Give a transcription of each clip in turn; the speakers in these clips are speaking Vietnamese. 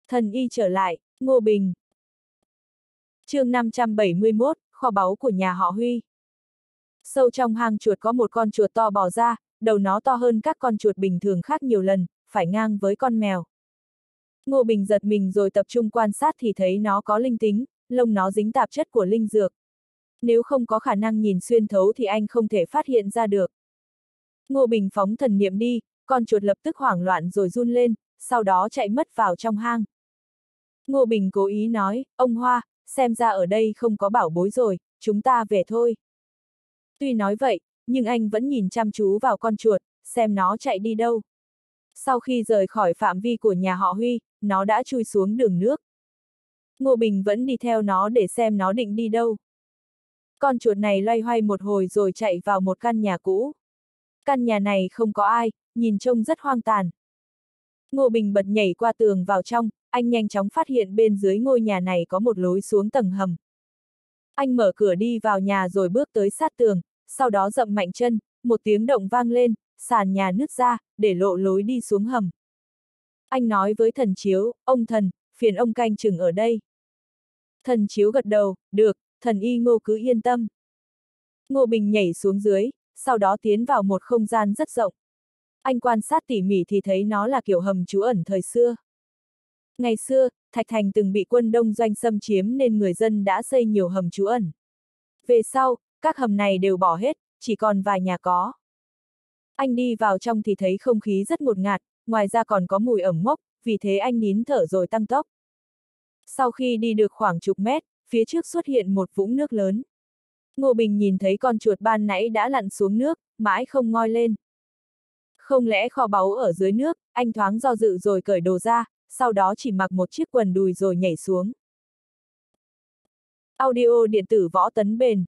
Thần y trở lại, Ngô Bình. Chương 571, kho báu của nhà họ Huy. Sâu trong hang chuột có một con chuột to bò ra, đầu nó to hơn các con chuột bình thường khác nhiều lần, phải ngang với con mèo. Ngô Bình giật mình rồi tập trung quan sát thì thấy nó có linh tính, lông nó dính tạp chất của linh dược. Nếu không có khả năng nhìn xuyên thấu thì anh không thể phát hiện ra được. Ngô Bình phóng thần niệm đi, con chuột lập tức hoảng loạn rồi run lên, sau đó chạy mất vào trong hang. Ngô Bình cố ý nói, ông Hoa, xem ra ở đây không có bảo bối rồi, chúng ta về thôi. Tuy nói vậy, nhưng anh vẫn nhìn chăm chú vào con chuột, xem nó chạy đi đâu. Sau khi rời khỏi phạm vi của nhà họ Huy, nó đã chui xuống đường nước. Ngô Bình vẫn đi theo nó để xem nó định đi đâu. Con chuột này loay hoay một hồi rồi chạy vào một căn nhà cũ. Căn nhà này không có ai, nhìn trông rất hoang tàn. Ngô Bình bật nhảy qua tường vào trong, anh nhanh chóng phát hiện bên dưới ngôi nhà này có một lối xuống tầng hầm. Anh mở cửa đi vào nhà rồi bước tới sát tường, sau đó dậm mạnh chân, một tiếng động vang lên, sàn nhà nứt ra, để lộ lối đi xuống hầm. Anh nói với Thần Chiếu, ông Thần, phiền ông canh chừng ở đây. Thần Chiếu gật đầu, được, thần y Ngô cứ yên tâm. Ngô Bình nhảy xuống dưới, sau đó tiến vào một không gian rất rộng. Anh quan sát tỉ mỉ thì thấy nó là kiểu hầm trú ẩn thời xưa. Ngày xưa, Thạch Thành từng bị quân Đông Doanh xâm chiếm nên người dân đã xây nhiều hầm trú ẩn. Về sau, các hầm này đều bỏ hết, chỉ còn vài nhà có. Anh đi vào trong thì thấy không khí rất ngột ngạt, ngoài ra còn có mùi ẩm mốc, vì thế anh nín thở rồi tăng tốc. Sau khi đi được khoảng chục mét, phía trước xuất hiện một vũng nước lớn. Ngô Bình nhìn thấy con chuột ban nãy đã lặn xuống nước, mãi không ngoi lên. Không lẽ kho báu ở dưới nước, anh thoáng do dự rồi cởi đồ ra, sau đó chỉ mặc một chiếc quần đùi rồi nhảy xuống. Audio điện tử Võ Tấn Bền.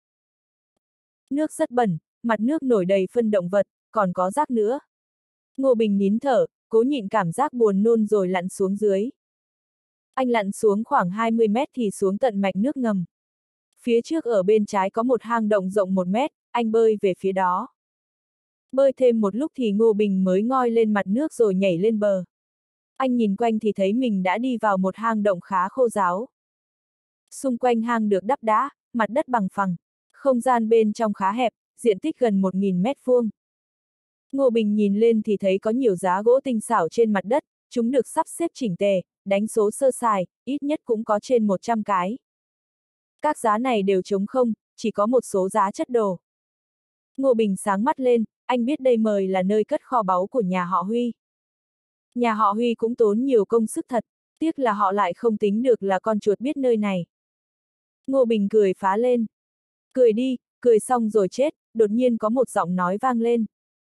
Nước rất bẩn, mặt nước nổi đầy phân động vật, còn có rác nữa. Ngô Bình nín thở, cố nhịn cảm giác buồn nôn rồi lặn xuống dưới. Anh lặn xuống khoảng 20 mét thì xuống tận mạch nước ngầm. Phía trước ở bên trái có một hang động rộng 1 mét, anh bơi về phía đó. Bơi thêm một lúc thì Ngô Bình mới ngoi lên mặt nước rồi nhảy lên bờ. Anh nhìn quanh thì thấy mình đã đi vào một hang động khá khô ráo. Xung quanh hang được đắp đá, mặt đất bằng phẳng. Không gian bên trong khá hẹp, diện tích gần 1000 mét vuông. Ngô Bình nhìn lên thì thấy có nhiều giá gỗ tinh xảo trên mặt đất, chúng được sắp xếp chỉnh tề, đánh số sơ sài, ít nhất cũng có trên 100 cái. Các giá này đều trống không, chỉ có một số giá chất đồ. Ngô Bình sáng mắt lên, anh biết đây mời là nơi cất kho báu của nhà họ Huy. Nhà họ Huy cũng tốn nhiều công sức thật, tiếc là họ lại không tính được là con chuột biết nơi này. Ngô Bình cười phá lên. Cười đi, cười xong rồi chết, đột nhiên có một giọng nói vang lên.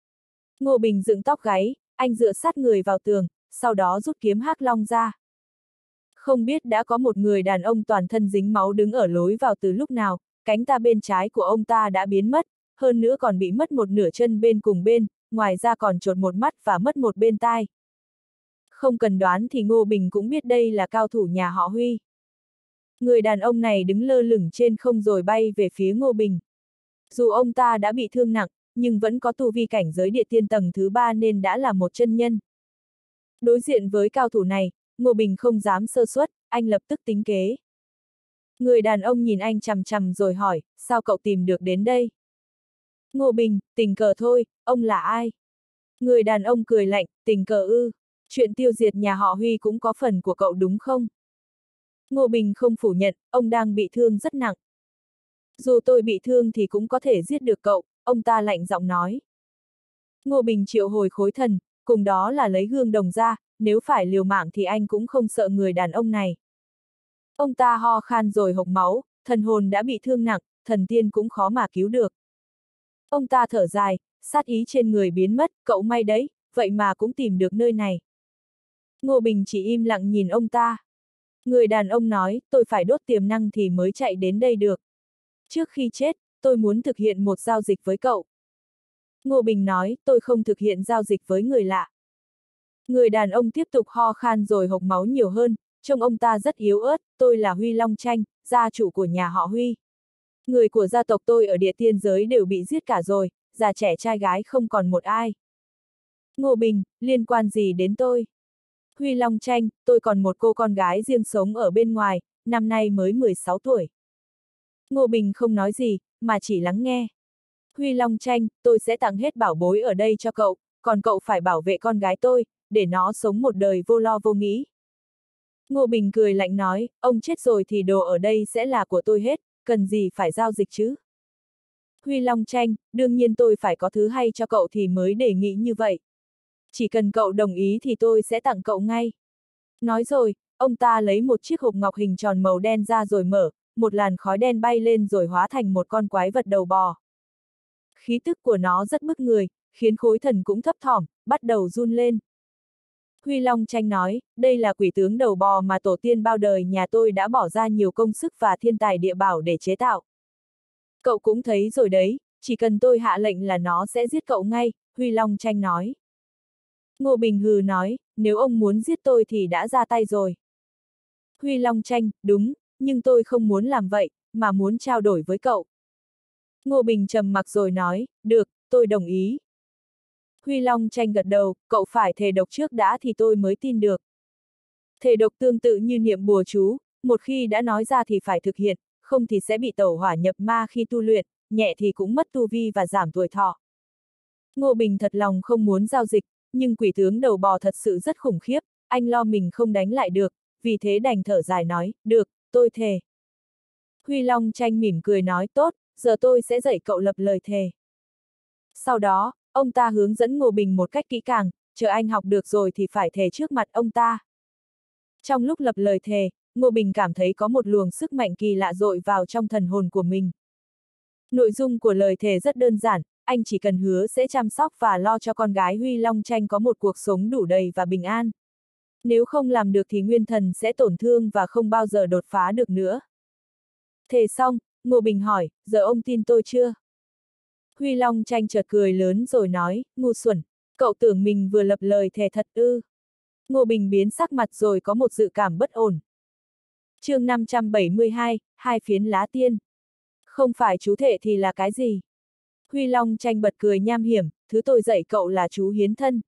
Ngô Bình dựng tóc gáy, anh dựa sát người vào tường, sau đó rút kiếm hắc long ra. Không biết đã có một người đàn ông toàn thân dính máu đứng ở lối vào từ lúc nào, cánh tay bên trái của ông ta đã biến mất, hơn nữa còn bị mất một nửa chân bên cùng bên, ngoài ra còn chột một mắt và mất một bên tai. Không cần đoán thì Ngô Bình cũng biết đây là cao thủ nhà họ Huy. Người đàn ông này đứng lơ lửng trên không rồi bay về phía Ngô Bình. Dù ông ta đã bị thương nặng, nhưng vẫn có tu vi cảnh giới địa tiên tầng thứ 3 nên đã là một chân nhân. Đối diện với cao thủ này, Ngô Bình không dám sơ suất, anh lập tức tính kế. Người đàn ông nhìn anh chằm chằm rồi hỏi, sao cậu tìm được đến đây? Ngô Bình, tình cờ thôi, ông là ai? Người đàn ông cười lạnh, tình cờ ư? Chuyện tiêu diệt nhà họ Huy cũng có phần của cậu đúng không? Ngô Bình không phủ nhận, ông đang bị thương rất nặng. Dù tôi bị thương thì cũng có thể giết được cậu, ông ta lạnh giọng nói. Ngô Bình triệu hồi khối thần, cùng đó là lấy gương đồng ra, nếu phải liều mạng thì anh cũng không sợ người đàn ông này. Ông ta ho khan rồi hộc máu, thần hồn đã bị thương nặng, thần tiên cũng khó mà cứu được. Ông ta thở dài, sát ý trên người biến mất, cậu may đấy, vậy mà cũng tìm được nơi này. Ngô Bình chỉ im lặng nhìn ông ta. Người đàn ông nói, tôi phải đốt tiềm năng thì mới chạy đến đây được. Trước khi chết, tôi muốn thực hiện một giao dịch với cậu. Ngô Bình nói, tôi không thực hiện giao dịch với người lạ. Người đàn ông tiếp tục ho khan rồi hộc máu nhiều hơn, trông ông ta rất yếu ớt, tôi là Huy Long Tranh, gia chủ của nhà họ Huy. Người của gia tộc tôi ở địa tiên giới đều bị giết cả rồi, già trẻ trai gái không còn một ai. Ngô Bình, liên quan gì đến tôi? Huy Long Tranh, tôi còn một cô con gái riêng sống ở bên ngoài, năm nay mới 16 tuổi. Ngô Bình không nói gì, mà chỉ lắng nghe. Huy Long Tranh, tôi sẽ tặng hết bảo bối ở đây cho cậu, còn cậu phải bảo vệ con gái tôi, để nó sống một đời vô lo vô nghĩ. Ngô Bình cười lạnh nói, ông chết rồi thì đồ ở đây sẽ là của tôi hết, cần gì phải giao dịch chứ? Huy Long Tranh, đương nhiên tôi phải có thứ hay cho cậu thì mới đề nghị như vậy. Chỉ cần cậu đồng ý thì tôi sẽ tặng cậu ngay. Nói rồi, ông ta lấy một chiếc hộp ngọc hình tròn màu đen ra rồi mở, một làn khói đen bay lên rồi hóa thành một con quái vật đầu bò. Khí tức của nó rất bức người, khiến khối thần cũng thấp thỏm, bắt đầu run lên. Huy Long Tranh nói, đây là quỷ tướng đầu bò mà tổ tiên bao đời nhà tôi đã bỏ ra nhiều công sức và thiên tài địa bảo để chế tạo. Cậu cũng thấy rồi đấy, chỉ cần tôi hạ lệnh là nó sẽ giết cậu ngay, Huy Long Tranh nói. Ngô Bình hừ nói, nếu ông muốn giết tôi thì đã ra tay rồi. Huy Long Tranh, đúng, nhưng tôi không muốn làm vậy, mà muốn trao đổi với cậu. Ngô Bình trầm mặc rồi nói, được, tôi đồng ý. Huy Long Tranh gật đầu, cậu phải thề độc trước đã thì tôi mới tin được. Thề độc tương tự như niệm bùa chú, một khi đã nói ra thì phải thực hiện, không thì sẽ bị tẩu hỏa nhập ma khi tu luyện, nhẹ thì cũng mất tu vi và giảm tuổi thọ. Ngô Bình thật lòng không muốn giao dịch, nhưng quỷ tướng đầu bò thật sự rất khủng khiếp, anh lo mình không đánh lại được, vì thế đành thở dài nói, được, tôi thề. Huy Long Tranh mỉm cười nói, tốt, giờ tôi sẽ dạy cậu lập lời thề. Sau đó, ông ta hướng dẫn Ngô Bình một cách kỹ càng, chờ anh học được rồi thì phải thề trước mặt ông ta. Trong lúc lập lời thề, Ngô Bình cảm thấy có một luồng sức mạnh kỳ lạ dội vào trong thần hồn của mình. Nội dung của lời thề rất đơn giản, anh chỉ cần hứa sẽ chăm sóc và lo cho con gái Huy Long Tranh có một cuộc sống đủ đầy và bình an. Nếu không làm được thì nguyên thần sẽ tổn thương và không bao giờ đột phá được nữa. Thề xong, Ngô Bình hỏi, giờ ông tin tôi chưa? Huy Long Tranh chợt cười lớn rồi nói, ngu xuẩn, cậu tưởng mình vừa lập lời thề thật ư? Ngô Bình biến sắc mặt rồi có một dự cảm bất ổn. Chương 572, hai phiến lá tiên. Không phải chú thệ thì là cái gì? Huy Long Tranh bật cười nham hiểm, thứ tôi dạy cậu là chú hiến thân.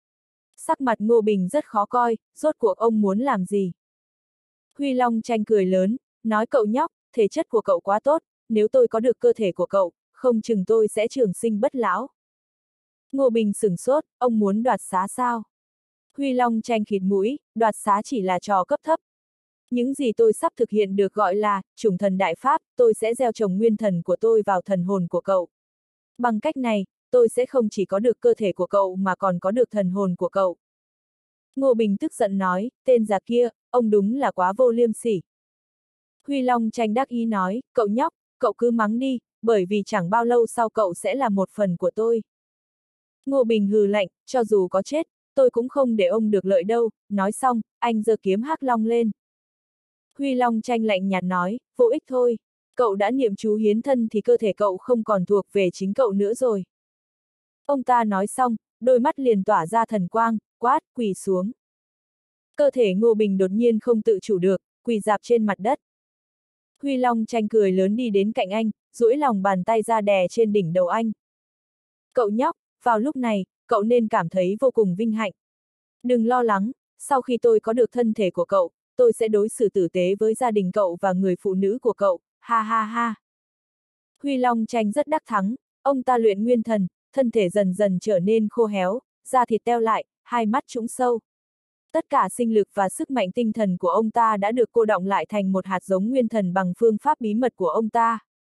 Sắc mặt Ngô Bình rất khó coi, rốt cuộc ông muốn làm gì? Huy Long Tranh cười lớn, nói cậu nhóc, thể chất của cậu quá tốt, nếu tôi có được cơ thể của cậu, không chừng tôi sẽ trường sinh bất lão. Ngô Bình sửng sốt, ông muốn đoạt xá sao? Huy Long Tranh khịt mũi, đoạt xá chỉ là trò cấp thấp. Những gì tôi sắp thực hiện được gọi là, chủng thần đại pháp, tôi sẽ gieo trồng nguyên thần của tôi vào thần hồn của cậu. Bằng cách này, tôi sẽ không chỉ có được cơ thể của cậu mà còn có được thần hồn của cậu. Ngô Bình tức giận nói, tên già kia, ông đúng là quá vô liêm sỉ. Huy Long Tranh đắc ý nói, cậu nhóc, cậu cứ mắng đi, bởi vì chẳng bao lâu sau cậu sẽ là một phần của tôi. Ngô Bình hừ lạnh, cho dù có chết, tôi cũng không để ông được lợi đâu, nói xong, anh giơ kiếm hắc long lên. Huy Long Tranh lạnh nhạt nói, vô ích thôi, cậu đã niệm chú hiến thân thì cơ thể cậu không còn thuộc về chính cậu nữa rồi. Ông ta nói xong, đôi mắt liền tỏa ra thần quang, quát, quỳ xuống. Cơ thể Ngô Bình đột nhiên không tự chủ được, quỳ rạp trên mặt đất. Huy Long Tranh cười lớn đi đến cạnh anh, duỗi lòng bàn tay ra đè trên đỉnh đầu anh. Cậu nhóc, vào lúc này, cậu nên cảm thấy vô cùng vinh hạnh. Đừng lo lắng, sau khi tôi có được thân thể của cậu, tôi sẽ đối xử tử tế với gia đình cậu và người phụ nữ của cậu, ha ha ha. Huy Long Tranh rất đắc thắng, ông ta luyện nguyên thần, thân thể dần dần trở nên khô héo, da thịt teo lại, hai mắt trũng sâu. Tất cả sinh lực và sức mạnh tinh thần của ông ta đã được cô đọng lại thành một hạt giống nguyên thần bằng phương pháp bí mật của ông ta.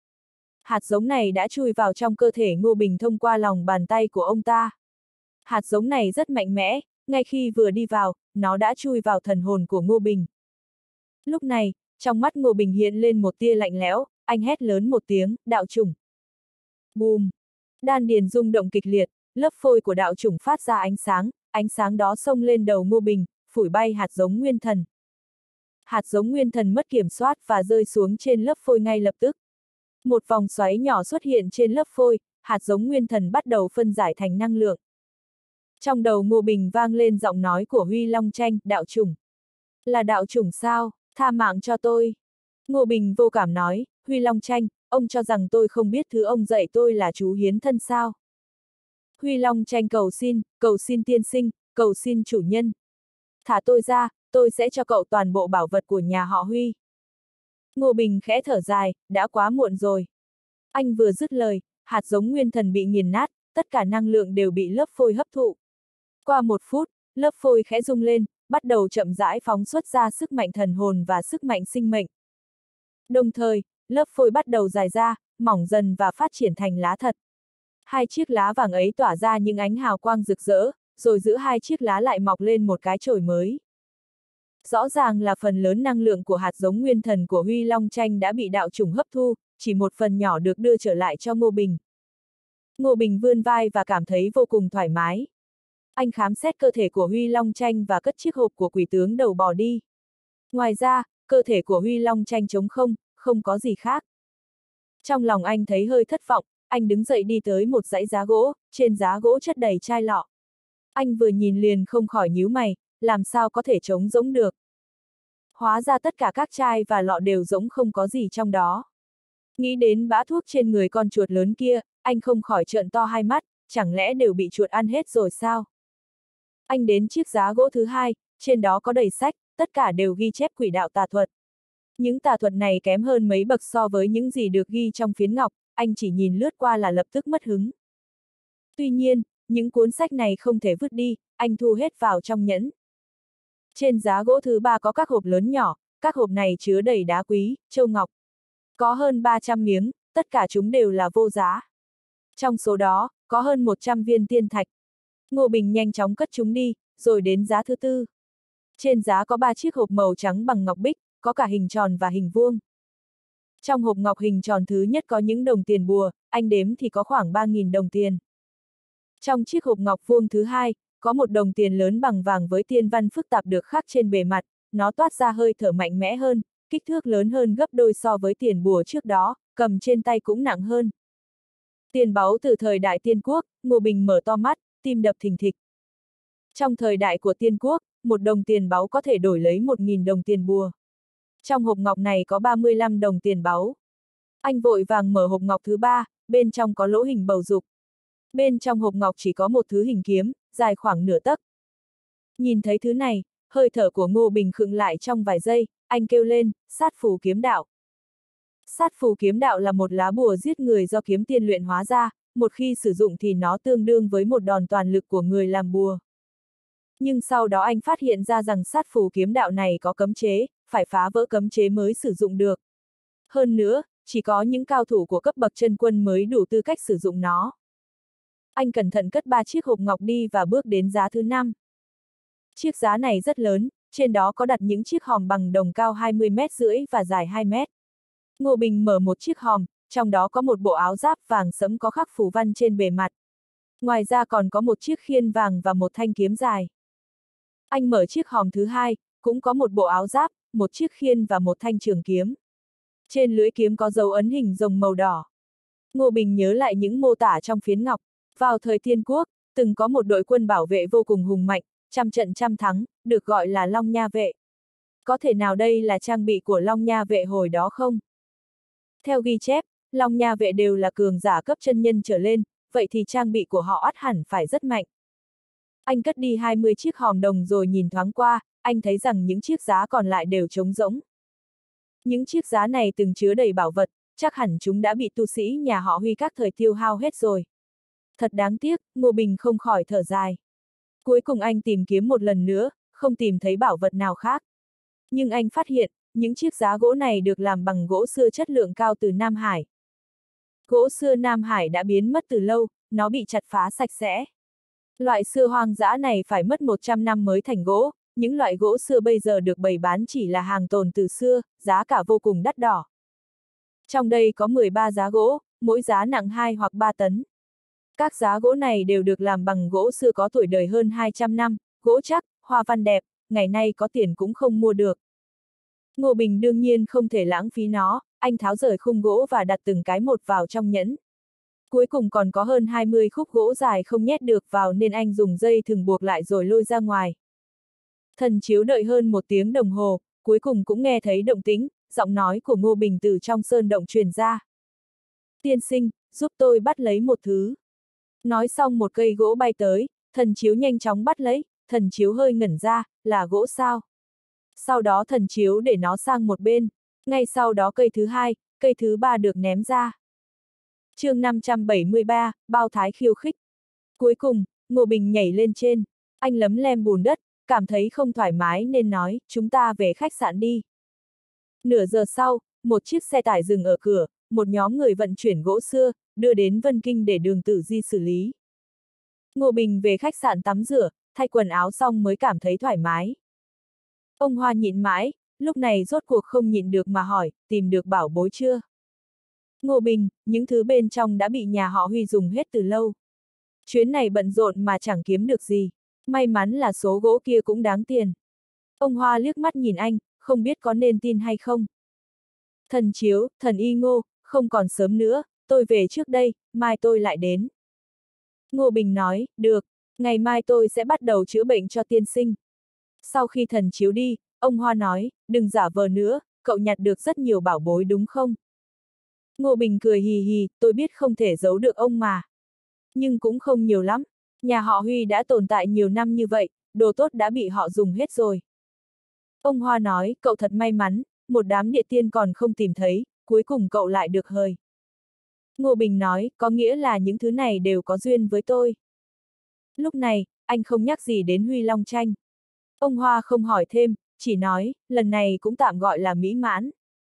Hạt giống này đã chui vào trong cơ thể Ngô Bình thông qua lòng bàn tay của ông ta. Hạt giống này rất mạnh mẽ, ngay khi vừa đi vào, nó đã chui vào thần hồn của Ngô Bình. Lúc này, trong mắt Ngô Bình hiện lên một tia lạnh lẽo, anh hét lớn một tiếng, đạo chủng. Bùm! Đan điền rung động kịch liệt, lớp phôi của đạo chủng phát ra ánh sáng đó xông lên đầu Ngô Bình, phủi bay hạt giống nguyên thần. Hạt giống nguyên thần mất kiểm soát và rơi xuống trên lớp phôi ngay lập tức. Một vòng xoáy nhỏ xuất hiện trên lớp phôi, hạt giống nguyên thần bắt đầu phân giải thành năng lượng. Trong đầu Ngô Bình vang lên giọng nói của Huy Long Tranh, đạo chủng. Là đạo chủng sao, tha mạng cho tôi. Ngô Bình vô cảm nói, Huy Long Tranh, ông cho rằng tôi không biết thứ ông dạy tôi là chú hiến thân sao. Huy Long Tranh cầu xin tiên sinh, cầu xin chủ nhân. Thả tôi ra, tôi sẽ cho cậu toàn bộ bảo vật của nhà họ Huy. Ngô Bình khẽ thở dài, đã quá muộn rồi. Anh vừa dứt lời, hạt giống nguyên thần bị nghiền nát, tất cả năng lượng đều bị lớp phôi hấp thụ. Qua 1 phút, lớp phôi khẽ rung lên, bắt đầu chậm rãi phóng xuất ra sức mạnh thần hồn và sức mạnh sinh mệnh. Đồng thời, lớp phôi bắt đầu dài ra, mỏng dần và phát triển thành lá thật. 2 chiếc lá vàng ấy tỏa ra những ánh hào quang rực rỡ, rồi giữa 2 chiếc lá lại mọc lên một cái chồi mới. Rõ ràng là phần lớn năng lượng của hạt giống nguyên thần của Huy Long Tranh đã bị đạo chủng hấp thu, chỉ một phần nhỏ được đưa trở lại cho Ngô Bình. Ngô Bình vươn vai và cảm thấy vô cùng thoải mái. Anh khám xét cơ thể của Huy Long Tranh và cất chiếc hộp của quỷ tướng đầu bò đi. Ngoài ra, cơ thể của Huy Long Tranh trống không, không có gì khác. Trong lòng anh thấy hơi thất vọng, anh đứng dậy đi tới một dãy giá gỗ, trên giá gỗ chất đầy chai lọ. Anh vừa nhìn liền không khỏi nhíu mày, làm sao có thể trống rỗng được. Hóa ra tất cả các chai và lọ đều rỗng không có gì trong đó. Nghĩ đến bã thuốc trên người con chuột lớn kia, anh không khỏi trợn to hai mắt, chẳng lẽ đều bị chuột ăn hết rồi sao? Anh đến chiếc giá gỗ thứ hai, trên đó có đầy sách, tất cả đều ghi chép quỷ đạo tà thuật. Những tà thuật này kém hơn mấy bậc so với những gì được ghi trong phiến ngọc, anh chỉ nhìn lướt qua là lập tức mất hứng. Tuy nhiên, những cuốn sách này không thể vứt đi, anh thu hết vào trong nhẫn. Trên giá gỗ thứ ba có các hộp lớn nhỏ, các hộp này chứa đầy đá quý, châu ngọc. Có hơn 300 miếng, tất cả chúng đều là vô giá. Trong số đó, có hơn 100 viên tiên thạch. Ngô Bình nhanh chóng cất chúng đi, rồi đến giá thứ tư. Trên giá có 3 chiếc hộp màu trắng bằng ngọc bích, có cả hình tròn và hình vuông. Trong hộp ngọc hình tròn thứ nhất có những đồng tiền bùa, anh đếm thì có khoảng 3.000 đồng tiền. Trong chiếc hộp ngọc vuông thứ hai, có một đồng tiền lớn bằng vàng với tiên văn phức tạp được khắc trên bề mặt, nó toát ra hơi thở mạnh mẽ hơn, kích thước lớn hơn gấp đôi so với tiền bùa trước đó, cầm trên tay cũng nặng hơn. Tiền báu từ thời đại Tiên Quốc, Ngô Bình mở to mắt, tim đập thình thịch. Trong thời đại của Tiên Quốc, một đồng tiền báu có thể đổi lấy 1.000 đồng tiền bùa. Trong hộp ngọc này có 35 đồng tiền báu. Anh vội vàng mở hộp ngọc thứ ba, bên trong có lỗ hình bầu dục. Bên trong hộp ngọc chỉ có một thứ hình kiếm, dài khoảng nửa tấc. Nhìn thấy thứ này, hơi thở của Ngô Bình khựng lại trong vài giây, anh kêu lên, sát phù kiếm đạo. Sát phù kiếm đạo là một lá bùa giết người do kiếm tiên luyện hóa ra, một khi sử dụng thì nó tương đương với một đòn toàn lực của người làm bùa. Nhưng sau đó anh phát hiện ra rằng sát phù kiếm đạo này có cấm chế, phải phá vỡ cấm chế mới sử dụng được. Hơn nữa, chỉ có những cao thủ của cấp bậc chân quân mới đủ tư cách sử dụng nó. Anh cẩn thận cất 3 chiếc hộp ngọc đi và bước đến giá thứ 5. Chiếc giá này rất lớn, trên đó có đặt những chiếc hòm bằng đồng cao 20,5 mét và dài 2 mét. Ngô Bình mở một chiếc hòm, trong đó có một bộ áo giáp vàng sẫm có khắc phù văn trên bề mặt. Ngoài ra còn có một chiếc khiên vàng và một thanh kiếm dài. Anh mở chiếc hòm thứ hai, cũng có một bộ áo giáp, một chiếc khiên và một thanh trường kiếm. Trên lưỡi kiếm có dấu ấn hình rồng màu đỏ. Ngô Bình nhớ lại những mô tả trong phiến ngọc. Vào thời Tiên Quốc, từng có một đội quân bảo vệ vô cùng hùng mạnh, trăm trận trăm thắng, được gọi là Long Nha vệ. Có thể nào đây là trang bị của Long Nha vệ hồi đó không? Theo ghi chép, Long Nha vệ đều là cường giả cấp chân nhân trở lên, vậy thì trang bị của họ ắt hẳn phải rất mạnh. Anh cất đi 20 chiếc hòm đồng rồi nhìn thoáng qua, anh thấy rằng những chiếc giá còn lại đều trống rỗng. Những chiếc giá này từng chứa đầy bảo vật, chắc hẳn chúng đã bị tu sĩ nhà họ Huy các thời tiêu hao hết rồi. Thật đáng tiếc, Ngô Bình không khỏi thở dài. Cuối cùng anh tìm kiếm một lần nữa, không tìm thấy bảo vật nào khác. Nhưng anh phát hiện, những chiếc giá gỗ này được làm bằng gỗ xưa chất lượng cao từ Nam Hải. Gỗ xưa Nam Hải đã biến mất từ lâu, nó bị chặt phá sạch sẽ. Loại xưa hoang dã này phải mất 100 năm mới thành gỗ, những loại gỗ xưa bây giờ được bày bán chỉ là hàng tồn từ xưa, giá cả vô cùng đắt đỏ. Trong đây có 13 giá gỗ, mỗi giá nặng 2 hoặc 3 tấn. Các giá gỗ này đều được làm bằng gỗ xưa có tuổi đời hơn 200 năm, gỗ chắc, hoa văn đẹp, ngày nay có tiền cũng không mua được. Ngô Bình đương nhiên không thể lãng phí nó, anh tháo rời khung gỗ và đặt từng cái một vào trong nhẫn. Cuối cùng còn có hơn 20 khúc gỗ dài không nhét được vào nên anh dùng dây thừng buộc lại rồi lôi ra ngoài. Thần chiếu đợi hơn 1 tiếng đồng hồ, cuối cùng cũng nghe thấy động tĩnh, giọng nói của Ngô Bình từ trong sơn động truyền ra. Tiên sinh, giúp tôi bắt lấy một thứ. Nói xong một cây gỗ bay tới, thần chiếu nhanh chóng bắt lấy, Thần Chiếu hơi ngẩn ra, là gỗ sao? Sau đó Thần Chiếu để nó sang một bên, ngay sau đó cây thứ hai, cây thứ ba được ném ra. chương 573, Bao Thái khiêu khích. Cuối cùng, Ngô Bình nhảy lên trên, anh lấm lem bùn đất, cảm thấy không thoải mái nên nói, chúng ta về khách sạn đi. Nửa giờ sau, một chiếc xe tải dừng ở cửa, một nhóm người vận chuyển gỗ xưa, đưa đến Vân Kinh để Đường Tử Di xử lý. Ngô Bình về khách sạn tắm rửa, thay quần áo xong mới cảm thấy thoải mái. Ông Hoa nhịn mãi, lúc này rốt cuộc không nhịn được mà hỏi, tìm được bảo bối chưa? Ngô Bình, những thứ bên trong đã bị nhà họ Huy dùng hết từ lâu. Chuyến này bận rộn mà chẳng kiếm được gì. May mắn là số gỗ kia cũng đáng tiền. Ông Hoa liếc mắt nhìn anh, không biết có nên tin hay không. Thần Chiếu, thần Y Ngô, không còn sớm nữa, tôi về trước đây, mai tôi lại đến. Ngô Bình nói, được, ngày mai tôi sẽ bắt đầu chữa bệnh cho tiên sinh. Sau khi Thần Chiếu đi, ông Hoa nói, đừng giả vờ nữa, cậu nhặt được rất nhiều bảo bối đúng không? Ngô Bình cười hì hì, tôi biết không thể giấu được ông mà. Nhưng cũng không nhiều lắm, nhà họ Huy đã tồn tại nhiều năm như vậy, đồ tốt đã bị họ dùng hết rồi. Ông Hoa nói, cậu thật may mắn, một đám địa tiên còn không tìm thấy, cuối cùng cậu lại được hời. Ngô Bình nói, có nghĩa là những thứ này đều có duyên với tôi. Lúc này, anh không nhắc gì đến Huy Long Tranh. Ông Hoa không hỏi thêm, chỉ nói, lần này cũng tạm gọi là mỹ mãn.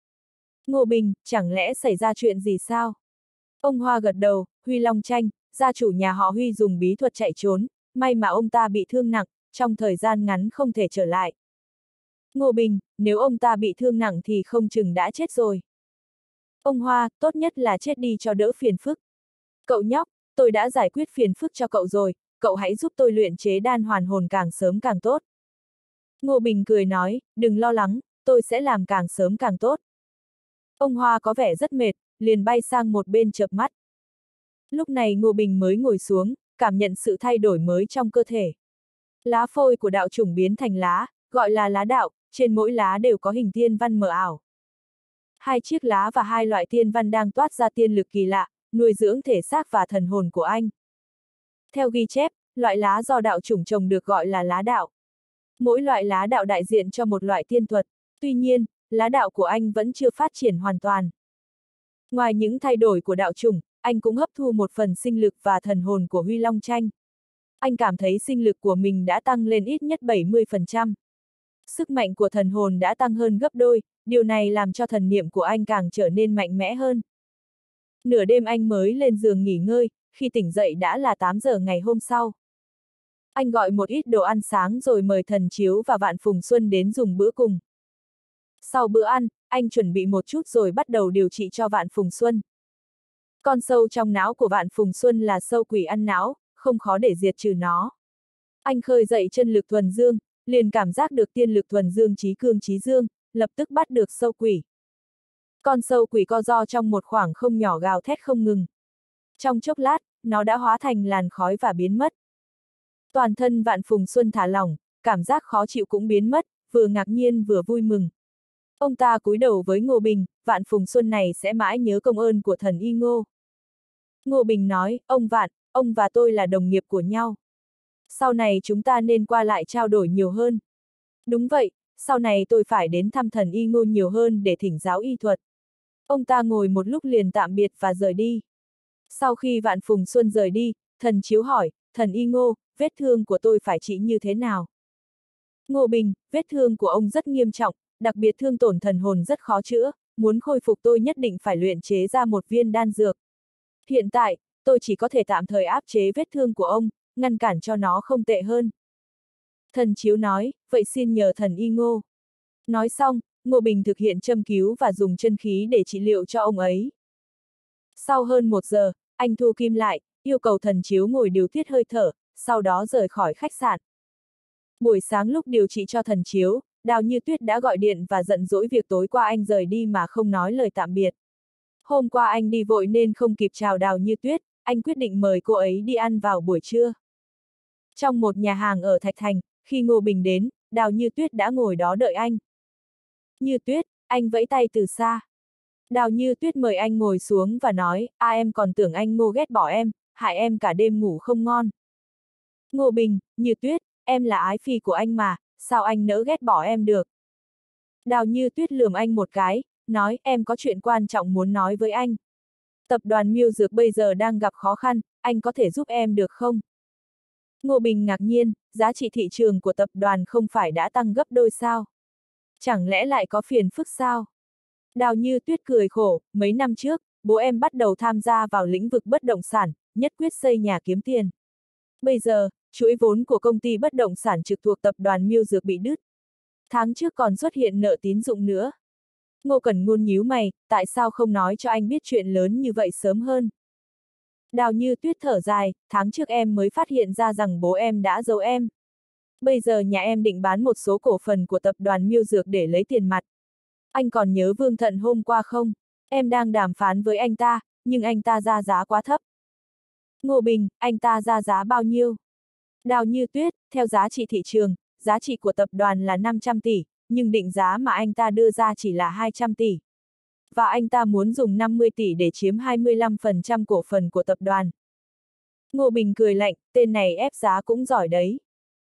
Ngô Bình, chẳng lẽ xảy ra chuyện gì sao? Ông Hoa gật đầu, Huy Long Tranh, gia chủ nhà họ Huy dùng bí thuật chạy trốn, may mà ông ta bị thương nặng, trong thời gian ngắn không thể trở lại. Ngô Bình, nếu ông ta bị thương nặng thì không chừng đã chết rồi. Ông Hoa, tốt nhất là chết đi cho đỡ phiền phức. Cậu nhóc, tôi đã giải quyết phiền phức cho cậu rồi, cậu hãy giúp tôi luyện chế đan hoàn hồn càng sớm càng tốt. Ngô Bình cười nói, đừng lo lắng, tôi sẽ làm càng sớm càng tốt. Ông Hoa có vẻ rất mệt, liền bay sang một bên chợp mắt. Lúc này Ngô Bình mới ngồi xuống, cảm nhận sự thay đổi mới trong cơ thể. Lá phôi của đạo chủng biến thành lá, gọi là lá đạo, trên mỗi lá đều có hình tiên văn mờ ảo. Hai chiếc lá và hai loại tiên văn đang toát ra tiên lực kỳ lạ, nuôi dưỡng thể xác và thần hồn của anh. Theo ghi chép, loại lá do đạo chủng trồng được gọi là lá đạo. Mỗi loại lá đạo đại diện cho một loại tiên thuật, tuy nhiên, lá đạo của anh vẫn chưa phát triển hoàn toàn. Ngoài những thay đổi của đạo chủng, anh cũng hấp thu một phần sinh lực và thần hồn của Huy Long Tranh. Anh cảm thấy sinh lực của mình đã tăng lên ít nhất 70%. Sức mạnh của thần hồn đã tăng hơn gấp đôi, điều này làm cho thần niệm của anh càng trở nên mạnh mẽ hơn. Nửa đêm anh mới lên giường nghỉ ngơi, khi tỉnh dậy đã là 8 giờ ngày hôm sau. Anh gọi một ít đồ ăn sáng rồi mời Thần Chiếu và Vạn Phùng Xuân đến dùng bữa cùng. Sau bữa ăn, anh chuẩn bị một chút rồi bắt đầu điều trị cho Vạn Phùng Xuân. Con sâu trong não của Vạn Phùng Xuân là sâu quỷ ăn não, không khó để diệt trừ nó. Anh khơi dậy chân lực thuần dương, liền cảm giác được tiên lực thuần dương chí cương chí dương, lập tức bắt được sâu quỷ. Con sâu quỷ co ro trong một khoảng không nhỏ gào thét không ngừng. Trong chốc lát, nó đã hóa thành làn khói và biến mất. Toàn thân Vạn Phùng Xuân thả lỏng, cảm giác khó chịu cũng biến mất, vừa ngạc nhiên vừa vui mừng. Ông ta cúi đầu với Ngô Bình, Vạn Phùng Xuân này sẽ mãi nhớ công ơn của thần Y Ngô. Ngô Bình nói, ông Vạn, ông và tôi là đồng nghiệp của nhau. Sau này chúng ta nên qua lại trao đổi nhiều hơn. Đúng vậy, sau này tôi phải đến thăm thần Y Ngô nhiều hơn để thỉnh giáo y thuật. Ông ta ngồi một lúc liền tạm biệt và rời đi. Sau khi Vạn Phùng Xuân rời đi, Thần Chiếu hỏi, thần Y Ngô, vết thương của tôi phải trị như thế nào? Ngô Bình, vết thương của ông rất nghiêm trọng, đặc biệt thương tổn thần hồn rất khó chữa, muốn khôi phục tôi nhất định phải luyện chế ra một viên đan dược. Hiện tại, tôi chỉ có thể tạm thời áp chế vết thương của ông, ngăn cản cho nó không tệ hơn. Thần Chiếu nói, vậy xin nhờ thần Y Ngô. Nói xong, Ngô Bình thực hiện châm cứu và dùng chân khí để trị liệu cho ông ấy. Sau hơn 1 giờ, anh thu kim lại, yêu cầu Thần Chiếu ngồi điều tiết hơi thở, sau đó rời khỏi khách sạn. Buổi sáng lúc điều trị cho Thần Chiếu, Đào Như Tuyết đã gọi điện và giận dỗi việc tối qua anh rời đi mà không nói lời tạm biệt. Hôm qua anh đi vội nên không kịp chào Đào Như Tuyết, anh quyết định mời cô ấy đi ăn vào buổi trưa. Trong một nhà hàng ở Thạch Thành, khi Ngô Bình đến, Đào Như Tuyết đã ngồi đó đợi anh. Như Tuyết, anh vẫy tay từ xa. Đào Như Tuyết mời anh ngồi xuống và nói, em còn tưởng anh Ngô ghét bỏ em, hại em cả đêm ngủ không ngon. Ngô Bình, Như Tuyết, em là ái phi của anh mà, sao anh nỡ ghét bỏ em được. Đào Như Tuyết lườm anh một cái, nói em có chuyện quan trọng muốn nói với anh. Tập đoàn Miêu Dược bây giờ đang gặp khó khăn, anh có thể giúp em được không? Ngô Bình ngạc nhiên, giá trị thị trường của tập đoàn không phải đã tăng gấp đôi sao? Chẳng lẽ lại có phiền phức sao? Đào Như Tuyết cười khổ, mấy năm trước, bố em bắt đầu tham gia vào lĩnh vực bất động sản, nhất quyết xây nhà kiếm tiền. Bây giờ, chuỗi vốn của công ty bất động sản trực thuộc tập đoàn Miêu Dược bị đứt. Tháng trước còn xuất hiện nợ tín dụng nữa. Ngô Cẩn Ngôn nhíu mày, tại sao không nói cho anh biết chuyện lớn như vậy sớm hơn? Đào Như Tuyết thở dài, tháng trước em mới phát hiện ra rằng bố em đã giấu em. Bây giờ nhà em định bán một số cổ phần của tập đoàn Miêu Dược để lấy tiền mặt. Anh còn nhớ Vương Thận hôm qua không? Em đang đàm phán với anh ta, nhưng anh ta ra giá quá thấp. Ngô Bình, anh ta ra giá bao nhiêu? Đào Như Tuyết, theo giá trị thị trường, giá trị của tập đoàn là 500 tỷ, nhưng định giá mà anh ta đưa ra chỉ là 200 tỷ. Và anh ta muốn dùng 50 tỷ để chiếm 25% cổ phần của tập đoàn. Ngô Bình cười lạnh, tên này ép giá cũng giỏi đấy.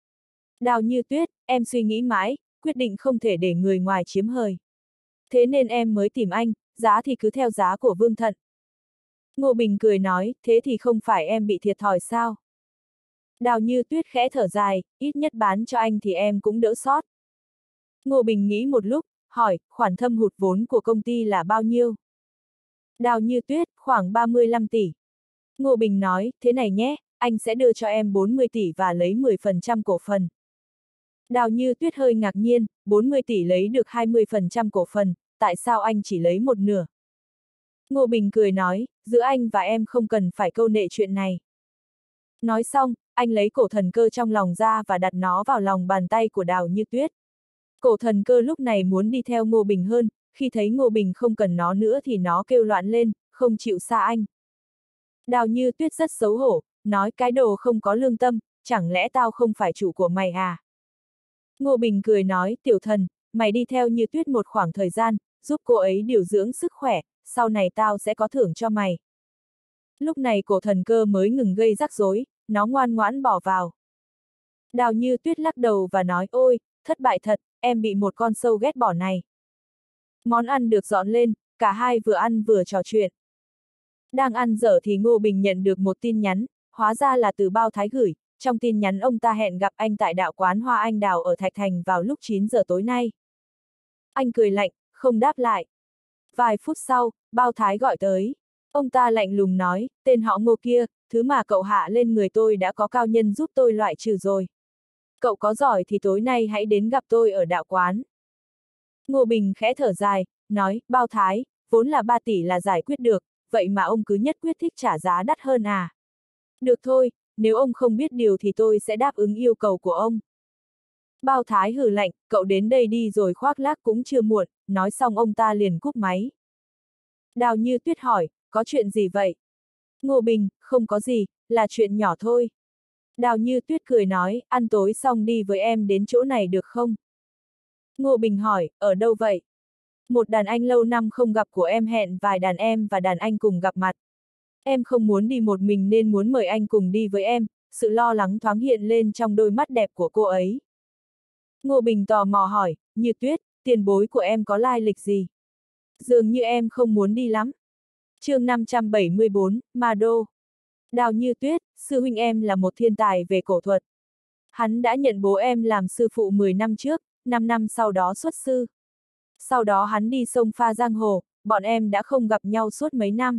Đào Như Tuyết, em suy nghĩ mãi, quyết định không thể để người ngoài chiếm hời. Thế nên em mới tìm anh, giá thì cứ theo giá của Vương Thận. Ngô Bình cười nói, thế thì không phải em bị thiệt thòi sao? Đào Như Tuyết khẽ thở dài, ít nhất bán cho anh thì em cũng đỡ sót. Ngô Bình nghĩ một lúc, hỏi, khoản thâm hụt vốn của công ty là bao nhiêu? Đào Như Tuyết, khoảng 35 tỷ. Ngô Bình nói, thế này nhé, anh sẽ đưa cho em 40 tỷ và lấy 10% cổ phần. Đào Như Tuyết hơi ngạc nhiên, 40 tỷ lấy được 20% cổ phần, tại sao anh chỉ lấy một nửa? Ngô Bình cười nói, giữa anh và em không cần phải câu nệ chuyện này. Nói xong, anh lấy cổ thần cơ trong lòng ra và đặt nó vào lòng bàn tay của Đào Như Tuyết. Cổ thần cơ lúc này muốn đi theo Ngô Bình hơn, khi thấy Ngô Bình không cần nó nữa thì nó kêu loạn lên, không chịu xa anh. Đào Như Tuyết rất xấu hổ, nói cái đồ không có lương tâm, chẳng lẽ tao không phải chủ của mày à? Ngô Bình cười nói, tiểu thần, mày đi theo Như Tuyết một khoảng thời gian, giúp cô ấy điều dưỡng sức khỏe, sau này tao sẽ có thưởng cho mày. Lúc này cổ thần cơ mới ngừng gây rắc rối, nó ngoan ngoãn bỏ vào. Đào Như Tuyết lắc đầu và nói, ôi, thất bại thật, em bị một con sâu ghét bỏ này. Món ăn được dọn lên, cả hai vừa ăn vừa trò chuyện. Đang ăn dở thì Ngô Bình nhận được một tin nhắn, hóa ra là từ Bao Thái gửi, trong tin nhắn ông ta hẹn gặp anh tại đạo quán Hoa Anh Đào ở Thạch Thành vào lúc 9 giờ tối nay. Anh cười lạnh, không đáp lại. Vài phút sau, Bao Thái gọi tới. Ông ta lạnh lùng nói, tên họ Ngô kia, thứ mà cậu hạ lên người tôi đã có cao nhân giúp tôi loại trừ rồi. Cậu có giỏi thì tối nay hãy đến gặp tôi ở đạo quán. Ngô Bình khẽ thở dài, nói, Bao Thái, vốn là 3 tỷ là giải quyết được, vậy mà ông cứ nhất quyết thích trả giá đắt hơn à? Được thôi, nếu ông không biết điều thì tôi sẽ đáp ứng yêu cầu của ông. Bao Thái hừ lạnh, cậu đến đây đi rồi khoác lác cũng chưa muộn, nói xong ông ta liền cúp máy. Đào Như Tuyết hỏi, có chuyện gì vậy? Ngô Bình, không có gì, là chuyện nhỏ thôi. Đào Như Tuyết cười nói, ăn tối xong đi với em đến chỗ này được không? Ngô Bình hỏi, ở đâu vậy? Một đàn anh lâu năm không gặp của em hẹn vài đàn em và đàn anh cùng gặp mặt. Em không muốn đi một mình nên muốn mời anh cùng đi với em, sự lo lắng thoáng hiện lên trong đôi mắt đẹp của cô ấy. Ngô Bình tò mò hỏi, Như Tuyết, tiền bối của em có lai lịch gì? Dường như em không muốn đi lắm. Chương 574, Ma Đô. Đào Như Tuyết, sư huynh em là một thiên tài về cổ thuật. Hắn đã nhận bố em làm sư phụ 10 năm trước, 5 năm sau đó xuất sư. Sau đó hắn đi sông pha giang hồ, bọn em đã không gặp nhau suốt mấy năm.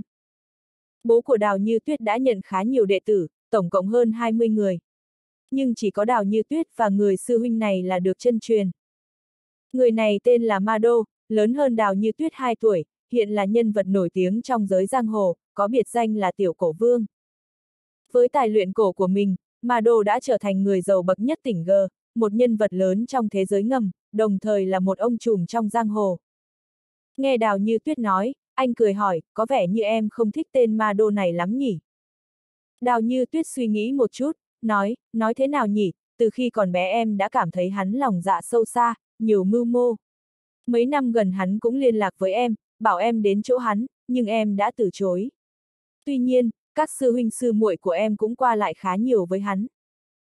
Bố của Đào Như Tuyết đã nhận khá nhiều đệ tử, tổng cộng hơn 20 người. Nhưng chỉ có Đào Như Tuyết và người sư huynh này là được chân truyền. Người này tên là Ma Đô, lớn hơn Đào Như Tuyết 2 tuổi, hiện là nhân vật nổi tiếng trong giới giang hồ, có biệt danh là Tiểu Cổ Vương. Với tài luyện cổ của mình, Ma Đô đã trở thành người giàu bậc nhất tỉnh G, một nhân vật lớn trong thế giới ngầm, đồng thời là một ông trùm trong giang hồ. Nghe Đào Như Tuyết nói, anh cười hỏi, có vẻ như em không thích tên Ma Đô này lắm nhỉ? Đào Như Tuyết suy nghĩ một chút, nói thế nào nhỉ, từ khi còn bé em đã cảm thấy hắn lòng dạ sâu xa, nhiều mưu mô. Mấy năm gần hắn cũng liên lạc với em, bảo em đến chỗ hắn, nhưng em đã từ chối. Tuy nhiên, các sư huynh sư muội của em cũng qua lại khá nhiều với hắn.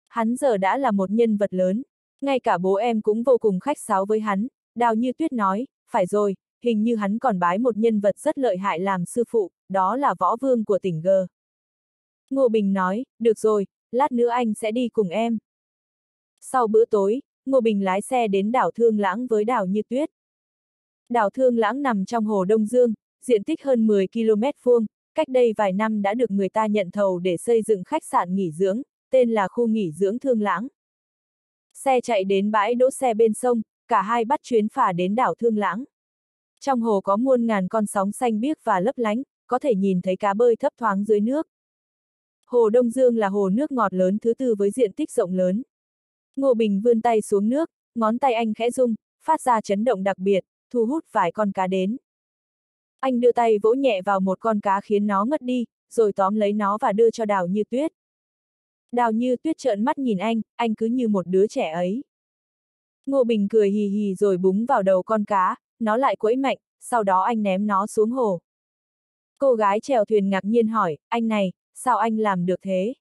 Hắn giờ đã là một nhân vật lớn, ngay cả bố em cũng vô cùng khách sáo với hắn. Đào Như Tuyết nói, phải rồi, hình như hắn còn bái một nhân vật rất lợi hại làm sư phụ, đó là võ vương của tỉnh G. Ngô Bình nói, được rồi, lát nữa anh sẽ đi cùng em. Sau bữa tối, Ngô Bình lái xe đến đảo Thương Lãng với Đào Như Tuyết. Đảo Thương Lãng nằm trong hồ Đông Dương, diện tích hơn 10 km vuông, cách đây vài năm đã được người ta nhận thầu để xây dựng khách sạn nghỉ dưỡng, tên là khu nghỉ dưỡng Thương Lãng. Xe chạy đến bãi đỗ xe bên sông, cả hai bắt chuyến phà đến đảo Thương Lãng. Trong hồ có muôn ngàn con sóng xanh biếc và lấp lánh, có thể nhìn thấy cá bơi thấp thoáng dưới nước. Hồ Đông Dương là hồ nước ngọt lớn thứ tư với diện tích rộng lớn. Ngô Bình vươn tay xuống nước, ngón tay anh khẽ rung, phát ra chấn động đặc biệt, thu hút vài con cá đến. Anh đưa tay vỗ nhẹ vào một con cá khiến nó ngất đi, rồi tóm lấy nó và đưa cho Đào Như Tuyết. Đào Như Tuyết trợn mắt nhìn anh cứ như một đứa trẻ ấy. Ngô Bình cười hì hì rồi búng vào đầu con cá, nó lại quẫy mạnh, sau đó anh ném nó xuống hồ. Cô gái chèo thuyền ngạc nhiên hỏi, anh này, sao anh làm được thế?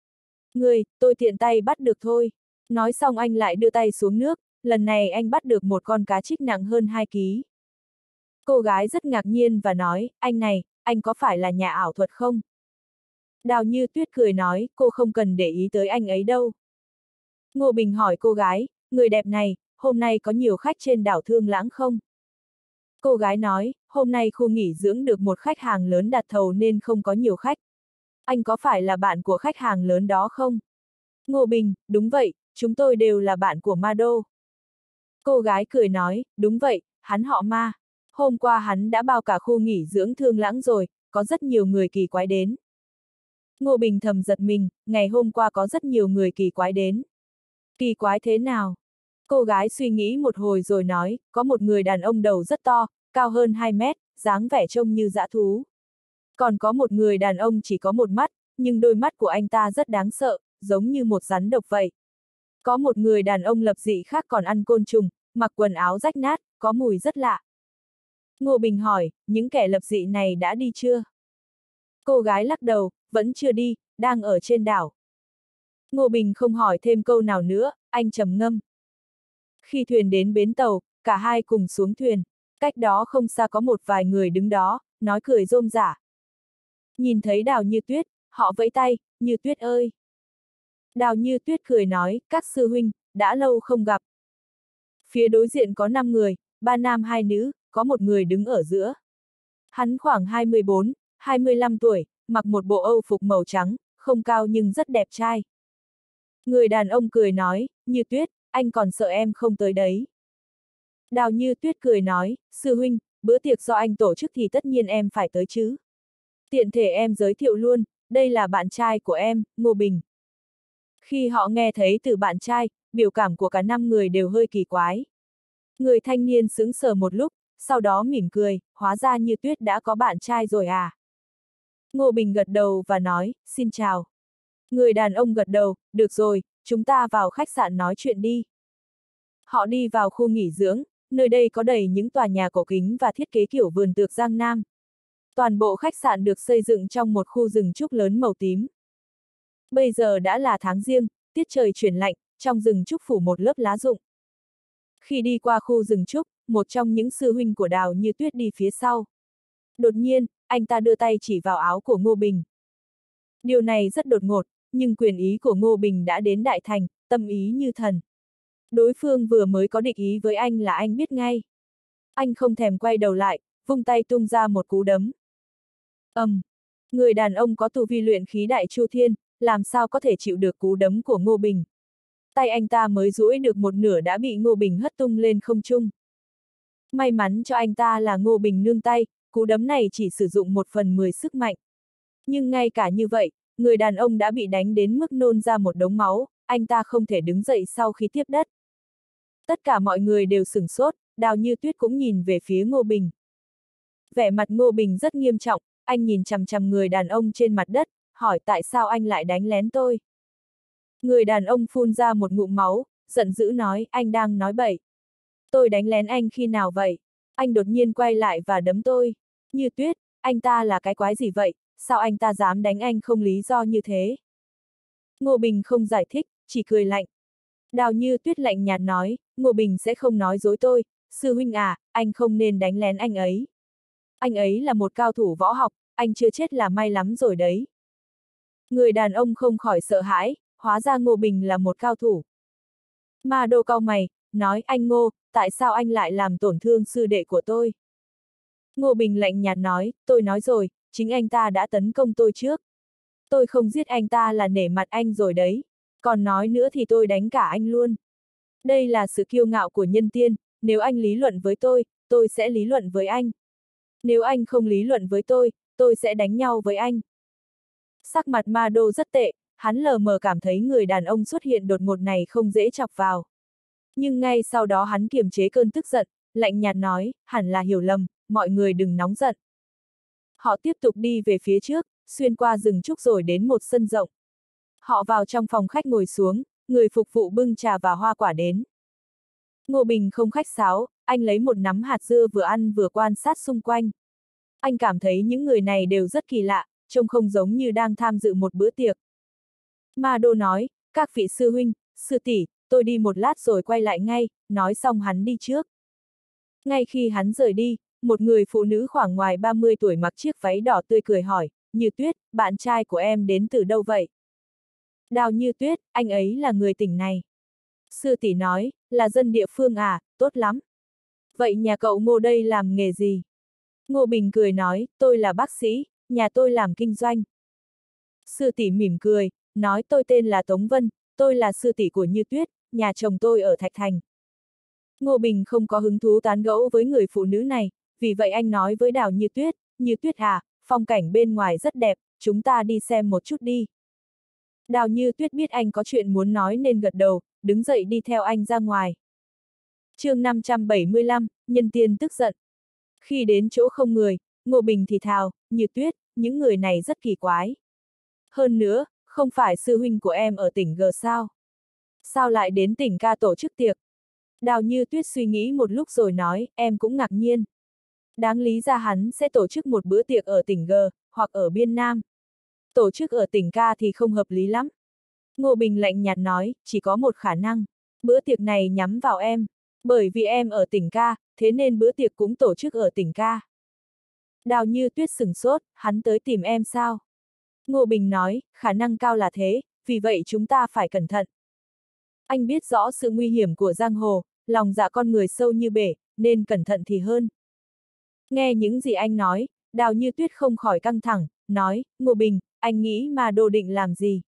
Tôi tiện tay bắt được thôi. Nói xong anh lại đưa tay xuống nước, lần này anh bắt được một con cá trích nặng hơn 2 kg. Cô gái rất ngạc nhiên và nói, anh này, anh có phải là nhà ảo thuật không? Đào Như Tuyết cười nói, cô không cần để ý tới anh ấy đâu. Ngô Bình hỏi cô gái, người đẹp này, hôm nay có nhiều khách trên đảo Thương Lãng không? Cô gái nói, hôm nay khu nghỉ dưỡng được một khách hàng lớn đặt thầu nên không có nhiều khách. Anh có phải là bạn của khách hàng lớn đó không? Ngô Bình, đúng vậy, chúng tôi đều là bạn của Ma Đô. Cô gái cười nói, đúng vậy, hắn họ Ma. Hôm qua hắn đã bao cả khu nghỉ dưỡng Thương Lãng rồi, có rất nhiều người kỳ quái đến. Ngô Bình thầm giật mình, ngày hôm qua có rất nhiều người kỳ quái đến. Kỳ quái thế nào? Cô gái suy nghĩ một hồi rồi nói, có một người đàn ông đầu rất to, cao hơn 2 mét, dáng vẻ trông như dã thú. Còn có một người đàn ông chỉ có một mắt, nhưng đôi mắt của anh ta rất đáng sợ, giống như một rắn độc vậy. Có một người đàn ông lập dị khác còn ăn côn trùng, mặc quần áo rách nát, có mùi rất lạ. Ngô Bình hỏi, những kẻ lập dị này đã đi chưa? Cô gái lắc đầu, vẫn chưa đi, đang ở trên đảo. Ngô Bình không hỏi thêm câu nào nữa, anh trầm ngâm. Khi thuyền đến bến tàu, cả hai cùng xuống thuyền. Cách đó không xa có một vài người đứng đó, nói cười rôm rả. Nhìn thấy Đào Như Tuyết, họ vẫy tay, Như Tuyết ơi. Đào Như Tuyết cười nói, các sư huynh, đã lâu không gặp. Phía đối diện có 5 người, 3 nam 2 nữ, có một người đứng ở giữa. Hắn khoảng 24, 25 tuổi, mặc một bộ âu phục màu trắng, không cao nhưng rất đẹp trai. Người đàn ông cười nói, Như Tuyết, anh còn sợ em không tới đấy. Đào Như Tuyết cười nói, sư huynh, bữa tiệc do anh tổ chức thì tất nhiên em phải tới chứ. Tiện thể em giới thiệu luôn, đây là bạn trai của em, Ngô Bình. Khi họ nghe thấy từ bạn trai, biểu cảm của cả 5 người đều hơi kỳ quái. Người thanh niên sững sờ một lúc, sau đó mỉm cười, hóa ra Như Tuyết đã có bạn trai rồi à. Ngô Bình gật đầu và nói, xin chào. Người đàn ông gật đầu, được rồi, chúng ta vào khách sạn nói chuyện đi. Họ đi vào khu nghỉ dưỡng, nơi đây có đầy những tòa nhà cổ kính và thiết kế kiểu vườn tược Giang Nam. Toàn bộ khách sạn được xây dựng trong một khu rừng trúc lớn màu tím. Bây giờ đã là tháng giêng, tiết trời chuyển lạnh, trong rừng trúc phủ một lớp lá rụng. Khi đi qua khu rừng trúc, một trong những sư huynh của Đào Như Tuyết đi phía sau. Đột nhiên, anh ta đưa tay chỉ vào áo của Ngô Bình. Điều này rất đột ngột, nhưng quyền ý của Ngô Bình đã đến đại thành, tâm ý như thần. Đối phương vừa mới có địch ý với anh là anh biết ngay. Anh không thèm quay đầu lại, vung tay tung ra một cú đấm. Người đàn ông có tu vi luyện khí đại chu thiên, làm sao có thể chịu được cú đấm của Ngô Bình. Tay anh ta mới duỗi được một nửa đã bị Ngô Bình hất tung lên không trung. May mắn cho anh ta là Ngô Bình nương tay, cú đấm này chỉ sử dụng 1/10 sức mạnh. Nhưng ngay cả như vậy, người đàn ông đã bị đánh đến mức nôn ra một đống máu, anh ta không thể đứng dậy sau khi tiếp đất. Tất cả mọi người đều sửng sốt, Đào Như Tuyết cũng nhìn về phía Ngô Bình. Vẻ mặt Ngô Bình rất nghiêm trọng, anh nhìn chằm chằm người đàn ông trên mặt đất, hỏi tại sao anh lại đánh lén tôi. Người đàn ông phun ra một ngụm máu, giận dữ nói, anh đang nói bậy. Tôi đánh lén anh khi nào vậy? Anh đột nhiên quay lại và đấm tôi. Như Tuyết, anh ta là cái quái gì vậy? Sao anh ta dám đánh anh không lý do như thế? Ngô Bình không giải thích, chỉ cười lạnh. Đào Như Tuyết lạnh nhạt nói, Ngô Bình sẽ không nói dối tôi, sư huynh à, anh không nên đánh lén anh ấy. Anh ấy là một cao thủ võ học, anh chưa chết là may lắm rồi đấy. Người đàn ông không khỏi sợ hãi, hóa ra Ngô Bình là một cao thủ. Ma Đô cau mày, nói anh Ngô, tại sao anh lại làm tổn thương sư đệ của tôi? Ngô Bình lạnh nhạt nói, tôi nói rồi, chính anh ta đã tấn công tôi trước. Tôi không giết anh ta là nể mặt anh rồi đấy. Còn nói nữa thì tôi đánh cả anh luôn. Đây là sự kiêu ngạo của nhân tiên, nếu anh lý luận với tôi sẽ lý luận với anh. Nếu anh không lý luận với tôi sẽ đánh nhau với anh. Sắc mặt Ma Đô rất tệ, hắn lờ mờ cảm thấy người đàn ông xuất hiện đột ngột này không dễ chọc vào. Nhưng ngay sau đó hắn kiềm chế cơn tức giận, lạnh nhạt nói, hẳn là hiểu lầm, mọi người đừng nóng giận. Họ tiếp tục đi về phía trước, xuyên qua rừng trúc rồi đến một sân rộng. Họ vào trong phòng khách ngồi xuống, người phục vụ bưng trà và hoa quả đến. Ngô Bình không khách sáo, anh lấy một nắm hạt dưa vừa ăn vừa quan sát xung quanh. Anh cảm thấy những người này đều rất kỳ lạ, trông không giống như đang tham dự một bữa tiệc. Ma Đô nói, các vị sư huynh, sư tỷ, tôi đi một lát rồi quay lại ngay, nói xong hắn đi trước. Ngay khi hắn rời đi, một người phụ nữ khoảng ngoài 30 tuổi mặc chiếc váy đỏ tươi cười hỏi, Như Tuyết, bạn trai của em đến từ đâu vậy? Đào Như Tuyết, anh ấy là người tỉnh này. Sư tỷ nói, là dân địa phương à, tốt lắm. Vậy nhà cậu Ngô đây làm nghề gì? Ngô Bình cười nói, tôi là bác sĩ, nhà tôi làm kinh doanh. Sư tỷ mỉm cười, nói tôi tên là Tống Vân, tôi là sư tỷ của Như Tuyết, nhà chồng tôi ở Thạch Thành. Ngô Bình không có hứng thú tán gẫu với người phụ nữ này, vì vậy anh nói với Đào Như Tuyết à, phong cảnh bên ngoài rất đẹp, chúng ta đi xem một chút đi. Đào Như Tuyết biết anh có chuyện muốn nói nên gật đầu, đứng dậy đi theo anh ra ngoài. chương 575, nhân tiên tức giận. Khi đến chỗ không người, Ngô Bình thì thào, Như Tuyết, những người này rất kỳ quái. Hơn nữa, không phải sư huynh của em ở tỉnh G sao? Sao lại đến tỉnh ca tổ chức tiệc? Đào Như Tuyết suy nghĩ một lúc rồi nói, em cũng ngạc nhiên. Đáng lý ra hắn sẽ tổ chức một bữa tiệc ở tỉnh G, hoặc ở Biên Nam. Tổ chức ở tỉnh ca thì không hợp lý lắm. Ngô Bình lạnh nhạt nói, chỉ có một khả năng. Bữa tiệc này nhắm vào em. Bởi vì em ở tỉnh ca, thế nên bữa tiệc cũng tổ chức ở tỉnh ca. Đào Như Tuyết sửng sốt, hắn tới tìm em sao? Ngô Bình nói, khả năng cao là thế, vì vậy chúng ta phải cẩn thận. Anh biết rõ sự nguy hiểm của giang hồ, lòng dạ con người sâu như bể, nên cẩn thận thì hơn. Nghe những gì anh nói, Đào Như Tuyết không khỏi căng thẳng, nói, Ngô Bình, anh nghĩ Ma Đô định làm gì?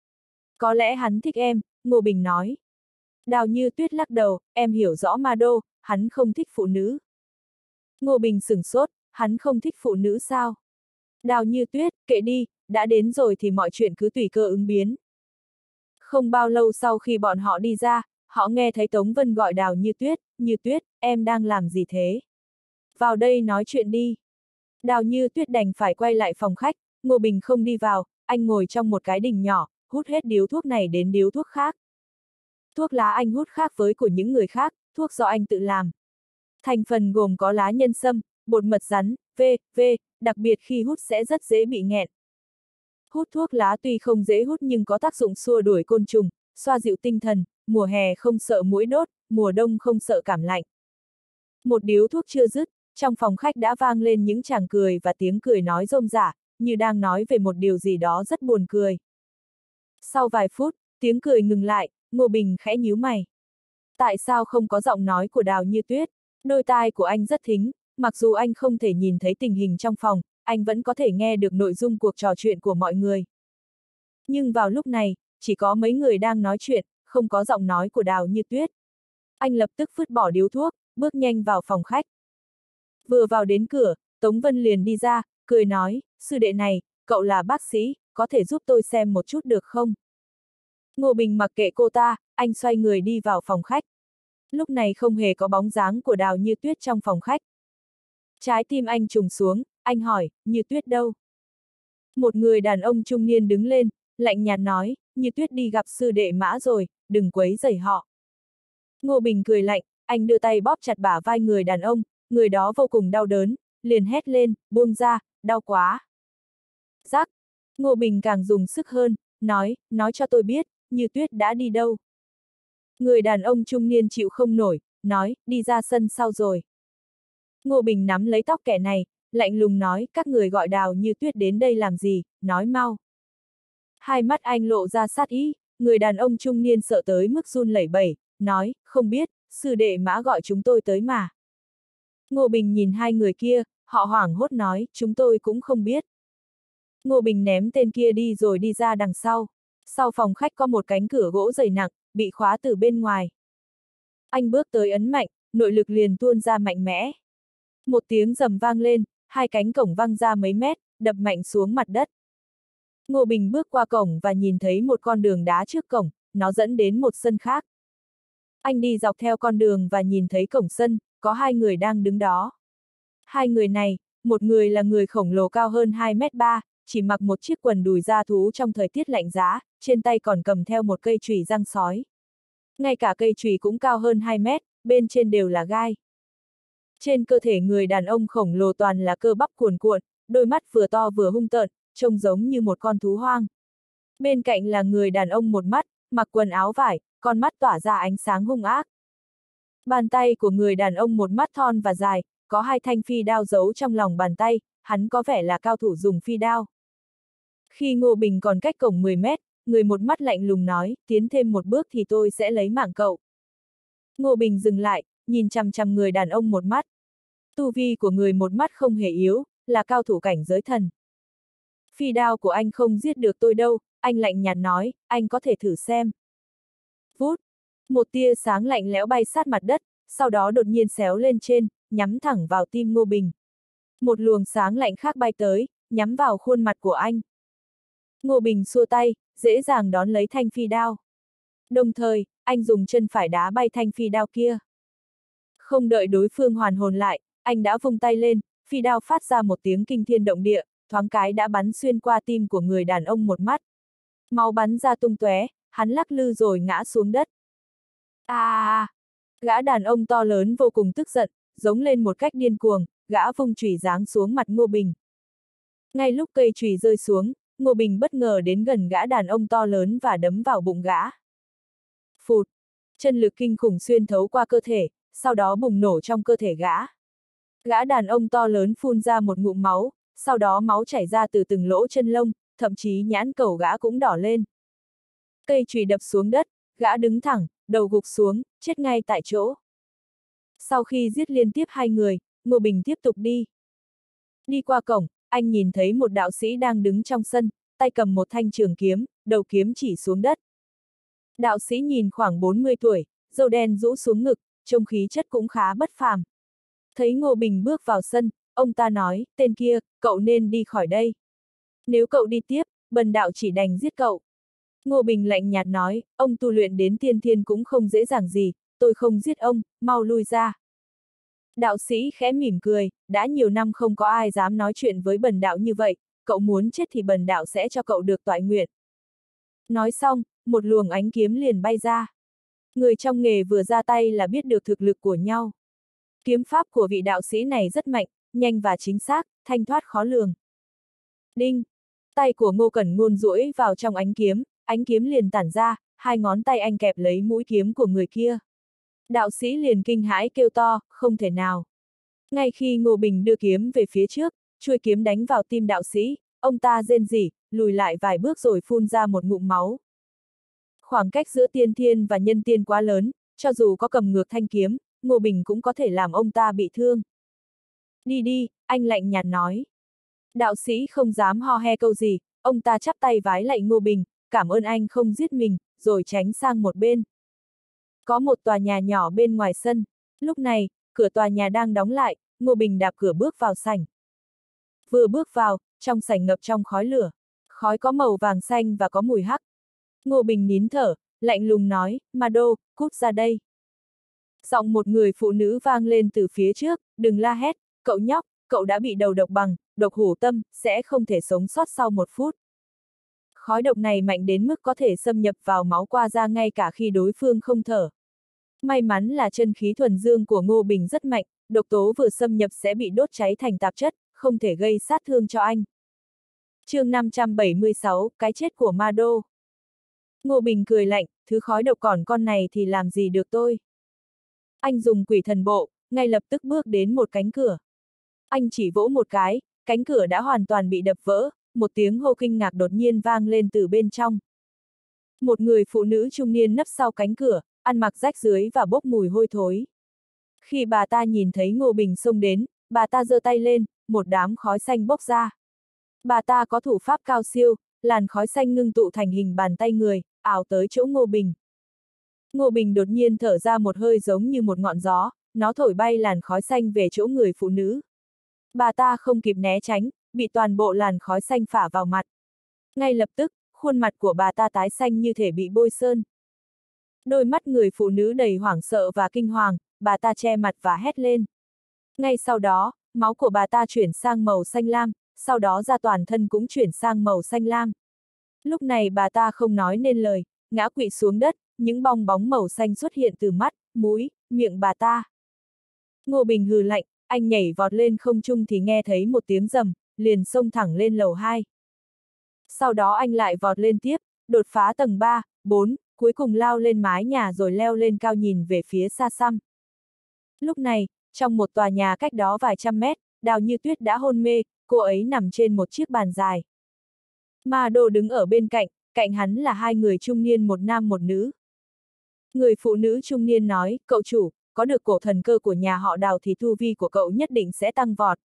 Có lẽ hắn thích em, Ngô Bình nói. Đào Như Tuyết lắc đầu, em hiểu rõ Ma Đô, hắn không thích phụ nữ. Ngô Bình sửng sốt, hắn không thích phụ nữ sao? Đào Như Tuyết, kệ đi, đã đến rồi thì mọi chuyện cứ tùy cơ ứng biến. Không bao lâu sau khi bọn họ đi ra, họ nghe thấy Tống Vân gọi Đào Như Tuyết, em đang làm gì thế? Vào đây nói chuyện đi. Đào Như Tuyết đành phải quay lại phòng khách, Ngô Bình không đi vào, anh ngồi trong một cái đình nhỏ, hút hết điếu thuốc này đến điếu thuốc khác. Thuốc lá anh hút khác với của những người khác, thuốc do anh tự làm. Thành phần gồm có lá nhân sâm, bột mật rắn, đặc biệt khi hút sẽ rất dễ bị nghẹn. Hút thuốc lá tuy không dễ hút nhưng có tác dụng xua đuổi côn trùng, xoa dịu tinh thần, mùa hè không sợ muỗi đốt, mùa đông không sợ cảm lạnh. Một điếu thuốc chưa dứt, trong phòng khách đã vang lên những tràng cười và tiếng cười nói rôm rả, như đang nói về một điều gì đó rất buồn cười. Sau vài phút, tiếng cười ngừng lại, Ngô Bình khẽ nhíu mày. Tại sao không có giọng nói của Đào Như Tuyết? Đôi tai của anh rất thính, mặc dù anh không thể nhìn thấy tình hình trong phòng, anh vẫn có thể nghe được nội dung cuộc trò chuyện của mọi người. Nhưng vào lúc này, chỉ có mấy người đang nói chuyện, không có giọng nói của Đào Như Tuyết. Anh lập tức vứt bỏ điếu thuốc, bước nhanh vào phòng khách. Vừa vào đến cửa, Tống Vân liền đi ra, cười nói, sư đệ này, cậu là bác sĩ, có thể giúp tôi xem một chút được không? Ngô Bình mặc kệ cô ta, anh xoay người đi vào phòng khách. Lúc này không hề có bóng dáng của Đào Như Tuyết trong phòng khách. Trái tim anh trùng xuống, anh hỏi, Như Tuyết đâu? Một người đàn ông trung niên đứng lên, lạnh nhạt nói, Như Tuyết đi gặp sư đệ Mã rồi, đừng quấy rầy họ. Ngô Bình cười lạnh, anh đưa tay bóp chặt bả vai người đàn ông, người đó vô cùng đau đớn, liền hét lên, buông ra, đau quá. Rắc, Ngô Bình càng dùng sức hơn, nói cho tôi biết, Như Tuyết đã đi đâu? Người đàn ông trung niên chịu không nổi, nói, đi ra sân sau rồi. Ngô Bình nắm lấy tóc kẻ này, lạnh lùng nói, các người gọi Đào Như Tuyết đến đây làm gì, nói mau. Hai mắt anh lộ ra sát ý, người đàn ông trung niên sợ tới mức run lẩy bẩy, nói, không biết, sư đệ Mã gọi chúng tôi tới mà. Ngô Bình nhìn hai người kia, họ hoảng hốt nói, chúng tôi cũng không biết. Ngô Bình ném tên kia đi rồi đi ra đằng sau. Sau phòng khách có một cánh cửa gỗ dày nặng, bị khóa từ bên ngoài. Anh bước tới ấn mạnh, nội lực liền tuôn ra mạnh mẽ. Một tiếng rầm vang lên, hai cánh cổng văng ra mấy mét, đập mạnh xuống mặt đất. Ngô Bình bước qua cổng và nhìn thấy một con đường đá trước cổng, nó dẫn đến một sân khác. Anh đi dọc theo con đường và nhìn thấy cổng sân, có hai người đang đứng đó. Hai người này, một người là người khổng lồ cao hơn 2m3, chỉ mặc một chiếc quần đùi da thú trong thời tiết lạnh giá, trên tay còn cầm theo một cây chùy răng sói. Ngay cả cây chùy cũng cao hơn 2 mét, bên trên đều là gai. Trên cơ thể người đàn ông khổng lồ toàn là cơ bắp cuồn cuộn, đôi mắt vừa to vừa hung tợn, trông giống như một con thú hoang. Bên cạnh là người đàn ông một mắt, mặc quần áo vải, con mắt tỏa ra ánh sáng hung ác. Bàn tay của người đàn ông một mắt thon và dài, có hai thanh phi đao giấu trong lòng bàn tay, hắn có vẻ là cao thủ dùng phi đao. Khi Ngô Bình còn cách cổng 10 mét, người một mắt lạnh lùng nói, tiến thêm một bước thì tôi sẽ lấy mạng cậu. Ngô Bình dừng lại, nhìn chằm chằm người đàn ông một mắt. Tu vi của người một mắt không hề yếu, là cao thủ cảnh giới thần. Phi đao của anh không giết được tôi đâu, anh lạnh nhạt nói, anh có thể thử xem. Vút, một tia sáng lạnh lẽo bay sát mặt đất, sau đó đột nhiên xéo lên trên, nhắm thẳng vào tim Ngô Bình. Một luồng sáng lạnh khác bay tới, nhắm vào khuôn mặt của anh. Ngô Bình xua tay, dễ dàng đón lấy thanh phi đao. Đồng thời, anh dùng chân phải đá bay thanh phi đao kia. Không đợi đối phương hoàn hồn lại, anh đã vung tay lên, phi đao phát ra một tiếng kinh thiên động địa, thoáng cái đã bắn xuyên qua tim của người đàn ông một mắt. Máu bắn ra tung tóe, hắn lắc lư rồi ngã xuống đất. Gã đàn ông to lớn vô cùng tức giận, giống lên một cách điên cuồng, gã vung chùy giáng xuống mặt Ngô Bình. Ngay lúc cây chùy rơi xuống, Ngô Bình bất ngờ đến gần gã đàn ông to lớn và đấm vào bụng gã. Phụt! Chân lực kinh khủng xuyên thấu qua cơ thể, sau đó bùng nổ trong cơ thể gã. Gã đàn ông to lớn phun ra một ngụm máu, sau đó máu chảy ra từ từng lỗ chân lông, thậm chí nhãn cầu gã cũng đỏ lên. Cây chùy đập xuống đất, gã đứng thẳng, đầu gục xuống, chết ngay tại chỗ. Sau khi giết liên tiếp hai người, Ngô Bình tiếp tục đi. Đi qua cổng, anh nhìn thấy một đạo sĩ đang đứng trong sân, tay cầm một thanh trường kiếm, đầu kiếm chỉ xuống đất. Đạo sĩ nhìn khoảng 40 tuổi, râu đen rũ xuống ngực, trông khí chất cũng khá bất phàm. Thấy Ngô Bình bước vào sân, ông ta nói, tên kia, cậu nên đi khỏi đây. Nếu cậu đi tiếp, bần đạo chỉ đành giết cậu. Ngô Bình lạnh nhạt nói, ông tu luyện đến tiên thiên cũng không dễ dàng gì, tôi không giết ông, mau lui ra. Đạo sĩ khẽ mỉm cười, đã nhiều năm không có ai dám nói chuyện với bần đạo như vậy, cậu muốn chết thì bần đạo sẽ cho cậu được toại nguyện. Nói xong, một luồng ánh kiếm liền bay ra. Người trong nghề vừa ra tay là biết được thực lực của nhau. Kiếm pháp của vị đạo sĩ này rất mạnh, nhanh và chính xác, thanh thoát khó lường. Đinh! Tay của Ngô Cẩn Ngôn duỗi vào trong ánh kiếm liền tản ra, hai ngón tay anh kẹp lấy mũi kiếm của người kia. Đạo sĩ liền kinh hãi kêu to, không thể nào. Ngay khi Ngô Bình đưa kiếm về phía trước, chuôi kiếm đánh vào tim đạo sĩ, ông ta rên rỉ, lùi lại vài bước rồi phun ra một ngụm máu. Khoảng cách giữa tiên thiên và nhân tiên quá lớn, cho dù có cầm ngược thanh kiếm, Ngô Bình cũng có thể làm ông ta bị thương. Đi đi, anh lạnh nhạt nói. Đạo sĩ không dám ho he câu gì, ông ta chắp tay vái lạy Ngô Bình, cảm ơn anh không giết mình, rồi tránh sang một bên. Có một tòa nhà nhỏ bên ngoài sân, lúc này, cửa tòa nhà đang đóng lại, Ngô Bình đạp cửa bước vào sảnh. Vừa bước vào, trong sảnh ngập trong khói lửa, khói có màu vàng xanh và có mùi hắc. Ngô Bình nín thở, lạnh lùng nói, Mado, cút ra đây. Giọng một người phụ nữ vang lên từ phía trước, đừng la hét, cậu nhóc, cậu đã bị đầu độc bằng, độc hủ tâm, sẽ không thể sống sót sau 1 phút. Khói độc này mạnh đến mức có thể xâm nhập vào máu qua da ngay cả khi đối phương không thở. May mắn là chân khí thuần dương của Ngô Bình rất mạnh, độc tố vừa xâm nhập sẽ bị đốt cháy thành tạp chất, không thể gây sát thương cho anh. Chương 576, cái chết của Mado. Ngô Bình cười lạnh, thứ khói độc còn con này thì làm gì được tôi. Anh dùng quỷ thần bộ, ngay lập tức bước đến một cánh cửa. Anh chỉ vỗ một cái, cánh cửa đã hoàn toàn bị đập vỡ, một tiếng hô kinh ngạc đột nhiên vang lên từ bên trong. Một người phụ nữ trung niên nấp sau cánh cửa, ăn mặc rách rưới và bốc mùi hôi thối. Khi bà ta nhìn thấy Ngô Bình xông đến, bà ta giơ tay lên, một đám khói xanh bốc ra. Bà ta có thủ pháp cao siêu, làn khói xanh ngưng tụ thành hình bàn tay người, ảo tới chỗ Ngô Bình. Ngô Bình đột nhiên thở ra một hơi giống như một ngọn gió, nó thổi bay làn khói xanh về chỗ người phụ nữ. Bà ta không kịp né tránh, bị toàn bộ làn khói xanh phả vào mặt. Ngay lập tức, khuôn mặt của bà ta tái xanh như thể bị bôi sơn. Đôi mắt người phụ nữ đầy hoảng sợ và kinh hoàng, bà ta che mặt và hét lên. Ngay sau đó, máu của bà ta chuyển sang màu xanh lam, sau đó da toàn thân cũng chuyển sang màu xanh lam. Lúc này bà ta không nói nên lời, ngã quỵ xuống đất, những bong bóng màu xanh xuất hiện từ mắt, mũi, miệng bà ta. Ngô Bình hừ lạnh, anh nhảy vọt lên không trung thì nghe thấy một tiếng rầm, liền xông thẳng lên lầu 2. Sau đó anh lại vọt lên tiếp, đột phá tầng 3, 4, cuối cùng lao lên mái nhà rồi leo lên cao nhìn về phía xa xăm. Lúc này, trong một tòa nhà cách đó vài trăm mét, Đào Như Tuyết đã hôn mê, cô ấy nằm trên một chiếc bàn dài. Ma Đô đứng ở bên cạnh, cạnh hắn là hai người trung niên một nam một nữ. Người phụ nữ trung niên nói, cậu chủ, có được cổ thần cơ của nhà họ Đào thì tu vi của cậu nhất định sẽ tăng vọt.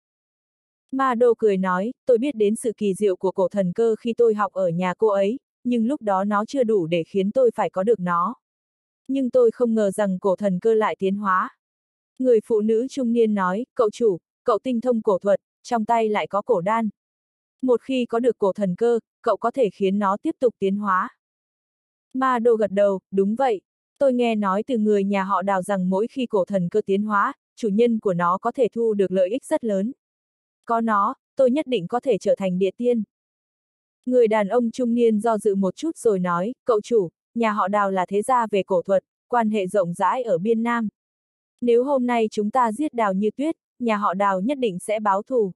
Ma Đô cười nói, tôi biết đến sự kỳ diệu của cổ thần cơ khi tôi học ở nhà cô ấy, nhưng lúc đó nó chưa đủ để khiến tôi phải có được nó. Nhưng tôi không ngờ rằng cổ thần cơ lại tiến hóa. Người phụ nữ trung niên nói, cậu chủ, cậu tinh thông cổ thuật, trong tay lại có cổ đan. Một khi có được cổ thần cơ, cậu có thể khiến nó tiếp tục tiến hóa. Ma Đô gật đầu, đúng vậy. Tôi nghe nói từ người nhà họ Đào rằng mỗi khi cổ thần cơ tiến hóa, chủ nhân của nó có thể thu được lợi ích rất lớn. Có nó, tôi nhất định có thể trở thành địa tiên. Người đàn ông trung niên do dự một chút rồi nói, cậu chủ, nhà họ Đào là thế gia về cổ thuật, quan hệ rộng rãi ở Biên Nam. Nếu hôm nay chúng ta giết Đào Như Tuyết, nhà họ Đào nhất định sẽ báo thù.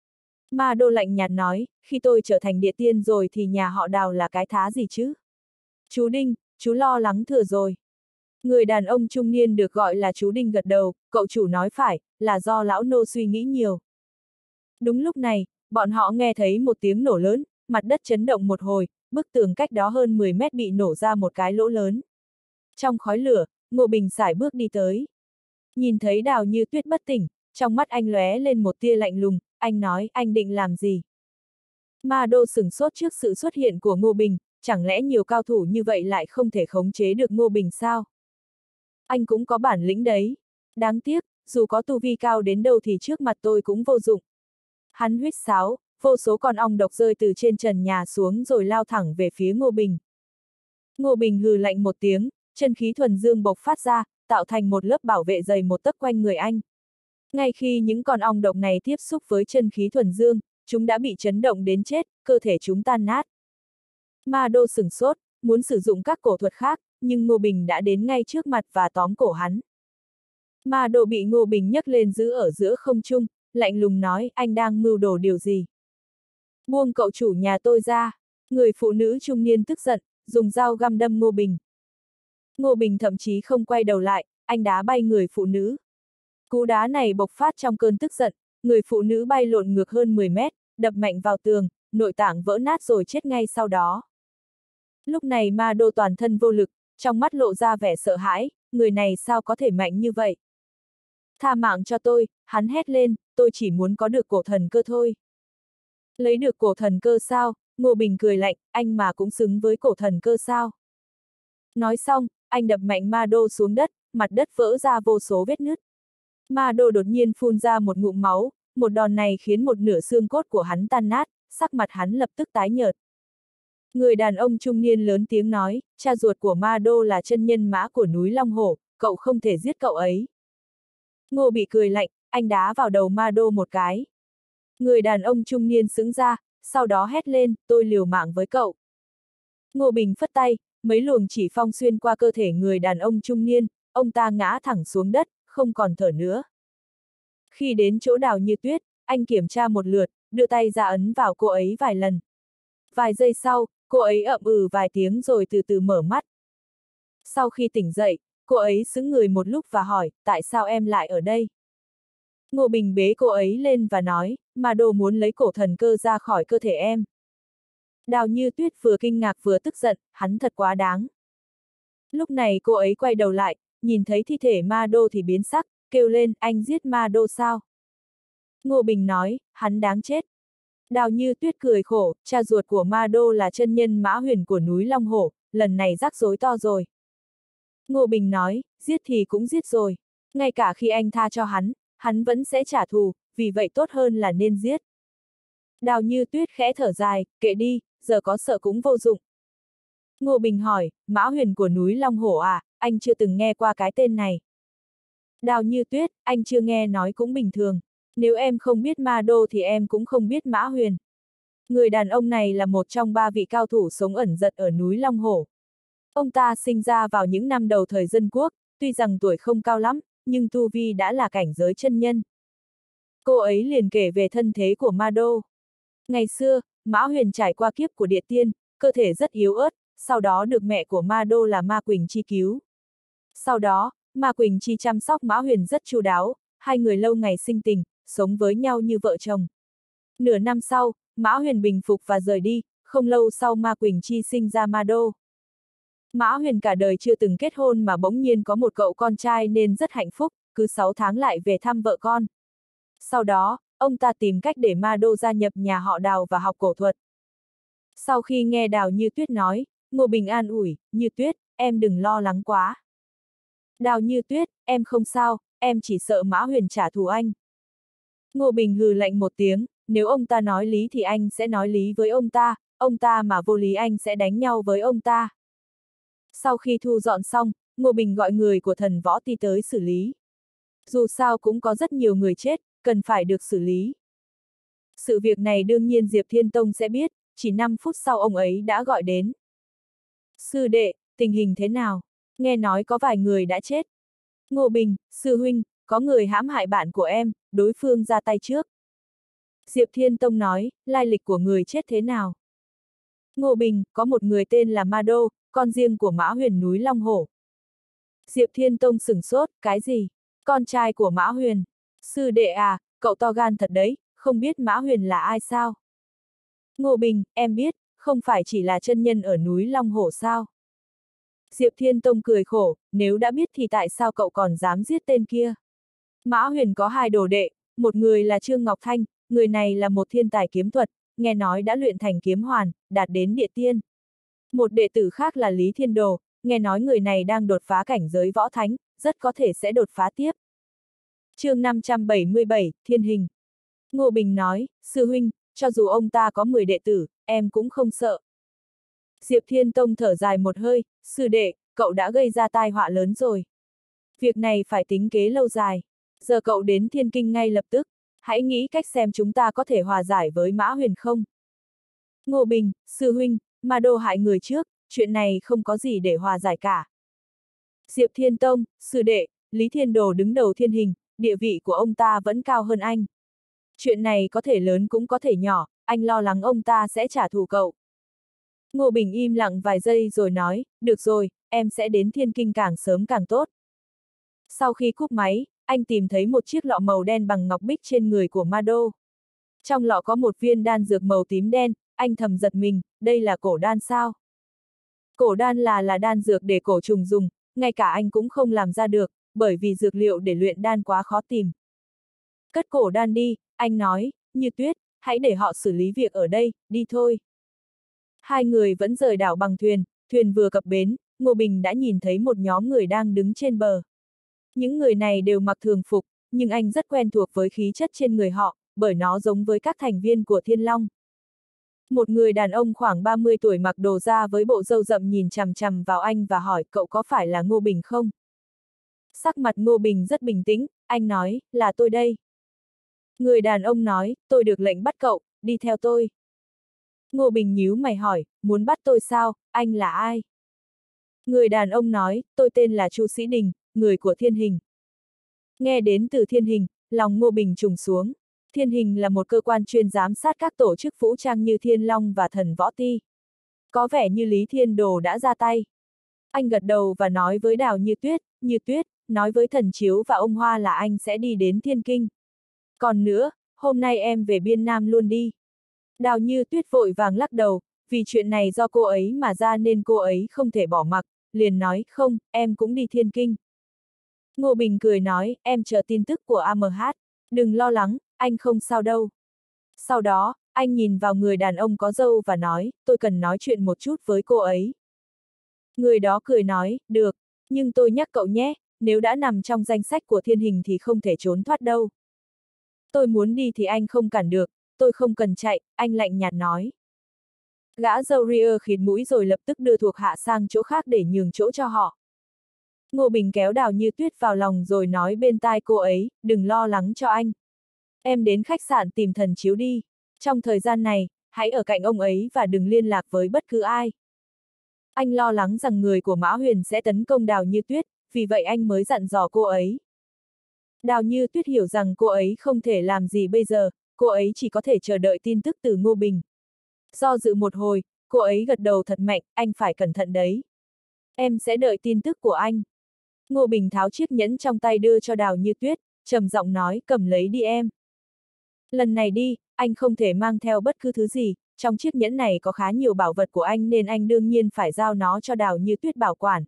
Ma Đô lạnh nhạt nói, khi tôi trở thành địa tiên rồi thì nhà họ Đào là cái thá gì chứ? Chú Đinh, chú lo lắng thừa rồi. Người đàn ông trung niên được gọi là chú Đinh gật đầu, cậu chủ nói phải, là do lão nô suy nghĩ nhiều. Đúng lúc này, bọn họ nghe thấy một tiếng nổ lớn, mặt đất chấn động một hồi, bức tường cách đó hơn 10 mét bị nổ ra một cái lỗ lớn. Trong khói lửa, Ngô Bình sải bước đi tới. Nhìn thấy Đào Như Tuyết bất tỉnh, trong mắt anh lóe lên một tia lạnh lùng, anh nói, anh định làm gì? Ma Đô sửng sốt trước sự xuất hiện của Ngô Bình, chẳng lẽ nhiều cao thủ như vậy lại không thể khống chế được Ngô Bình sao? Anh cũng có bản lĩnh đấy. Đáng tiếc, dù có tu vi cao đến đâu thì trước mặt tôi cũng vô dụng. Hắn huýt sáo, vô số con ong độc rơi từ trên trần nhà xuống rồi lao thẳng về phía Ngô Bình. Ngô Bình hừ lạnh một tiếng, chân khí thuần dương bộc phát ra, tạo thành một lớp bảo vệ dày một tấc quanh người anh. Ngay khi những con ong độc này tiếp xúc với chân khí thuần dương, chúng đã bị chấn động đến chết, cơ thể chúng tan nát. Ma Đô sửng sốt, muốn sử dụng các cổ thuật khác, nhưng Ngô Bình đã đến ngay trước mặt và tóm cổ hắn. Ma Đô bị Ngô Bình nhấc lên giữ ở giữa không trung, lạnh lùng nói, anh đang mưu đồ điều gì? Buông cậu chủ nhà tôi ra. Người phụ nữ trung niên tức giận, dùng dao găm đâm Ngô Bình. Ngô Bình thậm chí không quay đầu lại, anh đá bay người phụ nữ. Cú đá này bộc phát trong cơn tức giận, người phụ nữ bay lộn ngược hơn 10 mét, đập mạnh vào tường, nội tạng vỡ nát rồi chết ngay sau đó. Lúc này Ma Đô toàn thân vô lực, trong mắt lộ ra vẻ sợ hãi, người này sao có thể mạnh như vậy? Tha mạng cho tôi, hắn hét lên, tôi chỉ muốn có được cổ thần cơ thôi. Lấy được cổ thần cơ sao? Ngô Bình cười lạnh, anh mà cũng xứng với cổ thần cơ sao? Nói xong, anh đập mạnh Ma Đô xuống đất, mặt đất vỡ ra vô số vết nứt. Ma Đô đột nhiên phun ra một ngụm máu, một đòn này khiến một nửa xương cốt của hắn tan nát, sắc mặt hắn lập tức tái nhợt. Người đàn ông trung niên lớn tiếng nói, cha ruột của Ma Đô là chân nhân mã của núi Long Hổ, cậu không thể giết cậu ấy. Ngô Bị cười lạnh, anh đá vào đầu Ma Đô một cái. Người đàn ông trung niên sững ra, sau đó hét lên, tôi liều mạng với cậu. Ngô Bình phất tay, mấy luồng chỉ phong xuyên qua cơ thể người đàn ông trung niên, ông ta ngã thẳng xuống đất, không còn thở nữa. Khi đến chỗ Đào Như Tuyết, anh kiểm tra một lượt, đưa tay ra ấn vào cô ấy vài lần. Vài giây sau, Cô ấy ậm ừ vài tiếng rồi từ từ mở mắt. Sau khi tỉnh dậy, cô ấy sững người một lúc và hỏi, tại sao em lại ở đây? Ngô Bình bế cô ấy lên và nói, Ma Đô muốn lấy cổ thần cơ ra khỏi cơ thể em. Đào Như Tuyết vừa kinh ngạc vừa tức giận, hắn thật quá đáng. Lúc này cô ấy quay đầu lại, nhìn thấy thi thể Ma Đô thì biến sắc, kêu lên, anh giết Ma Đô sao? Ngô Bình nói, hắn đáng chết. Đào Như Tuyết cười khổ, cha ruột của Ma Đô là chân nhân Mã Huyền của núi Long Hổ, lần này rắc rối to rồi. Ngô Bình nói, giết thì cũng giết rồi. Ngay cả khi anh tha cho hắn vẫn sẽ trả thù, vì vậy tốt hơn là nên giết. Đào Như Tuyết khẽ thở dài, kệ đi, giờ có sợ cũng vô dụng. Ngô Bình hỏi, Mã Huyền của núi Long Hổ à, anh chưa từng nghe qua cái tên này. Đào Như Tuyết, anh chưa nghe nói cũng bình thường. Nếu em không biết Ma Đô thì em cũng không biết Mã Huyền. Người đàn ông này là một trong 3 vị cao thủ sống ẩn giật ở núi Long Hổ. Ông ta sinh ra vào những năm đầu thời dân quốc, tuy rằng tuổi không cao lắm, nhưng tu vi đã là cảnh giới chân nhân. Cô ấy liền kể về thân thế của Ma Đô. Ngày xưa, Mã Huyền trải qua kiếp của địa tiên, cơ thể rất yếu ớt, sau đó được mẹ của Ma Đô là Ma Quỳnh Chi cứu. Sau đó, Ma Quỳnh Chi chăm sóc Mã Huyền rất chu đáo, hai người lâu ngày sinh tình, sống với nhau như vợ chồng. Nửa năm sau, Mã Huyền bình phục và rời đi, không lâu sau Ma Quỳnh Chi sinh ra Ma Đô. Mã Huyền cả đời chưa từng kết hôn mà bỗng nhiên có một cậu con trai nên rất hạnh phúc, cứ 6 tháng lại về thăm vợ con. Sau đó, ông ta tìm cách để Ma Đô gia nhập nhà họ Đào và học cổ thuật. Sau khi nghe Đào Như Tuyết nói, Ngô Bình an ủi, Như Tuyết, em đừng lo lắng quá. Đào Như Tuyết, em không sao, em chỉ sợ Mã Huyền trả thù anh. Ngô Bình hừ lạnh một tiếng, nếu ông ta nói lý thì anh sẽ nói lý với ông ta mà vô lý anh sẽ đánh nhau với ông ta. Sau khi thu dọn xong, Ngô Bình gọi người của Thần Võ Ti tới xử lý. Dù sao cũng có rất nhiều người chết, cần phải được xử lý. Sự việc này đương nhiên Diệp Thiên Tông sẽ biết, chỉ 5 phút sau ông ấy đã gọi đến. Sư đệ, tình hình thế nào? Nghe nói có vài người đã chết. Ngô Bình, sư huynh, có người hãm hại bạn của em, đối phương ra tay trước. Diệp Thiên Tông nói, lai lịch của người chết thế nào? Ngô Bình, có một người tên là Ma Đô, con riêng của Mã Huyền núi Long Hổ. Diệp Thiên Tông sửng sốt, cái gì? Con trai của Mã Huyền. Sư đệ à, cậu to gan thật đấy, không biết Mã Huyền là ai sao? Ngô Bình, em biết, không phải chỉ là chân nhân ở núi Long Hổ sao? Diệp Thiên Tông cười khổ, nếu đã biết thì tại sao cậu còn dám giết tên kia? Mã Huyền có 2 đồ đệ, một người là Trương Ngọc Thanh, người này là một thiên tài kiếm thuật, nghe nói đã luyện thành kiếm hoàn, đạt đến địa tiên. Một đệ tử khác là Lý Thiên Đồ, nghe nói người này đang đột phá cảnh giới võ thánh, rất có thể sẽ đột phá tiếp. Chương 577, Thiên Hình. Ngô Bình nói, sư huynh, cho dù ông ta có 10 đệ tử, em cũng không sợ. Diệp Thiên Tông thở dài một hơi, sư đệ, cậu đã gây ra tai họa lớn rồi. Việc này phải tính kế lâu dài. Giờ cậu đến Thiên Kinh ngay lập tức, hãy nghĩ cách xem chúng ta có thể hòa giải với Mã Huyền không. Ngô Bình, sư huynh, Ma Đô hại người trước, chuyện này không có gì để hòa giải cả. Diệp Thiên Tông, sư đệ, Lý Thiên Đồ đứng đầu thiên hình, địa vị của ông ta vẫn cao hơn anh. Chuyện này có thể lớn cũng có thể nhỏ, anh lo lắng ông ta sẽ trả thù cậu. Ngô Bình im lặng vài giây rồi nói, được rồi, em sẽ đến Thiên Kinh càng sớm càng tốt. Sau khi cúp máy, anh tìm thấy một chiếc lọ màu đen bằng ngọc bích trên người của Ma Đô. Trong lọ có một viên đan dược màu tím đen, anh thầm giật mình, đây là cổ đan sao? Cổ đan là đan dược để cổ trùng dùng, ngay cả anh cũng không làm ra được, bởi vì dược liệu để luyện đan quá khó tìm. Cất cổ đan đi, anh nói, Như Tuyết, hãy để họ xử lý việc ở đây, đi thôi. Hai người vẫn rời đảo bằng thuyền, thuyền vừa cập bến, Ngô Bình đã nhìn thấy một nhóm người đang đứng trên bờ. Những người này đều mặc thường phục, nhưng anh rất quen thuộc với khí chất trên người họ, bởi nó giống với các thành viên của Thiên Long. Một người đàn ông khoảng 30 tuổi mặc đồ da với bộ râu rậm nhìn chằm chằm vào anh và hỏi cậu có phải là Ngô Bình không? Sắc mặt Ngô Bình rất bình tĩnh, anh nói, là tôi đây. Người đàn ông nói, tôi được lệnh bắt cậu, đi theo tôi. Ngô Bình nhíu mày hỏi, muốn bắt tôi sao, anh là ai? Người đàn ông nói, tôi tên là Chu Sĩ Đình, người của Thiên Hình. Nghe đến từ Thiên Hình, lòng Ngô Bình trùng xuống. Thiên Hình là một cơ quan chuyên giám sát các tổ chức vũ trang như Thiên Long và Thần Võ Ti. Có vẻ như Lý Thiên Đồ đã ra tay. Anh gật đầu và nói với Đào Như Tuyết, nói với Thần Chiếu và ông Hoa là anh sẽ đi đến Thiên Kinh. Còn nữa, hôm nay em về Biên Nam luôn đi. Đào Như Tuyết vội vàng lắc đầu, vì chuyện này do cô ấy mà ra nên cô ấy không thể bỏ mặc, liền nói, không, em cũng đi Thiên Kinh. Ngô Bình cười nói, em chờ tin tức của AMH, đừng lo lắng, anh không sao đâu. Sau đó, anh nhìn vào người đàn ông có râu và nói, tôi cần nói chuyện một chút với cô ấy. Người đó cười nói, được, nhưng tôi nhắc cậu nhé, nếu đã nằm trong danh sách của Thiên Hình thì không thể trốn thoát đâu. Tôi muốn đi thì anh không cản được, tôi không cần chạy, anh lạnh nhạt nói. Gã râu ria khịt mũi rồi lập tức đưa thuộc hạ sang chỗ khác để nhường chỗ cho họ. Ngô Bình kéo Đào Như Tuyết vào lòng rồi nói bên tai cô ấy, đừng lo lắng cho anh. Em đến khách sạn tìm Thần Chiếu đi. Trong thời gian này, hãy ở cạnh ông ấy và đừng liên lạc với bất cứ ai. Anh lo lắng rằng người của Mã Huyền sẽ tấn công Đào Như Tuyết, vì vậy anh mới dặn dò cô ấy. Đào Như Tuyết hiểu rằng cô ấy không thể làm gì bây giờ, cô ấy chỉ có thể chờ đợi tin tức từ Ngô Bình. Do dự một hồi, cô ấy gật đầu thật mạnh, anh phải cẩn thận đấy. Em sẽ đợi tin tức của anh. Ngô Bình tháo chiếc nhẫn trong tay đưa cho Đào Như Tuyết, trầm giọng nói, cầm lấy đi em. Lần này đi, anh không thể mang theo bất cứ thứ gì, trong chiếc nhẫn này có khá nhiều bảo vật của anh nên anh đương nhiên phải giao nó cho Đào Như Tuyết bảo quản.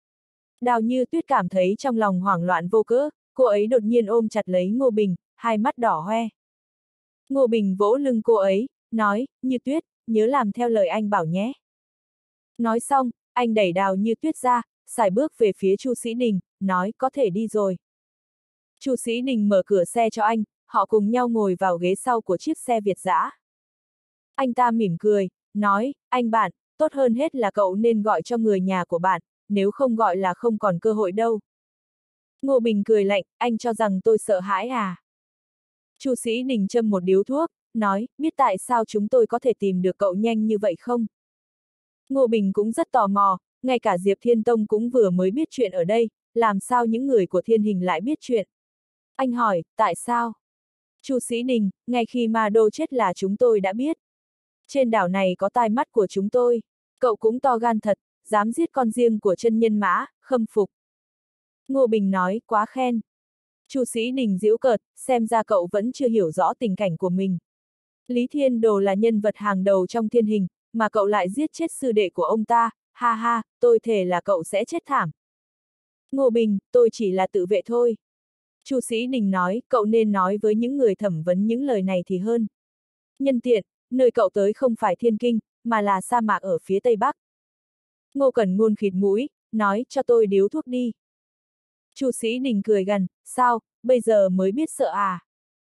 Đào Như Tuyết cảm thấy trong lòng hoảng loạn vô cớ, cô ấy đột nhiên ôm chặt lấy Ngô Bình, hai mắt đỏ hoe. Ngô Bình vỗ lưng cô ấy, nói, Như Tuyết, nhớ làm theo lời anh bảo nhé. Nói xong, anh đẩy Đào Như Tuyết ra, sải bước về phía Chu Sĩ Đình, nói, có thể đi rồi. Chu Sĩ Đình mở cửa xe cho anh, họ cùng nhau ngồi vào ghế sau của chiếc xe Việt dã. Anh ta mỉm cười, nói, anh bạn, tốt hơn hết là cậu nên gọi cho người nhà của bạn, nếu không gọi là không còn cơ hội đâu. Ngô Bình cười lạnh, anh cho rằng tôi sợ hãi à? Chu Sĩ Đình châm một điếu thuốc, nói, biết tại sao chúng tôi có thể tìm được cậu nhanh như vậy không? Ngô Bình cũng rất tò mò, ngay cả Diệp Thiên Tông cũng vừa mới biết chuyện ở đây, làm sao những người của Thiên Hình lại biết chuyện? Anh hỏi, tại sao? Chu Sĩ Đình, ngay khi Ma Đô chết là chúng tôi đã biết. Trên đảo này có tai mắt của chúng tôi. Cậu cũng to gan thật, dám giết con riêng của chân nhân Mã, khâm phục. Ngô Bình nói, quá khen. Chu Sĩ Đình giễu cợt, xem ra cậu vẫn chưa hiểu rõ tình cảnh của mình. Lý Thiên Đồ là nhân vật hàng đầu trong Thiên Hình, mà cậu lại giết chết sư đệ của ông ta, ha ha, tôi thề là cậu sẽ chết thảm. Ngô Bình, tôi chỉ là tự vệ thôi. Chu Sĩ Đình nói, cậu nên nói với những người thẩm vấn những lời này thì hơn. Nhân tiện, nơi cậu tới không phải Thiên Kinh, mà là sa mạc ở phía Tây Bắc. Ngô Cẩn Ngôn khịt mũi, nói, cho tôi điếu thuốc đi. Chu Sĩ Đình cười gằn, sao, bây giờ mới biết sợ à?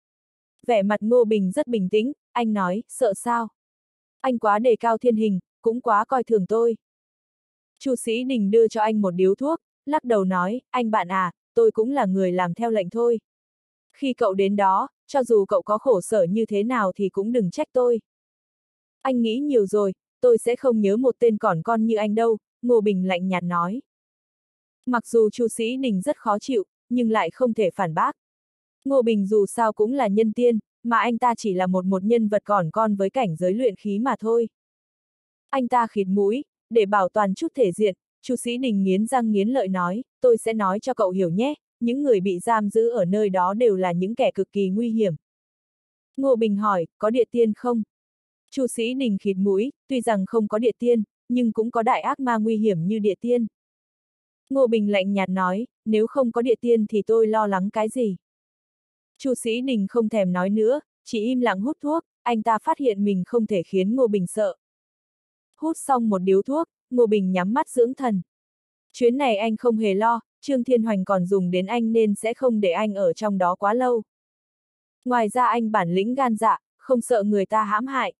Vẻ mặt Ngô Bình rất bình tĩnh, anh nói, sợ sao? Anh quá đề cao Thiên Hình, cũng quá coi thường tôi. Chu Sĩ Đình đưa cho anh một điếu thuốc, lắc đầu nói, anh bạn à, tôi cũng là người làm theo lệnh thôi. Khi cậu đến đó, cho dù cậu có khổ sở như thế nào thì cũng đừng trách tôi. Anh nghĩ nhiều rồi, tôi sẽ không nhớ một tên còn con như anh đâu, Ngô Bình lạnh nhạt nói. Mặc dù Chu Sĩ Đình rất khó chịu, nhưng lại không thể phản bác. Ngô Bình dù sao cũng là nhân tiên, mà anh ta chỉ là một nhân vật còn con với cảnh giới luyện khí mà thôi. Anh ta khịt mũi, để bảo toàn chút thể diện, Chu Sĩ Đình nghiến răng nghiến lợi nói, tôi sẽ nói cho cậu hiểu nhé, những người bị giam giữ ở nơi đó đều là những kẻ cực kỳ nguy hiểm. Ngô Bình hỏi, có địa tiên không? Chu Sĩ Đình khịt mũi, tuy rằng không có địa tiên, nhưng cũng có đại ác ma nguy hiểm như địa tiên. Ngô Bình lạnh nhạt nói, nếu không có địa tiên thì tôi lo lắng cái gì? Chu Sĩ Đình không thèm nói nữa, chỉ im lặng hút thuốc, anh ta phát hiện mình không thể khiến Ngô Bình sợ. Hút xong một điếu thuốc, Ngô Bình nhắm mắt dưỡng thần. Chuyến này anh không hề lo, Trương Thiên Hoành còn dùng đến anh nên sẽ không để anh ở trong đó quá lâu. Ngoài ra anh bản lĩnh gan dạ, không sợ người ta hãm hại.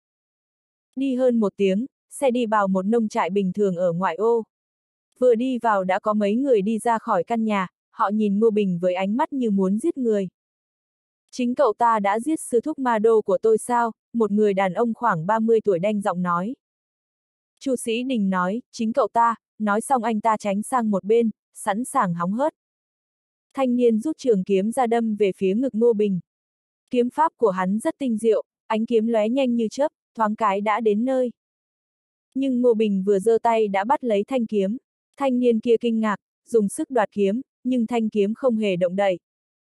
Đi hơn một tiếng, xe đi vào một nông trại bình thường ở ngoại ô. Vừa đi vào đã có mấy người đi ra khỏi căn nhà, họ nhìn Ngô Bình với ánh mắt như muốn giết người. Chính cậu ta đã giết sư thúc Ma Đô của tôi sao? Một người đàn ông khoảng 30 tuổi đanh giọng nói. Chu Sĩ Đình nói, chính cậu ta, nói xong anh ta tránh sang một bên, sẵn sàng hóng hớt. Thanh niên rút trường kiếm ra đâm về phía ngực Ngô Bình. Kiếm pháp của hắn rất tinh diệu, ánh kiếm lóe nhanh như chớp, thoáng cái đã đến nơi. Nhưng Ngô Bình vừa giơ tay đã bắt lấy thanh kiếm. Thanh niên kia kinh ngạc, dùng sức đoạt kiếm, nhưng thanh kiếm không hề động đậy.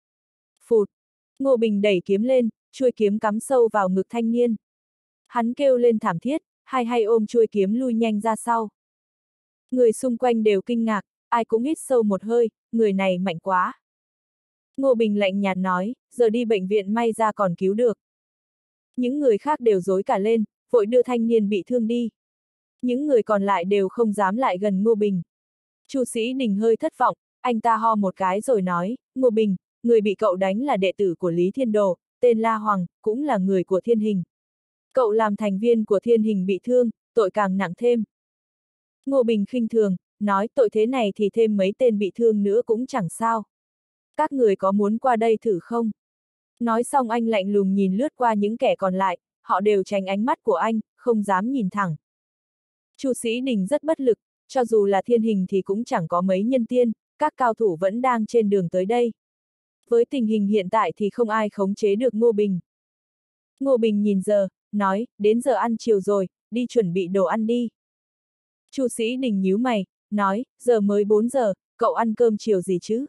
Phụt! Ngô Bình đẩy kiếm lên, chuôi kiếm cắm sâu vào ngực thanh niên. Hắn kêu lên thảm thiết, hay ôm chuôi kiếm lui nhanh ra sau. Người xung quanh đều kinh ngạc, ai cũng hít sâu một hơi, người này mạnh quá. Ngô Bình lạnh nhạt nói, giờ đi bệnh viện may ra còn cứu được. Những người khác đều rối cả lên, vội đưa thanh niên bị thương đi. Những người còn lại đều không dám lại gần Ngô Bình. Chu Sĩ Đình hơi thất vọng, anh ta ho một cái rồi nói, Ngô Bình, người bị cậu đánh là đệ tử của Lý Thiên Đồ, tên La Hoàng, cũng là người của Thiên Hình. Cậu làm thành viên của Thiên Hình bị thương, tội càng nặng thêm. Ngô Bình khinh thường, nói tội thế này thì thêm mấy tên bị thương nữa cũng chẳng sao. Các người có muốn qua đây thử không? Nói xong anh lạnh lùng nhìn lướt qua những kẻ còn lại, họ đều tránh ánh mắt của anh, không dám nhìn thẳng. Chu Sĩ Đình rất bất lực, cho dù là Thiên Hình thì cũng chẳng có mấy nhân tiên, các cao thủ vẫn đang trên đường tới đây. Với tình hình hiện tại thì không ai khống chế được Ngô Bình. Ngô Bình nhìn giờ, nói, đến giờ ăn chiều rồi, đi chuẩn bị đồ ăn đi. Chu Sĩ Đình nhíu mày, nói, giờ mới 4 giờ, cậu ăn cơm chiều gì chứ?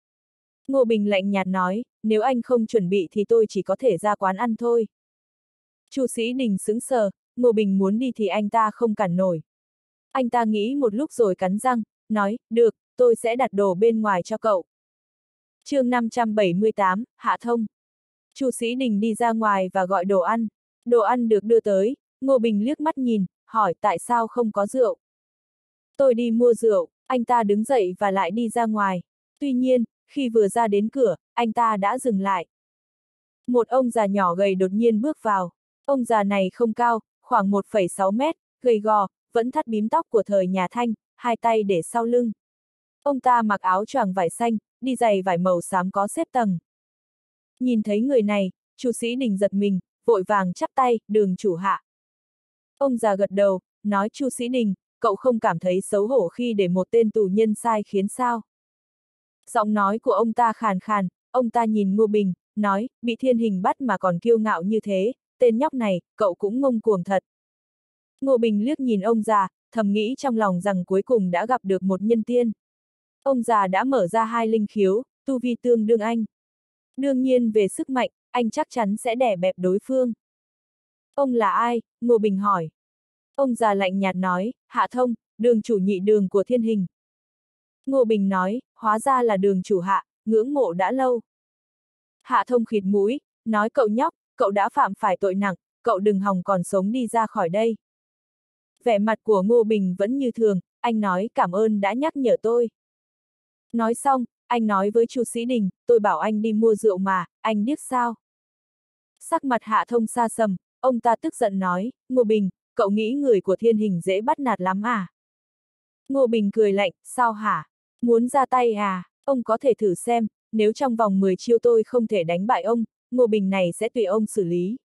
Ngô Bình lạnh nhạt nói, nếu anh không chuẩn bị thì tôi chỉ có thể ra quán ăn thôi. Chu Sĩ Đình sững sờ, Ngô Bình muốn đi thì anh ta không cản nổi. Anh ta nghĩ một lúc rồi cắn răng, nói, được, tôi sẽ đặt đồ bên ngoài cho cậu. Chương 578, Hạ Thông. Chu Sĩ Đình đi ra ngoài và gọi đồ ăn. Đồ ăn được đưa tới, Ngô Bình liếc mắt nhìn, hỏi tại sao không có rượu. Tôi đi mua rượu, anh ta đứng dậy và lại đi ra ngoài. Tuy nhiên, khi vừa ra đến cửa, anh ta đã dừng lại. Một ông già nhỏ gầy đột nhiên bước vào. Ông già này không cao, khoảng 1,6 mét, gầy gò, vẫn thắt bím tóc của thời nhà Thanh, hai tay để sau lưng. Ông ta mặc áo choàng vải xanh, đi giày vải màu xám có xếp tầng. Nhìn thấy người này, Chu Sĩ Đình giật mình, vội vàng chắp tay, Đường chủ hạ. Ông già gật đầu, nói Chu Sĩ Đình, cậu không cảm thấy xấu hổ khi để một tên tù nhân sai khiến sao? Giọng nói của ông ta khàn khàn, ông ta nhìn Ngô Bình, nói, bị Thiên Hình bắt mà còn kiêu ngạo như thế, tên nhóc này, cậu cũng ngông cuồng thật. Ngô Bình liếc nhìn ông già, thầm nghĩ trong lòng rằng cuối cùng đã gặp được một nhân tiên. Ông già đã mở ra hai linh khiếu, tu vi tương đương anh. Đương nhiên về sức mạnh, anh chắc chắn sẽ đè bẹp đối phương. Ông là ai? Ngô Bình hỏi. Ông già lạnh nhạt nói, Hạ Thông, đường chủ nhị đường của Thiên Hình. Ngô Bình nói, hóa ra là đường chủ Hạ, ngưỡng mộ đã lâu. Hạ Thông khịt mũi, nói cậu nhóc, cậu đã phạm phải tội nặng, cậu đừng hòng còn sống đi ra khỏi đây. Vẻ mặt của Ngô Bình vẫn như thường, anh nói cảm ơn đã nhắc nhở tôi. Nói xong, anh nói với Chu Sĩ Đình, tôi bảo anh đi mua rượu mà, anh điếc sao? Sắc mặt Hạ Thông xa sầm, ông ta tức giận nói, Ngô Bình, cậu nghĩ người của Thiên Hình dễ bắt nạt lắm à? Ngô Bình cười lạnh, sao hả? Muốn ra tay à? Ông có thể thử xem, nếu trong vòng 10 chiêu tôi không thể đánh bại ông, Ngô Bình này sẽ tùy ông xử lý.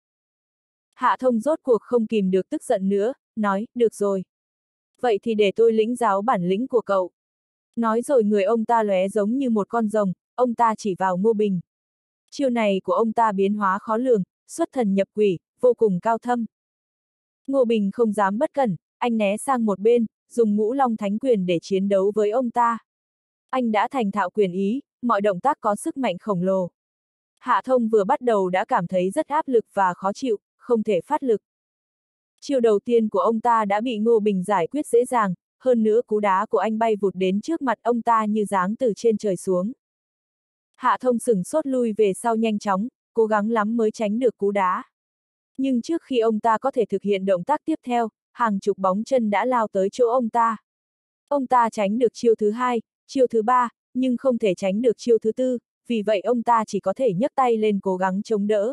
Hạ Thông rốt cuộc không kìm được tức giận nữa, nói, được rồi. Vậy thì để tôi lĩnh giáo bản lĩnh của cậu. Nói rồi người ông ta lóe giống như một con rồng, ông ta chỉ vào Ngô Bình. Chiêu này của ông ta biến hóa khó lường, xuất thần nhập quỷ, vô cùng cao thâm. Ngô Bình không dám bất cẩn, anh né sang một bên, dùng Ngũ Long Thánh Quyền để chiến đấu với ông ta. Anh đã thành thạo quyền ý, mọi động tác có sức mạnh khổng lồ. Hạ Thông vừa bắt đầu đã cảm thấy rất áp lực và khó chịu, không thể phát lực. Chiêu đầu tiên của ông ta đã bị Ngô Bình giải quyết dễ dàng, hơn nữa cú đá của anh bay vụt đến trước mặt ông ta như giáng từ trên trời xuống. Hạ Thông sửng sốt lui về sau nhanh chóng, cố gắng lắm mới tránh được cú đá. Nhưng trước khi ông ta có thể thực hiện động tác tiếp theo, hàng chục bóng chân đã lao tới chỗ ông ta. Ông ta tránh được chiêu thứ hai, chiêu thứ ba, nhưng không thể tránh được chiêu thứ tư, vì vậy ông ta chỉ có thể nhấc tay lên cố gắng chống đỡ.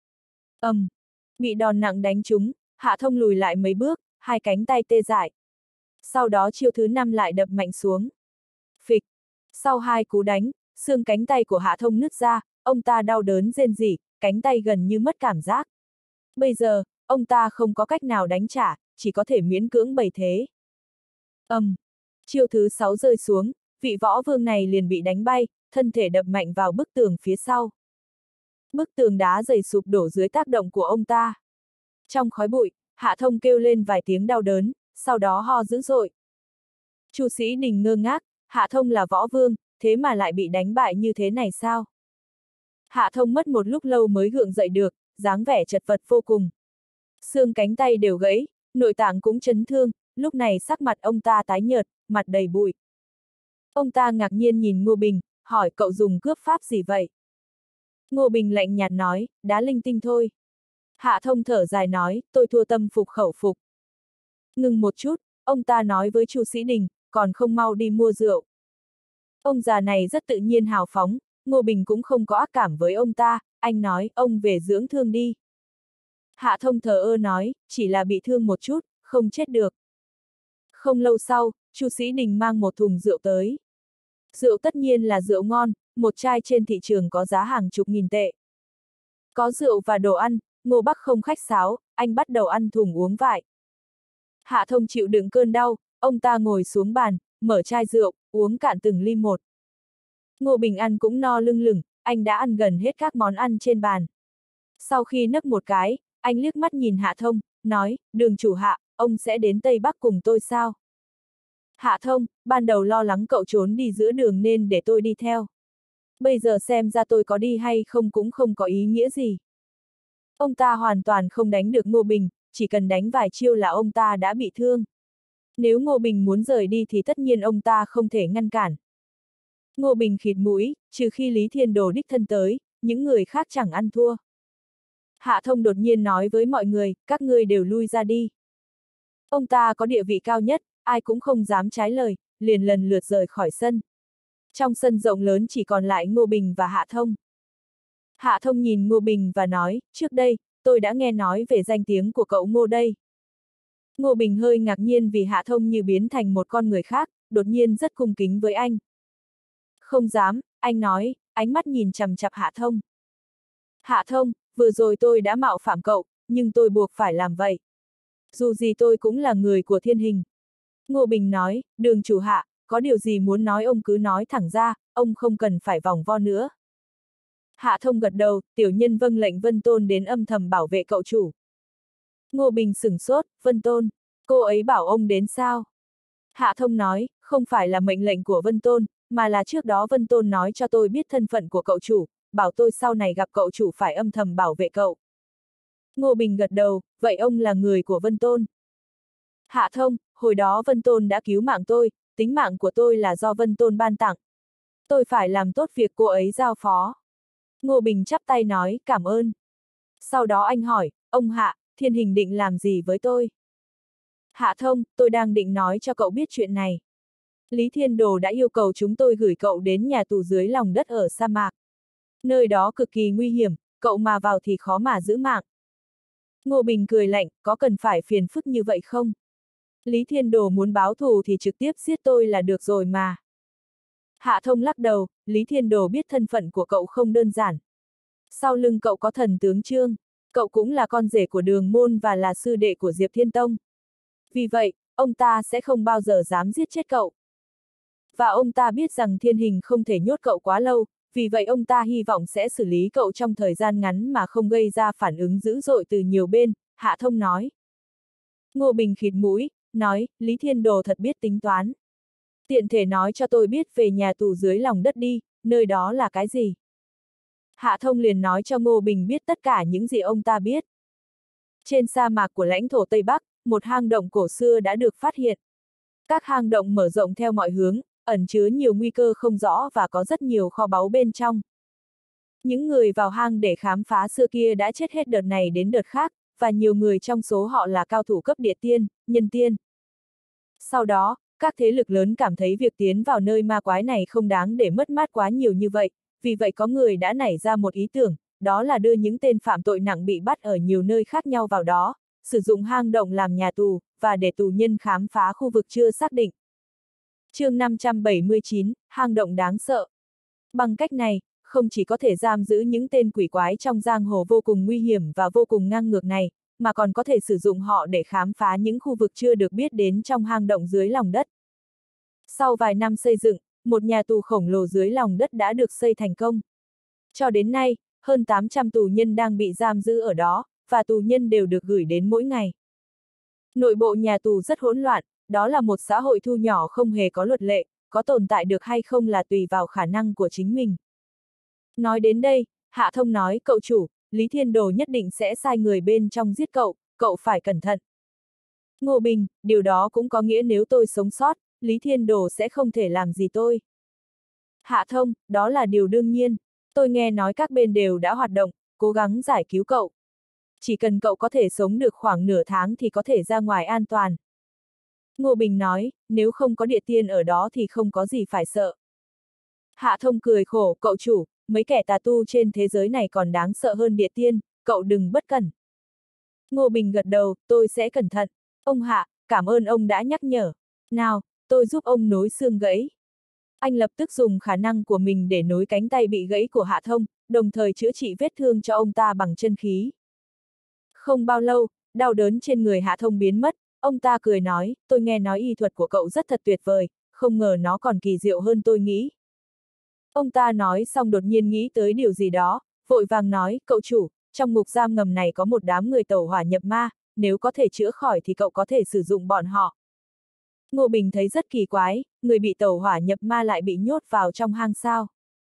Bị đòn nặng đánh trúng, Hạ Thông lùi lại mấy bước, hai cánh tay tê dại. Sau đó chiêu thứ năm lại đập mạnh xuống. Phịch! Sau hai cú đánh, xương cánh tay của Hạ Thông nứt ra, ông ta đau đớn rên rỉ, cánh tay gần như mất cảm giác. Bây giờ, ông ta không có cách nào đánh trả, chỉ có thể miễn cưỡng bày thế. Chiêu thứ 6 rơi xuống, vị võ vương này liền bị đánh bay, thân thể đập mạnh vào bức tường phía sau. Bức tường đá dày sụp đổ dưới tác động của ông ta. Trong khói bụi, Hạ Thông kêu lên vài tiếng đau đớn, sau đó ho dữ dội. Chu Sĩ Đình ngơ ngác, Hạ Thông là võ vương, thế mà lại bị đánh bại như thế này sao? Hạ Thông mất một lúc lâu mới gượng dậy được, dáng vẻ chật vật vô cùng. Xương cánh tay đều gãy, nội tạng cũng chấn thương, lúc này sắc mặt ông ta tái nhợt, mặt đầy bụi. Ông ta ngạc nhiên nhìn Ngô Bình, hỏi cậu dùng cướp pháp gì vậy? Ngô Bình lạnh nhạt nói, đá linh tinh thôi. Hạ Thông thở dài nói, tôi thua tâm phục khẩu phục. Ngừng một chút, ông ta nói với Chu Sĩ Đình, còn không mau đi mua rượu. Ông già này rất tự nhiên hào phóng, Ngô Bình cũng không có ác cảm với ông ta, anh nói, ông về dưỡng thương đi. Hạ Thông thờ ơ nói, chỉ là bị thương một chút, không chết được. Không lâu sau, Chu Sĩ Đình mang một thùng rượu tới. Rượu tất nhiên là rượu ngon, một chai trên thị trường có giá hàng chục nghìn tệ. Có rượu và đồ ăn, Ngô Bắc không khách sáo, anh bắt đầu ăn thùng uống vại. Hạ Thông chịu đựng cơn đau, ông ta ngồi xuống bàn, mở chai rượu, uống cạn từng ly một. Ngô Bình ăn cũng no lưng lửng, anh đã ăn gần hết các món ăn trên bàn. Sau khi nấc một cái, anh liếc mắt nhìn Hạ Thông, nói, Đường chủ Hạ, ông sẽ đến Tây Bắc cùng tôi sao? Hạ Thông, ban đầu lo lắng cậu trốn đi giữa đường nên để tôi đi theo. Bây giờ xem ra tôi có đi hay không cũng không có ý nghĩa gì. Ông ta hoàn toàn không đánh được Ngô Bình, chỉ cần đánh vài chiêu là ông ta đã bị thương. Nếu Ngô Bình muốn rời đi thì tất nhiên ông ta không thể ngăn cản. Ngô Bình khịt mũi, trừ khi Lý Thiên Đồ đích thân tới, những người khác chẳng ăn thua. Hạ Thông đột nhiên nói với mọi người, các ngươi đều lui ra đi. Ông ta có địa vị cao nhất, ai cũng không dám trái lời, liền lần lượt rời khỏi sân. Trong sân rộng lớn chỉ còn lại Ngô Bình và Hạ Thông. Hạ Thông nhìn Ngô Bình và nói, trước đây, tôi đã nghe nói về danh tiếng của cậu Ngô đây. Ngô Bình hơi ngạc nhiên vì Hạ Thông như biến thành một con người khác, đột nhiên rất cung kính với anh. Không dám, anh nói, ánh mắt nhìn chằm chằm Hạ Thông. Hạ Thông, vừa rồi tôi đã mạo phạm cậu, nhưng tôi buộc phải làm vậy. Dù gì tôi cũng là người của Thiên Hình. Ngô Bình nói, Đường chủ Hạ, có điều gì muốn nói ông cứ nói thẳng ra, ông không cần phải vòng vo nữa. Hạ Thông gật đầu, tiểu nhân vâng lệnh Vân Tôn đến âm thầm bảo vệ cậu chủ. Ngô Bình sửng sốt, Vân Tôn, cô ấy bảo ông đến sao? Hạ Thông nói, không phải là mệnh lệnh của Vân Tôn, mà là trước đó Vân Tôn nói cho tôi biết thân phận của cậu chủ, bảo tôi sau này gặp cậu chủ phải âm thầm bảo vệ cậu. Ngô Bình gật đầu, vậy ông là người của Vân Tôn. Hạ Thông, hồi đó Vân Tôn đã cứu mạng tôi, tính mạng của tôi là do Vân Tôn ban tặng. Tôi phải làm tốt việc cô ấy giao phó. Ngô Bình chắp tay nói, cảm ơn. Sau đó anh hỏi, ông Hạ, Thiên Hình định làm gì với tôi? Hạ Thông, tôi đang định nói cho cậu biết chuyện này. Lý Thiên Đồ đã yêu cầu chúng tôi gửi cậu đến nhà tù dưới lòng đất ở sa mạc. Nơi đó cực kỳ nguy hiểm, cậu mà vào thì khó mà giữ mạng. Ngô Bình cười lạnh, có cần phải phiền phức như vậy không? Lý Thiên Đồ muốn báo thù thì trực tiếp giết tôi là được rồi mà. Hạ Thông lắc đầu, Lý Thiên Đồ biết thân phận của cậu không đơn giản. Sau lưng cậu có thần tướng Trương, cậu cũng là con rể của Đường Môn và là sư đệ của Diệp Thiên Tông. Vì vậy, ông ta sẽ không bao giờ dám giết chết cậu. Và ông ta biết rằng Thiên Hình không thể nhốt cậu quá lâu, vì vậy ông ta hy vọng sẽ xử lý cậu trong thời gian ngắn mà không gây ra phản ứng dữ dội từ nhiều bên, Hạ Thông nói. Ngô Bình khịt mũi, nói, Lý Thiên Đồ thật biết tính toán. Tiện thể nói cho tôi biết về nhà tù dưới lòng đất đi, nơi đó là cái gì? Hạ Thông liền nói cho Ngô Bình biết tất cả những gì ông ta biết. Trên sa mạc của lãnh thổ Tây Bắc, một hang động cổ xưa đã được phát hiện. Các hang động mở rộng theo mọi hướng, ẩn chứa nhiều nguy cơ không rõ và có rất nhiều kho báu bên trong. Những người vào hang để khám phá xưa kia đã chết hết đợt này đến đợt khác, và nhiều người trong số họ là cao thủ cấp địa tiên, nhân tiên. Sau đó, các thế lực lớn cảm thấy việc tiến vào nơi ma quái này không đáng để mất mát quá nhiều như vậy, vì vậy có người đã nảy ra một ý tưởng, đó là đưa những tên phạm tội nặng bị bắt ở nhiều nơi khác nhau vào đó, sử dụng hang động làm nhà tù, và để tù nhân khám phá khu vực chưa xác định. Chương 579, hang động đáng sợ. Bằng cách này, không chỉ có thể giam giữ những tên quỷ quái trong giang hồ vô cùng nguy hiểm và vô cùng ngang ngược này, mà còn có thể sử dụng họ để khám phá những khu vực chưa được biết đến trong hang động dưới lòng đất. Sau vài năm xây dựng, một nhà tù khổng lồ dưới lòng đất đã được xây thành công. Cho đến nay, hơn 800 tù nhân đang bị giam giữ ở đó, và tù nhân đều được gửi đến mỗi ngày. Nội bộ nhà tù rất hỗn loạn, đó là một xã hội thu nhỏ không hề có luật lệ, có tồn tại được hay không là tùy vào khả năng của chính mình. Nói đến đây, Hạ Thông nói, cậu chủ, Lý Thiên Đồ nhất định sẽ sai người bên trong giết cậu, cậu phải cẩn thận. Ngô Bình, điều đó cũng có nghĩa nếu tôi sống sót, Lý Thiên Đồ sẽ không thể làm gì tôi. Hạ Thông, đó là điều đương nhiên, tôi nghe nói các bên đều đã hoạt động, cố gắng giải cứu cậu. Chỉ cần cậu có thể sống được khoảng nửa tháng thì có thể ra ngoài an toàn. Ngô Bình nói, nếu không có địa tiên ở đó thì không có gì phải sợ. Hạ Thông cười khổ, cậu chủ, mấy kẻ tà tu trên thế giới này còn đáng sợ hơn địa tiên, cậu đừng bất cẩn. Ngô Bình gật đầu, tôi sẽ cẩn thận. Ông Hạ, cảm ơn ông đã nhắc nhở. Nào, tôi giúp ông nối xương gãy. Anh lập tức dùng khả năng của mình để nối cánh tay bị gãy của Hạ Thông, đồng thời chữa trị vết thương cho ông ta bằng chân khí. Không bao lâu, đau đớn trên người Hạ Thông biến mất, ông ta cười nói, tôi nghe nói y thuật của cậu rất thật tuyệt vời, không ngờ nó còn kỳ diệu hơn tôi nghĩ. Ông ta nói xong đột nhiên nghĩ tới điều gì đó, vội vàng nói, cậu chủ, trong ngục giam ngầm này có một đám người tẩu hỏa nhập ma, nếu có thể chữa khỏi thì cậu có thể sử dụng bọn họ. Ngô Bình thấy rất kỳ quái, người bị tẩu hỏa nhập ma lại bị nhốt vào trong hang sao.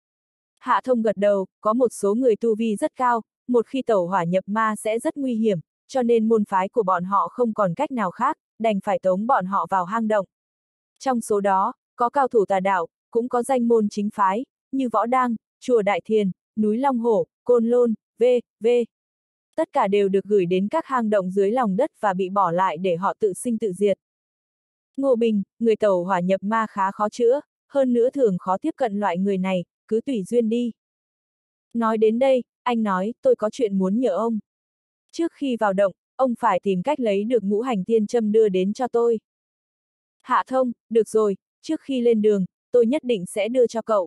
Hạ Thông gật đầu, có một số người tu vi rất cao, một khi tẩu hỏa nhập ma sẽ rất nguy hiểm, cho nên môn phái của bọn họ không còn cách nào khác, đành phải tống bọn họ vào hang động. Trong số đó, có cao thủ tà đạo, cũng có danh môn chính phái, như Võ Đăng, Chùa Đại Thiền, núi Long Hổ, Côn Lôn, v.v. Tất cả đều được gửi đến các hang động dưới lòng đất và bị bỏ lại để họ tự sinh tự diệt. Ngô Bình, người tẩu hỏa nhập ma khá khó chữa, hơn nữa thường khó tiếp cận loại người này, cứ tùy duyên đi. Nói đến đây, anh nói, tôi có chuyện muốn nhờ ông. Trước khi vào động, ông phải tìm cách lấy được ngũ hành tiên châm đưa đến cho tôi. Hạ Thông, được rồi, trước khi lên đường, tôi nhất định sẽ đưa cho cậu.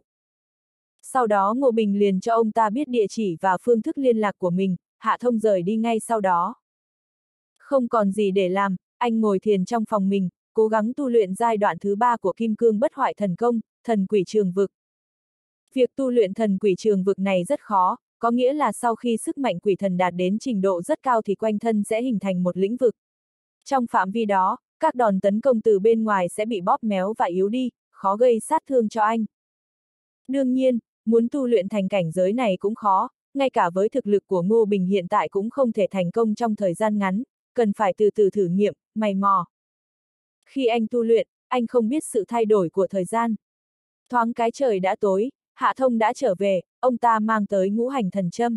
Sau đó Ngô Bình liền cho ông ta biết địa chỉ và phương thức liên lạc của mình, Hạ Thông rời đi ngay sau đó. Không còn gì để làm, anh ngồi thiền trong phòng mình, cố gắng tu luyện giai đoạn thứ 3 của Kim Cương Bất Hoại Thần Công, Thần Quỷ Trường Vực. Việc tu luyện Thần Quỷ Trường Vực này rất khó, có nghĩa là sau khi sức mạnh quỷ thần đạt đến trình độ rất cao thì quanh thân sẽ hình thành một lĩnh vực. Trong phạm vi đó, các đòn tấn công từ bên ngoài sẽ bị bóp méo và yếu đi, khó gây sát thương cho anh. Đương nhiên, muốn tu luyện thành cảnh giới này cũng khó, ngay cả với thực lực của Ngô Bình hiện tại cũng không thể thành công trong thời gian ngắn, cần phải từ từ thử nghiệm, mày mò. Khi anh tu luyện, anh không biết sự thay đổi của thời gian. Thoáng cái trời đã tối, Hạ Thông đã trở về, ông ta mang tới ngũ hành thần châm.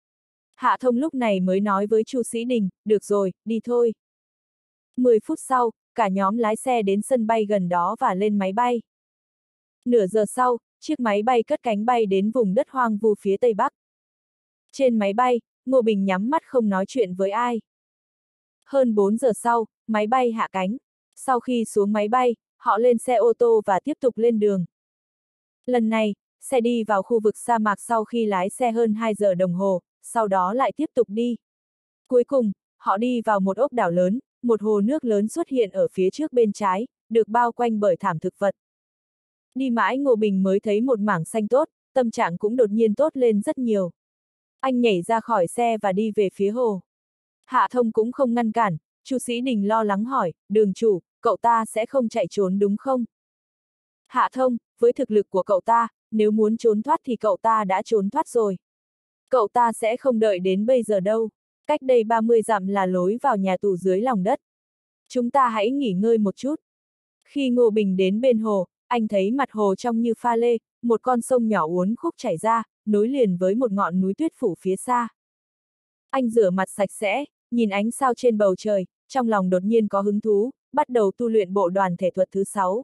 Hạ Thông lúc này mới nói với Chu Sĩ Đình, được rồi, đi thôi. 10 phút sau, cả nhóm lái xe đến sân bay gần đó và lên máy bay. Nửa giờ sau, chiếc máy bay cất cánh bay đến vùng đất hoang vu phía Tây Bắc. Trên máy bay, Ngô Bình nhắm mắt không nói chuyện với ai. Hơn 4 giờ sau, máy bay hạ cánh. Sau khi xuống máy bay, họ lên xe ô tô và tiếp tục lên đường. Lần này, xe đi vào khu vực sa mạc sau khi lái xe hơn 2 giờ đồng hồ, sau đó lại tiếp tục đi. Cuối cùng, họ đi vào một ốc đảo lớn, một hồ nước lớn xuất hiện ở phía trước bên trái, được bao quanh bởi thảm thực vật. Đi mãi Ngô Bình mới thấy một mảng xanh tốt, tâm trạng cũng đột nhiên tốt lên rất nhiều. Anh nhảy ra khỏi xe và đi về phía hồ. Hạ Thông cũng không ngăn cản, Chu Sĩ Đình lo lắng hỏi, đường chủ, cậu ta sẽ không chạy trốn đúng không? Hạ Thông, với thực lực của cậu ta, nếu muốn trốn thoát thì cậu ta đã trốn thoát rồi. Cậu ta sẽ không đợi đến bây giờ đâu. Cách đây 30 dặm là lối vào nhà tù dưới lòng đất. Chúng ta hãy nghỉ ngơi một chút. Khi Ngô Bình đến bên hồ, anh thấy mặt hồ trong như pha lê, một con sông nhỏ uốn khúc chảy ra, nối liền với một ngọn núi tuyết phủ phía xa. Anh rửa mặt sạch sẽ, nhìn ánh sao trên bầu trời, trong lòng đột nhiên có hứng thú, bắt đầu tu luyện bộ đoàn thể thuật thứ 6.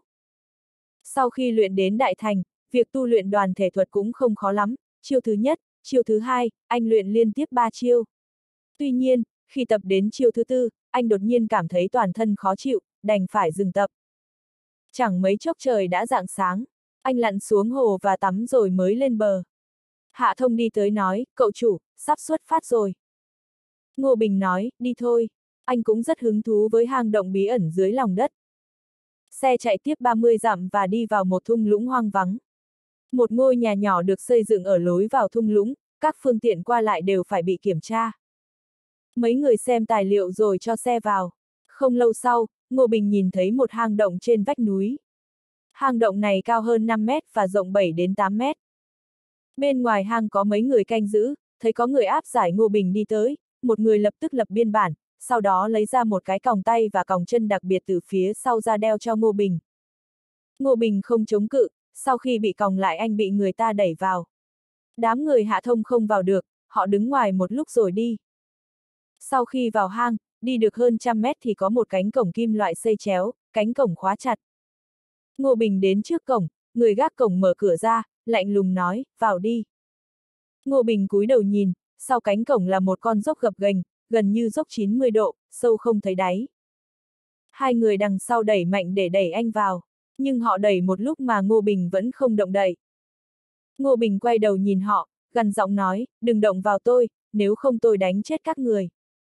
Sau khi luyện đến đại thành, việc tu luyện đoàn thể thuật cũng không khó lắm, chiêu thứ nhất, chiêu thứ hai, anh luyện liên tiếp 3 chiêu. Tuy nhiên, khi tập đến chiêu thứ 4, anh đột nhiên cảm thấy toàn thân khó chịu, đành phải dừng tập. Chẳng mấy chốc trời đã rạng sáng, anh lặn xuống hồ và tắm rồi mới lên bờ. Hạ Thông đi tới nói, cậu chủ, sắp xuất phát rồi. Ngô Bình nói, đi thôi, anh cũng rất hứng thú với hang động bí ẩn dưới lòng đất. Xe chạy tiếp 30 dặm và đi vào một thung lũng hoang vắng. Một ngôi nhà nhỏ được xây dựng ở lối vào thung lũng, các phương tiện qua lại đều phải bị kiểm tra. Mấy người xem tài liệu rồi cho xe vào. Không lâu sau, Ngô Bình nhìn thấy một hang động trên vách núi. Hang động này cao hơn 5 mét và rộng 7 đến 8 mét. Bên ngoài hang có mấy người canh giữ, thấy có người áp giải Ngô Bình đi tới, một người lập tức lập biên bản, sau đó lấy ra một cái còng tay và còng chân đặc biệt từ phía sau ra đeo cho Ngô Bình. Ngô Bình không chống cự, sau khi bị còng lại anh bị người ta đẩy vào. Đám người Hạ Thông không vào được, họ đứng ngoài một lúc rồi đi. Sau khi vào hang, đi được hơn 100 mét thì có một cánh cổng kim loại xây chéo, cánh cổng khóa chặt. Ngô Bình đến trước cổng, người gác cổng mở cửa ra, lạnh lùng nói, vào đi. Ngô Bình cúi đầu nhìn, sau cánh cổng là một con dốc gập ghềnh, gần như dốc 90 độ, sâu không thấy đáy. Hai người đằng sau đẩy mạnh để đẩy anh vào, nhưng họ đẩy một lúc mà Ngô Bình vẫn không động đậy. Ngô Bình quay đầu nhìn họ, gằn giọng nói, đừng động vào tôi, nếu không tôi đánh chết các người.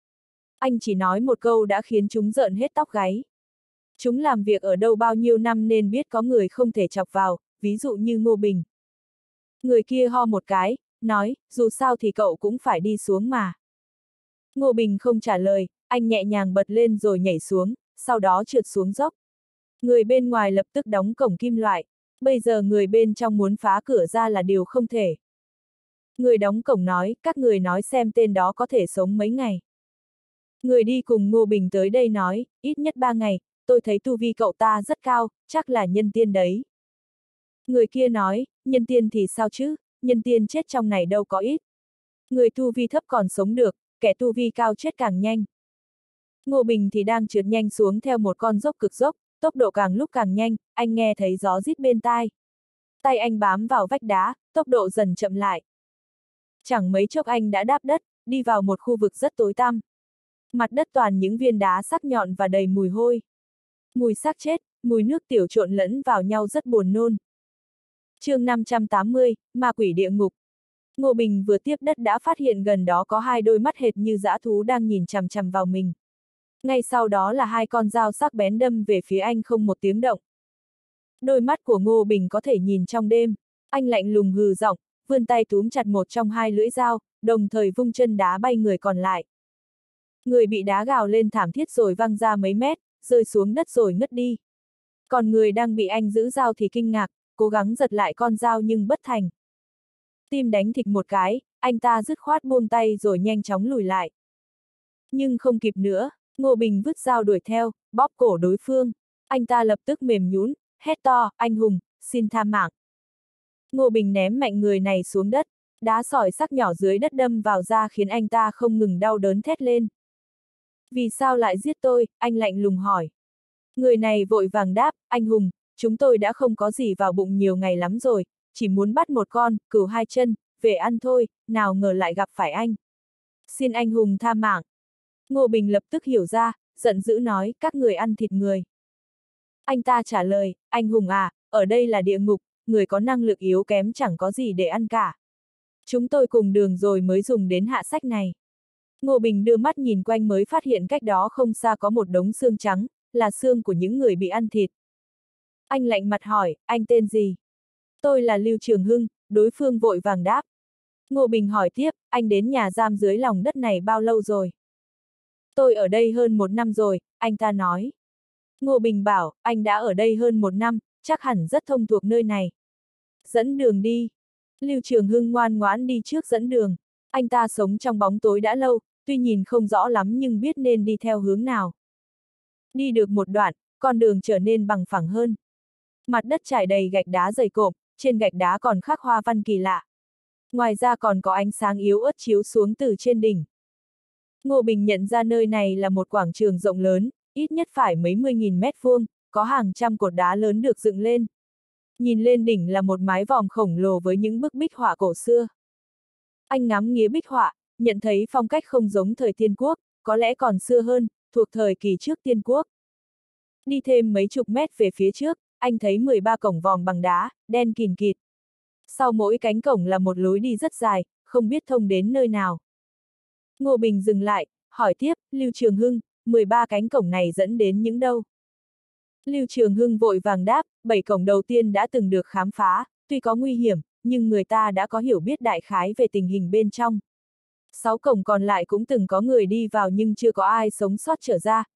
Anh chỉ nói một câu đã khiến chúng rợn hết tóc gáy. Chúng làm việc ở đâu bao nhiêu năm nên biết có người không thể chọc vào, ví dụ như Ngô Bình. Người kia ho một cái, nói, dù sao thì cậu cũng phải đi xuống mà. Ngô Bình không trả lời, anh nhẹ nhàng bật lên rồi nhảy xuống, sau đó trượt xuống dốc. Người bên ngoài lập tức đóng cổng kim loại, bây giờ người bên trong muốn phá cửa ra là điều không thể. Người đóng cổng nói, các người nói xem tên đó có thể sống mấy ngày. Người đi cùng Ngô Bình tới đây nói, ít nhất 3 ngày, tôi thấy tu vi cậu ta rất cao, chắc là nhân tiên đấy. Người kia nói, nhân tiên thì sao chứ, nhân tiên chết trong này đâu có ít. Người tu vi thấp còn sống được, kẻ tu vi cao chết càng nhanh. Ngô Bình thì đang trượt nhanh xuống theo một con dốc cực dốc, tốc độ càng lúc càng nhanh, anh nghe thấy gió rít bên tai. Tay anh bám vào vách đá, tốc độ dần chậm lại. Chẳng mấy chốc anh đã đáp đất, đi vào một khu vực rất tối tăm. Mặt đất toàn những viên đá sắc nhọn và đầy mùi hôi. Mùi xác chết, mùi nước tiểu trộn lẫn vào nhau rất buồn nôn. Chương 580, Ma quỷ địa ngục. Ngô Bình vừa tiếp đất đã phát hiện gần đó có hai đôi mắt hệt như dã thú đang nhìn chằm chằm vào mình. Ngay sau đó là hai con dao sắc bén đâm về phía anh không một tiếng động. Đôi mắt của Ngô Bình có thể nhìn trong đêm. Anh lạnh lùng hừ giọng, vươn tay túm chặt một trong hai lưỡi dao, đồng thời vung chân đá bay người còn lại. Người bị đá gào lên thảm thiết rồi văng ra mấy mét, rơi xuống đất rồi ngất đi. Còn người đang bị anh giữ dao thì kinh ngạc, cố gắng giật lại con dao nhưng bất thành. Tim đánh thịch một cái, anh ta dứt khoát buông tay rồi nhanh chóng lùi lại. Nhưng không kịp nữa, Ngô Bình vứt dao đuổi theo, bóp cổ đối phương. Anh ta lập tức mềm nhũn, hét to, anh hùng, xin tha mạng. Ngô Bình ném mạnh người này xuống đất, đá sỏi sắc nhỏ dưới đất đâm vào da khiến anh ta không ngừng đau đớn thét lên. Vì sao lại giết tôi, anh lạnh lùng hỏi. Người này vội vàng đáp, anh hùng, chúng tôi đã không có gì vào bụng nhiều ngày lắm rồi, chỉ muốn bắt một con, cừu hai chân, về ăn thôi, nào ngờ lại gặp phải anh. Xin anh hùng tha mạng. Ngô Bình lập tức hiểu ra, giận dữ nói, các người ăn thịt người. Anh ta trả lời, anh hùng à, ở đây là địa ngục, người có năng lực yếu kém chẳng có gì để ăn cả. Chúng tôi cùng đường rồi mới dùng đến hạ sách này. Ngô Bình đưa mắt nhìn quanh mới phát hiện cách đó không xa có một đống xương trắng, là xương của những người bị ăn thịt. Anh lạnh mặt hỏi, anh tên gì? Tôi là Lưu Trường Hưng, đối phương vội vàng đáp. Ngô Bình hỏi tiếp, anh đến nhà giam dưới lòng đất này bao lâu rồi? Tôi ở đây hơn 1 năm rồi, anh ta nói. Ngô Bình bảo, anh đã ở đây hơn 1 năm, chắc hẳn rất thông thuộc nơi này. Dẫn đường đi. Lưu Trường Hưng ngoan ngoãn đi trước dẫn đường. Anh ta sống trong bóng tối đã lâu, tuy nhìn không rõ lắm nhưng biết nên đi theo hướng nào. Đi được một đoạn, con đường trở nên bằng phẳng hơn. Mặt đất trải đầy gạch đá dày cộm, trên gạch đá còn khắc hoa văn kỳ lạ. Ngoài ra còn có ánh sáng yếu ớt chiếu xuống từ trên đỉnh. Ngô Bình nhận ra nơi này là một quảng trường rộng lớn, ít nhất phải mấy 10.000 mét vuông, có hàng trăm cột đá lớn được dựng lên. Nhìn lên đỉnh là một mái vòm khổng lồ với những bức bích họa cổ xưa. Anh ngắm nghía bích họa, nhận thấy phong cách không giống thời Tiên Quốc, có lẽ còn xưa hơn, thuộc thời kỳ trước Tiên Quốc. Đi thêm mấy chục mét về phía trước, anh thấy 13 cổng vòm bằng đá, đen kìn kịt. Sau mỗi cánh cổng là một lối đi rất dài, không biết thông đến nơi nào. Ngô Bình dừng lại, hỏi tiếp, Lưu Trường Hưng, 13 cánh cổng này dẫn đến những đâu? Lưu Trường Hưng vội vàng đáp, 7 cổng đầu tiên đã từng được khám phá, tuy có nguy hiểm, nhưng người ta đã có hiểu biết đại khái về tình hình bên trong. 6 cổng còn lại cũng từng có người đi vào nhưng chưa có ai sống sót trở ra,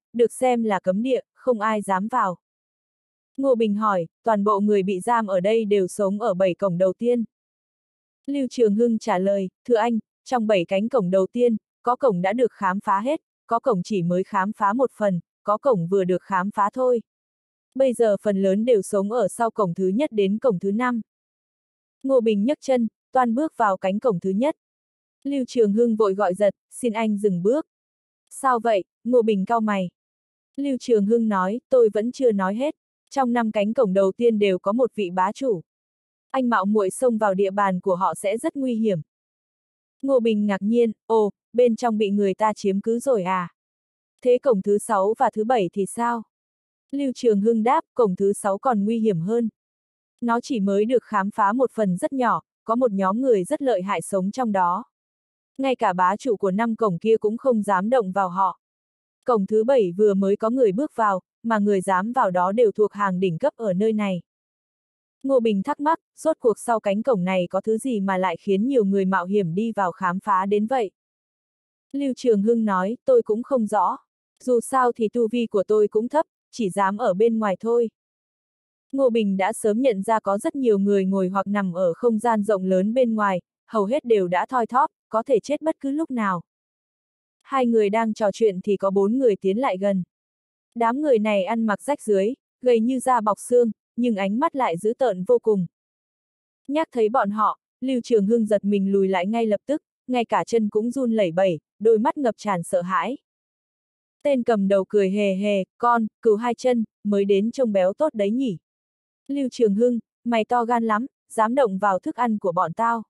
được xem là cấm địa, không ai dám vào. Ngô Bình hỏi, toàn bộ người bị giam ở đây đều sống ở 7 cổng đầu tiên. Lưu Trường Hưng trả lời, thưa anh, trong 7 cánh cổng đầu tiên, có cổng đã được khám phá hết, có cổng chỉ mới khám phá một phần, có cổng vừa được khám phá thôi. Bây giờ phần lớn đều sống ở sau cổng thứ nhất đến cổng thứ 5. Ngô Bình nhấc chân, toan bước vào cánh cổng thứ nhất. Lưu Trường Hưng vội gọi giật, xin anh dừng bước. Sao vậy? Ngô Bình cau mày. Lưu Trường Hưng nói, tôi vẫn chưa nói hết. Trong 5 cánh cổng đầu tiên đều có một vị bá chủ. Anh mạo muội xông vào địa bàn của họ sẽ rất nguy hiểm. Ngô Bình ngạc nhiên, ồ, bên trong bị người ta chiếm cứ rồi à? Thế cổng thứ 6 và thứ 7 thì sao? Lưu Trường Hưng đáp, cổng thứ 6 còn nguy hiểm hơn. Nó chỉ mới được khám phá một phần rất nhỏ, có một nhóm người rất lợi hại sống trong đó. Ngay cả bá chủ của 5 cổng kia cũng không dám động vào họ. Cổng thứ 7 vừa mới có người bước vào, mà người dám vào đó đều thuộc hàng đỉnh cấp ở nơi này. Ngô Bình thắc mắc, rốt cuộc sau cánh cổng này có thứ gì mà lại khiến nhiều người mạo hiểm đi vào khám phá đến vậy? Lưu Trường Hưng nói, tôi cũng không rõ. Dù sao thì tu vi của tôi cũng thấp, chỉ dám ở bên ngoài thôi. Ngô Bình đã sớm nhận ra có rất nhiều người ngồi hoặc nằm ở không gian rộng lớn bên ngoài, hầu hết đều đã thoi thóp, có thể chết bất cứ lúc nào. Hai người đang trò chuyện thì có 4 người tiến lại gần. Đám người này ăn mặc rách rưới, gầy như da bọc xương, nhưng ánh mắt lại dữ tợn vô cùng. Nhắc thấy bọn họ, Lưu Trường Hưng giật mình lùi lại ngay lập tức, ngay cả chân cũng run lẩy bẩy, đôi mắt ngập tràn sợ hãi. Tên cầm đầu cười hề hề, con, cừu 2 chân, mới đến trông béo tốt đấy nhỉ. Lưu Trường Hưng, mày to gan lắm, dám động vào thức ăn của bọn tao.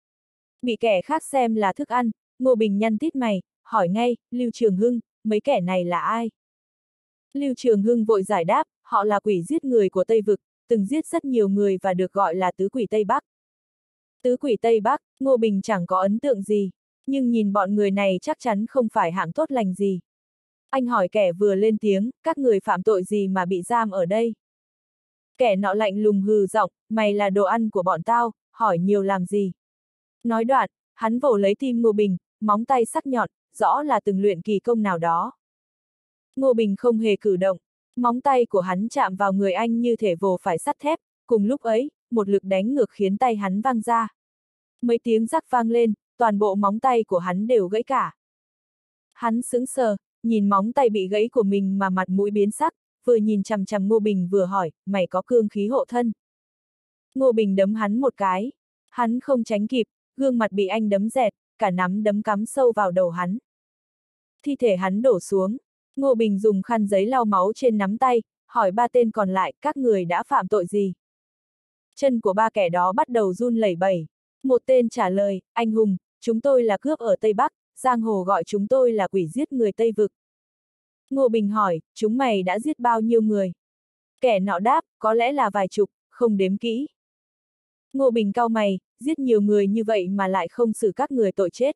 Bị kẻ khác xem là thức ăn, Ngô Bình nhăn tít mày, hỏi ngay, Lưu Trường Hưng, mấy kẻ này là ai? Lưu Trường Hưng vội giải đáp, họ là quỷ giết người của Tây Vực, từng giết rất nhiều người và được gọi là tứ quỷ Tây Bắc. Tứ quỷ Tây Bắc, Ngô Bình chẳng có ấn tượng gì, nhưng nhìn bọn người này chắc chắn không phải hạng tốt lành gì. Anh hỏi kẻ vừa lên tiếng, các người phạm tội gì mà bị giam ở đây? Kẻ nọ lạnh lùng hừ giọng, mày là đồ ăn của bọn tao, hỏi nhiều làm gì? Nói đoạn, hắn vồ lấy tim Ngô Bình, móng tay sắc nhọn, rõ là từng luyện kỳ công nào đó. Ngô Bình không hề cử động, móng tay của hắn chạm vào người anh như thể vồ phải sắt thép, cùng lúc ấy, một lực đánh ngược khiến tay hắn văng ra. Mấy tiếng rắc vang lên, toàn bộ móng tay của hắn đều gãy cả. Hắn sững sờ, nhìn móng tay bị gãy của mình mà mặt mũi biến sắc, vừa nhìn chằm chằm Ngô Bình vừa hỏi, mày có cương khí hộ thân? Ngô Bình đấm hắn một cái. Hắn không tránh kịp, gương mặt bị anh đấm dẹt, cả nắm đấm cắm sâu vào đầu hắn. Thi thể hắn đổ xuống. Ngô Bình dùng khăn giấy lau máu trên nắm tay, hỏi 3 tên còn lại, các người đã phạm tội gì? Chân của 3 kẻ đó bắt đầu run lẩy bẩy. Một tên trả lời, anh hùng, chúng tôi là cướp ở Tây Bắc, giang hồ gọi chúng tôi là quỷ giết người Tây Vực. Ngô Bình hỏi, chúng mày đã giết bao nhiêu người? Kẻ nọ đáp, có lẽ là vài chục, không đếm kỹ. Ngô Bình cau mày, giết nhiều người như vậy mà lại không xử các người tội chết.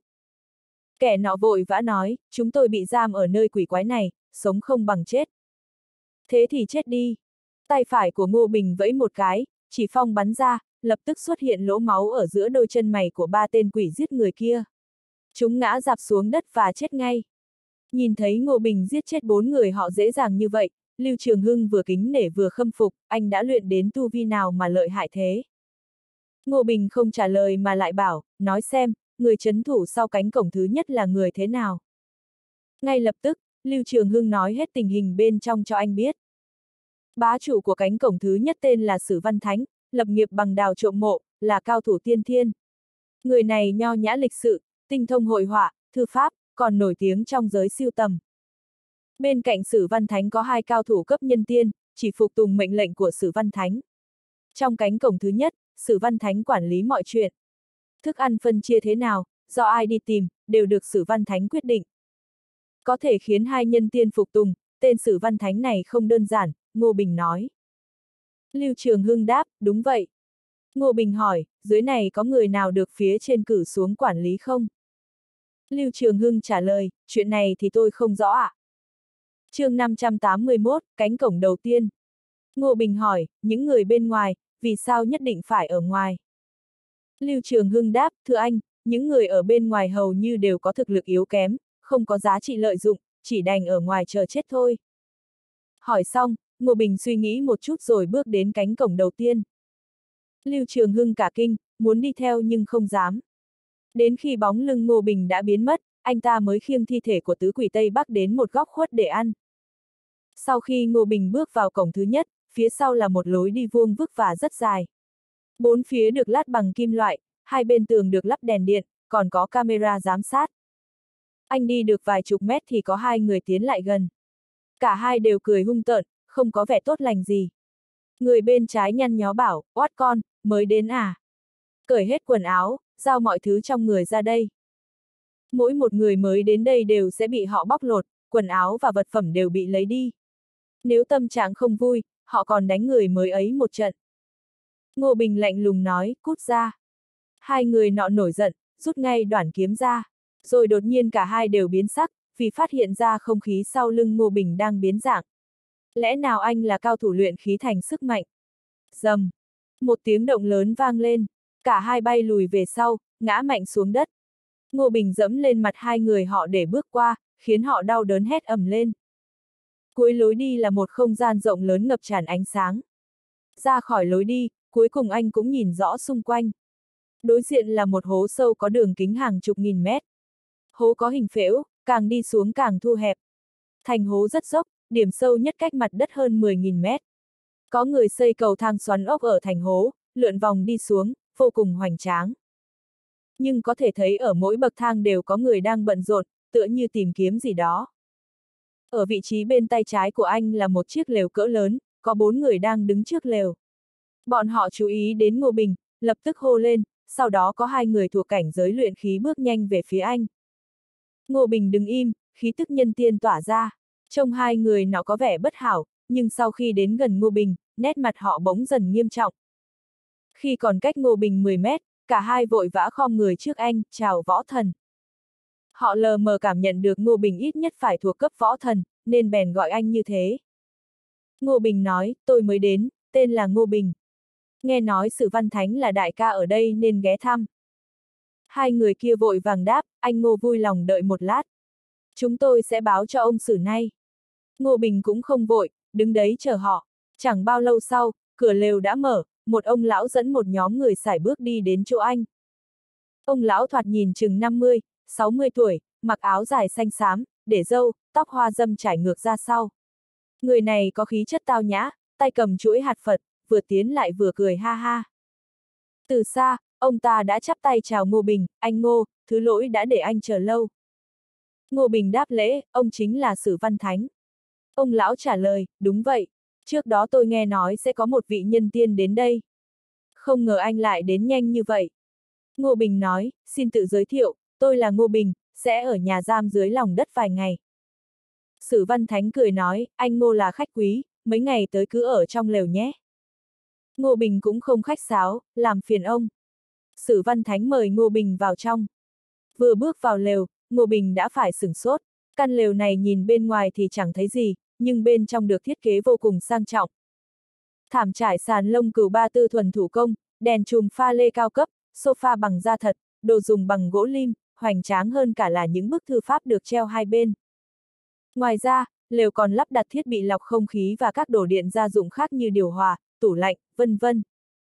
Kẻ nọ vội vã nói, chúng tôi bị giam ở nơi quỷ quái này, sống không bằng chết. Thế thì chết đi. Tay phải của Ngô Bình vẫy một cái, chỉ phong bắn ra, lập tức xuất hiện lỗ máu ở giữa đôi chân mày của 3 tên quỷ giết người kia. Chúng ngã rạp xuống đất và chết ngay. Nhìn thấy Ngô Bình giết chết 4 người họ dễ dàng như vậy, Lưu Trường Hưng vừa kính nể vừa khâm phục, anh đã luyện đến tu vi nào mà lợi hại thế? Ngô Bình không trả lời mà lại bảo, nói xem, người trấn thủ sau cánh cổng thứ nhất là người thế nào? Ngay lập tức, Lưu Trường Hưng nói hết tình hình bên trong cho anh biết. Bá chủ của cánh cổng thứ nhất tên là Sử Văn Thánh, lập nghiệp bằng đào trộm mộ, là cao thủ tiên thiên. Người này nho nhã lịch sự, tinh thông hội họa, thư pháp, còn nổi tiếng trong giới siêu tầm. Bên cạnh Sử Văn Thánh có 2 cao thủ cấp nhân tiên, chỉ phục tùng mệnh lệnh của Sử Văn Thánh. Trong cánh cổng thứ nhất, Sử Văn Thánh quản lý mọi chuyện. Thức ăn phân chia thế nào, do ai đi tìm, đều được Sử Văn Thánh quyết định. Có thể khiến 2 nhân tiên phục tùng, tên Sử Văn Thánh này không đơn giản, Ngô Bình nói. Lưu Trường Hưng đáp, đúng vậy. Ngô Bình hỏi, dưới này có người nào được phía trên cử xuống quản lý không? Lưu Trường Hưng trả lời, chuyện này thì tôi không rõ ạ. Chương 581, cánh cổng đầu tiên. Ngô Bình hỏi, những người bên ngoài, vì sao nhất định phải ở ngoài? Lưu Trường Hưng đáp, thưa anh, những người ở bên ngoài hầu như đều có thực lực yếu kém, không có giá trị lợi dụng, chỉ đành ở ngoài chờ chết thôi. Hỏi xong, Ngô Bình suy nghĩ một chút rồi bước đến cánh cổng đầu tiên. Lưu Trường Hưng cả kinh, muốn đi theo nhưng không dám. Đến khi bóng lưng Ngô Bình đã biến mất, anh ta mới khiêng thi thể của tứ quỷ Tây Bắc đến một góc khuất để ăn. Sau khi Ngô Bình bước vào cổng thứ nhất, phía sau là một lối đi vuông vức và rất dài. Bốn phía được lát bằng kim loại, hai bên tường được lắp đèn điện, còn có camera giám sát. Anh đi được vài chục mét thì có hai người tiến lại gần. Cả hai đều cười hung tợn, không có vẻ tốt lành gì. Người bên trái nhăn nhó bảo, oát con, mới đến à? Cởi hết quần áo, giao mọi thứ trong người ra đây. Mỗi một người mới đến đây đều sẽ bị họ bóc lột, quần áo và vật phẩm đều bị lấy đi. Nếu tâm trạng không vui, họ còn đánh người mới ấy một trận. Ngô Bình lạnh lùng nói, cút ra. Hai người nọ nổi giận, rút ngay đoản kiếm ra. Rồi đột nhiên cả hai đều biến sắc, vì phát hiện ra không khí sau lưng Ngô Bình đang biến dạng. Lẽ nào anh là cao thủ luyện khí thành sức mạnh? Rầm. Một tiếng động lớn vang lên, cả hai bay lùi về sau, ngã mạnh xuống đất. Ngô Bình dẫm lên mặt hai người họ để bước qua, khiến họ đau đớn hét ầm lên. Cuối lối đi là một không gian rộng lớn ngập tràn ánh sáng. Ra khỏi lối đi, cuối cùng anh cũng nhìn rõ xung quanh. Đối diện là một hố sâu có đường kính hàng chục nghìn mét. Hố có hình phễu, càng đi xuống càng thu hẹp. Thành hố rất dốc, điểm sâu nhất cách mặt đất hơn 10.000 mét. Có người xây cầu thang xoắn ốc ở thành hố, lượn vòng đi xuống, vô cùng hoành tráng. Nhưng có thể thấy ở mỗi bậc thang đều có người đang bận rộn, tựa như tìm kiếm gì đó. Ở vị trí bên tay trái của anh là một chiếc lều cỡ lớn, có 4 người đang đứng trước lều. Bọn họ chú ý đến Ngô Bình, lập tức hô lên, sau đó có hai người thuộc cảnh giới luyện khí bước nhanh về phía anh. Ngô Bình đứng im, khí tức nhân tiên tỏa ra. Trông hai người nó có vẻ bất hảo, nhưng sau khi đến gần Ngô Bình, nét mặt họ bỗng dần nghiêm trọng. Khi còn cách Ngô Bình 10 mét, cả hai vội vã khom người trước anh, chào võ thần. Họ lờ mờ cảm nhận được Ngô Bình ít nhất phải thuộc cấp võ thần, nên bèn gọi anh như thế. Ngô Bình nói, tôi mới đến, tên là Ngô Bình. Nghe nói Sử Văn Thánh là đại ca ở đây nên ghé thăm. Hai người kia vội vàng đáp, anh Ngô vui lòng đợi một lát. Chúng tôi sẽ báo cho ông Sử ngay. Ngô Bình cũng không vội, đứng đấy chờ họ. Chẳng bao lâu sau, cửa lều đã mở, một ông lão dẫn một nhóm người sải bước đi đến chỗ anh. Ông lão thoạt nhìn chừng 50, 60 tuổi, mặc áo dài xanh xám, để râu, tóc hoa râm trải ngược ra sau. Người này có khí chất tao nhã, tay cầm chuỗi hạt Phật, vừa tiến lại vừa cười ha ha. Từ xa, ông ta đã chắp tay chào Ngô Bình, anh Ngô, thứ lỗi đã để anh chờ lâu. Ngô Bình đáp lễ, ông chính là Sử Văn Thánh. Ông lão trả lời, đúng vậy, trước đó tôi nghe nói sẽ có một vị nhân tiên đến đây. Không ngờ anh lại đến nhanh như vậy. Ngô Bình nói, xin tự giới thiệu, tôi là Ngô Bình, sẽ ở nhà giam dưới lòng đất vài ngày. Sử Văn Thánh cười nói, anh Ngô là khách quý, mấy ngày tới cứ ở trong lều nhé. Ngô Bình cũng không khách sáo, làm phiền ông. Sử Văn Thánh mời Ngô Bình vào trong. Vừa bước vào lều, Ngô Bình đã phải sửng sốt. Căn lều này nhìn bên ngoài thì chẳng thấy gì, nhưng bên trong được thiết kế vô cùng sang trọng. Thảm trải sàn lông cừu ba tư thuần thủ công, đèn chùm pha lê cao cấp, sofa bằng da thật, đồ dùng bằng gỗ lim, hoành tráng hơn cả là những bức thư pháp được treo hai bên. Ngoài ra, lều còn lắp đặt thiết bị lọc không khí và các đồ điện gia dụng khác như điều hòa, tủ lạnh, vân vân.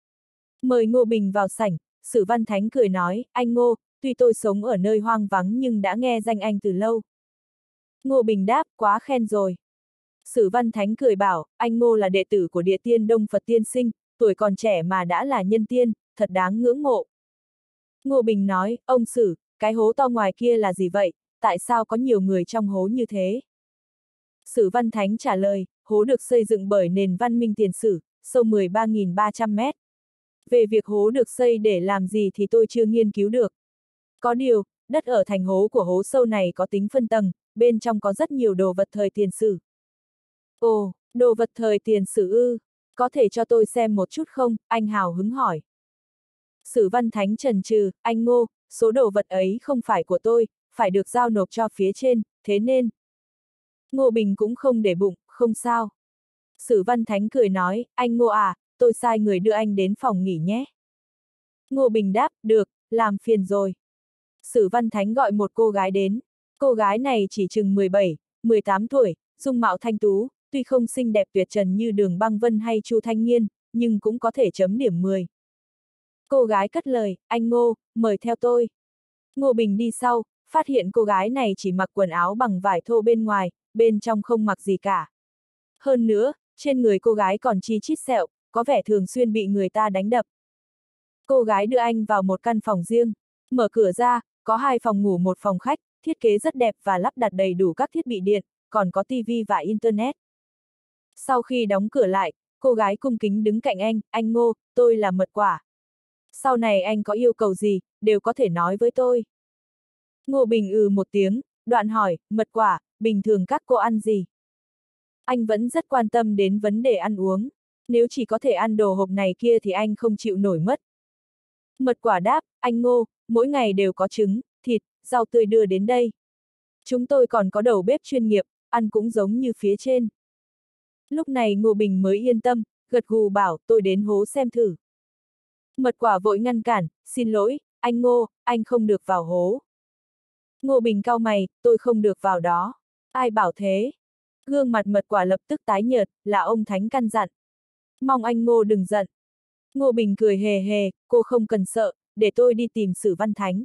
Mời Ngô Bình vào sảnh, Sử Văn Thánh cười nói, anh Ngô, tuy tôi sống ở nơi hoang vắng nhưng đã nghe danh anh từ lâu. Ngô Bình đáp, quá khen rồi. Sử Văn Thánh cười bảo, anh Ngô là đệ tử của Địa Tiên Đông Phật Tiên Sinh, tuổi còn trẻ mà đã là nhân tiên, thật đáng ngưỡng mộ. Ngô Bình nói, ông Sử, cái hố to ngoài kia là gì vậy, tại sao có nhiều người trong hố như thế? Sử Văn Thánh trả lời, hố được xây dựng bởi nền văn minh tiền sử, sâu 13.300 mét. Về việc hố được xây để làm gì thì tôi chưa nghiên cứu được. Có điều, đất ở thành hố của hố sâu này có tính phân tầng, bên trong có rất nhiều đồ vật thời tiền sử. Ồ, đồ vật thời tiền sử ư, có thể cho tôi xem một chút không? Anh hào hứng hỏi. Sử Văn Thánh chần chừ, anh Ngô, số đồ vật ấy không phải của tôi, phải được giao nộp cho phía trên, thế nên. Ngô Bình cũng không để bụng, không sao. Sử Văn Thánh cười nói, anh Ngô à, tôi sai người đưa anh đến phòng nghỉ nhé. Ngô Bình đáp, được, làm phiền rồi. Sử Văn Thánh gọi một cô gái đến. Cô gái này chỉ chừng 17, 18 tuổi, dung mạo thanh tú, tuy không xinh đẹp tuyệt trần như Đường Băng Vân hay Chu Thanh Nghiên, nhưng cũng có thể chấm điểm 10. Cô gái cất lời, anh Ngô, mời theo tôi. Ngô Bình đi sau, phát hiện cô gái này chỉ mặc quần áo bằng vải thô bên ngoài, bên trong không mặc gì cả. Hơn nữa, trên người cô gái còn chi chít sẹo, có vẻ thường xuyên bị người ta đánh đập. Cô gái đưa anh vào một căn phòng riêng. Mở cửa ra, có 2 phòng ngủ một phòng khách, thiết kế rất đẹp và lắp đặt đầy đủ các thiết bị điện, còn có tivi và internet. Sau khi đóng cửa lại, cô gái cung kính đứng cạnh anh Ngô, tôi là Mật Quả. Sau này anh có yêu cầu gì, đều có thể nói với tôi. Ngô Bình một tiếng, đoạn hỏi, Mật Quả, bình thường các cô ăn gì? Anh vẫn rất quan tâm đến vấn đề ăn uống. Nếu chỉ có thể ăn đồ hộp này kia thì anh không chịu nổi mất. Mật Quả đáp, anh Ngô, mỗi ngày đều có trứng, thịt, rau tươi đưa đến đây. Chúng tôi còn có đầu bếp chuyên nghiệp, ăn cũng giống như phía trên. Lúc này Ngô Bình mới yên tâm, gật gù bảo tôi đến hố xem thử. Mật Quả vội ngăn cản, xin lỗi, anh Ngô, anh không được vào hố. Ngô Bình cau mày, tôi không được vào đó. Ai bảo thế? Gương mặt Mật Quả lập tức tái nhợt, là ông Thánh căn dặn. Mong anh Ngô đừng giận. Ngô Bình cười hề hề, cô không cần sợ, để tôi đi tìm Sử Văn Thánh.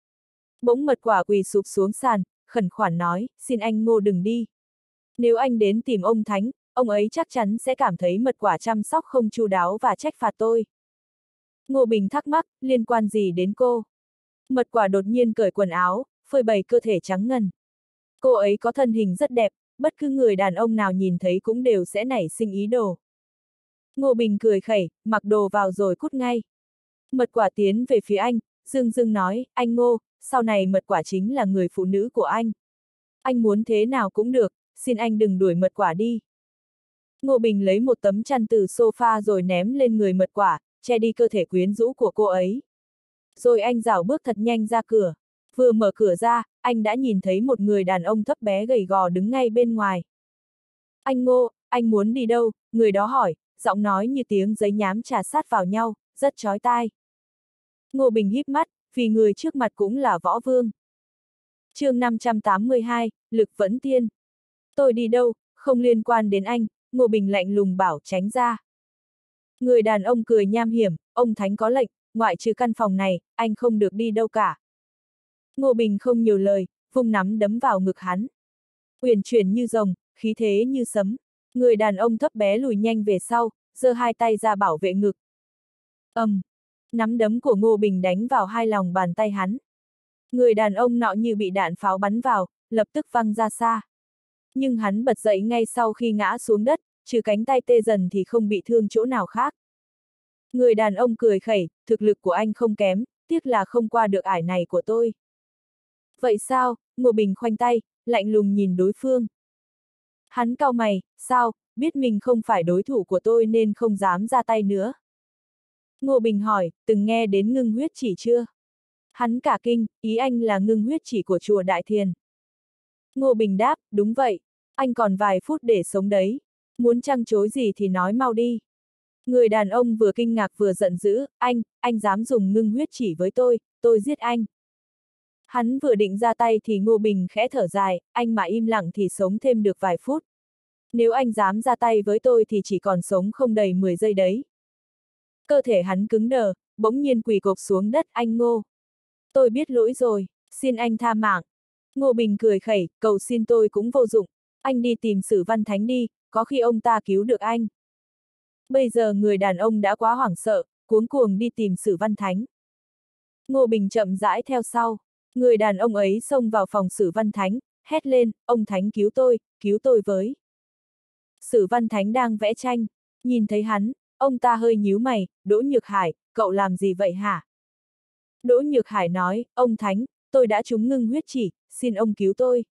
Bỗng Mật Quả quỳ sụp xuống sàn, khẩn khoản nói, xin anh Ngô đừng đi. Nếu anh đến tìm ông Thánh, ông ấy chắc chắn sẽ cảm thấy Mật Quả chăm sóc không chu đáo và trách phạt tôi. Ngô Bình thắc mắc, liên quan gì đến cô? Mật Quả đột nhiên cởi quần áo, phơi bày cơ thể trắng ngần. Cô ấy có thân hình rất đẹp, bất cứ người đàn ông nào nhìn thấy cũng đều sẽ nảy sinh ý đồ. Ngô Bình cười khẩy, mặc đồ vào rồi cút ngay. Mật Quả tiến về phía anh, dưng dưng nói, anh Ngô, sau này Mật Quả chính là người phụ nữ của anh. Anh muốn thế nào cũng được, xin anh đừng đuổi Mật Quả đi. Ngô Bình lấy một tấm chăn từ sofa rồi ném lên người Mật Quả, che đi cơ thể quyến rũ của cô ấy. Rồi anh rảo bước thật nhanh ra cửa. Vừa mở cửa ra, anh đã nhìn thấy một người đàn ông thấp bé gầy gò đứng ngay bên ngoài. Anh Ngô, anh muốn đi đâu? Người đó hỏi, giọng nói như tiếng giấy nhám chà sát vào nhau, rất chói tai. Ngô Bình híp mắt, vì người trước mặt cũng là Võ Vương. Chương 582, Lực Vẫn Tiên. Tôi đi đâu, không liên quan đến anh, Ngô Bình lạnh lùng bảo tránh ra. Người đàn ông cười nham hiểm, ông Thánh có lệnh, ngoại trừ căn phòng này, anh không được đi đâu cả. Ngô Bình không nhiều lời, vung nắm đấm vào ngực hắn. Uyển chuyển như rồng, khí thế như sấm. Người đàn ông thấp bé lùi nhanh về sau, giơ 2 tay ra bảo vệ ngực. Nắm đấm của Ngô Bình đánh vào 2 lòng bàn tay hắn. Người đàn ông nọ như bị đạn pháo bắn vào, lập tức văng ra xa. Nhưng hắn bật dậy ngay sau khi ngã xuống đất, trừ cánh tay tê dần thì không bị thương chỗ nào khác. Người đàn ông cười khẩy, thực lực của anh không kém, tiếc là không qua được ải này của tôi. Vậy sao? Ngô Bình khoanh tay, lạnh lùng nhìn đối phương. Hắn cau mày, sao, biết mình không phải đối thủ của tôi nên không dám ra tay nữa. Ngô Bình hỏi, từng nghe đến ngưng huyết chỉ chưa? Hắn cả kinh, ý anh là ngưng huyết chỉ của chùa Đại Thiền. Ngô Bình đáp, đúng vậy, anh còn vài phút để sống đấy. Muốn trăng chối gì thì nói mau đi. Người đàn ông vừa kinh ngạc vừa giận dữ, anh dám dùng ngưng huyết chỉ với tôi giết anh. Hắn vừa định ra tay thì Ngô Bình khẽ thở dài, anh mà im lặng thì sống thêm được vài phút. Nếu anh dám ra tay với tôi thì chỉ còn sống không đầy 10 giây đấy. Cơ thể hắn cứng đờ, bỗng nhiên quỳ gục xuống đất, anh Ngô. Tôi biết lỗi rồi, xin anh tha mạng. Ngô Bình cười khẩy, cầu xin tôi cũng vô dụng. Anh đi tìm Sử Văn Thánh đi, có khi ông ta cứu được anh. Bây giờ người đàn ông đã quá hoảng sợ, cuống cuồng đi tìm Sử Văn Thánh. Ngô Bình chậm rãi theo sau. Người đàn ông ấy xông vào phòng Sử Văn Thánh, hét lên, ông Thánh cứu tôi với. Sử Văn Thánh đang vẽ tranh, nhìn thấy hắn, ông ta hơi nhíu mày, Đỗ Nhược Hải, cậu làm gì vậy hả? Đỗ Nhược Hải nói, ông Thánh, tôi đã trúng ngưng huyết chỉ, xin ông cứu tôi.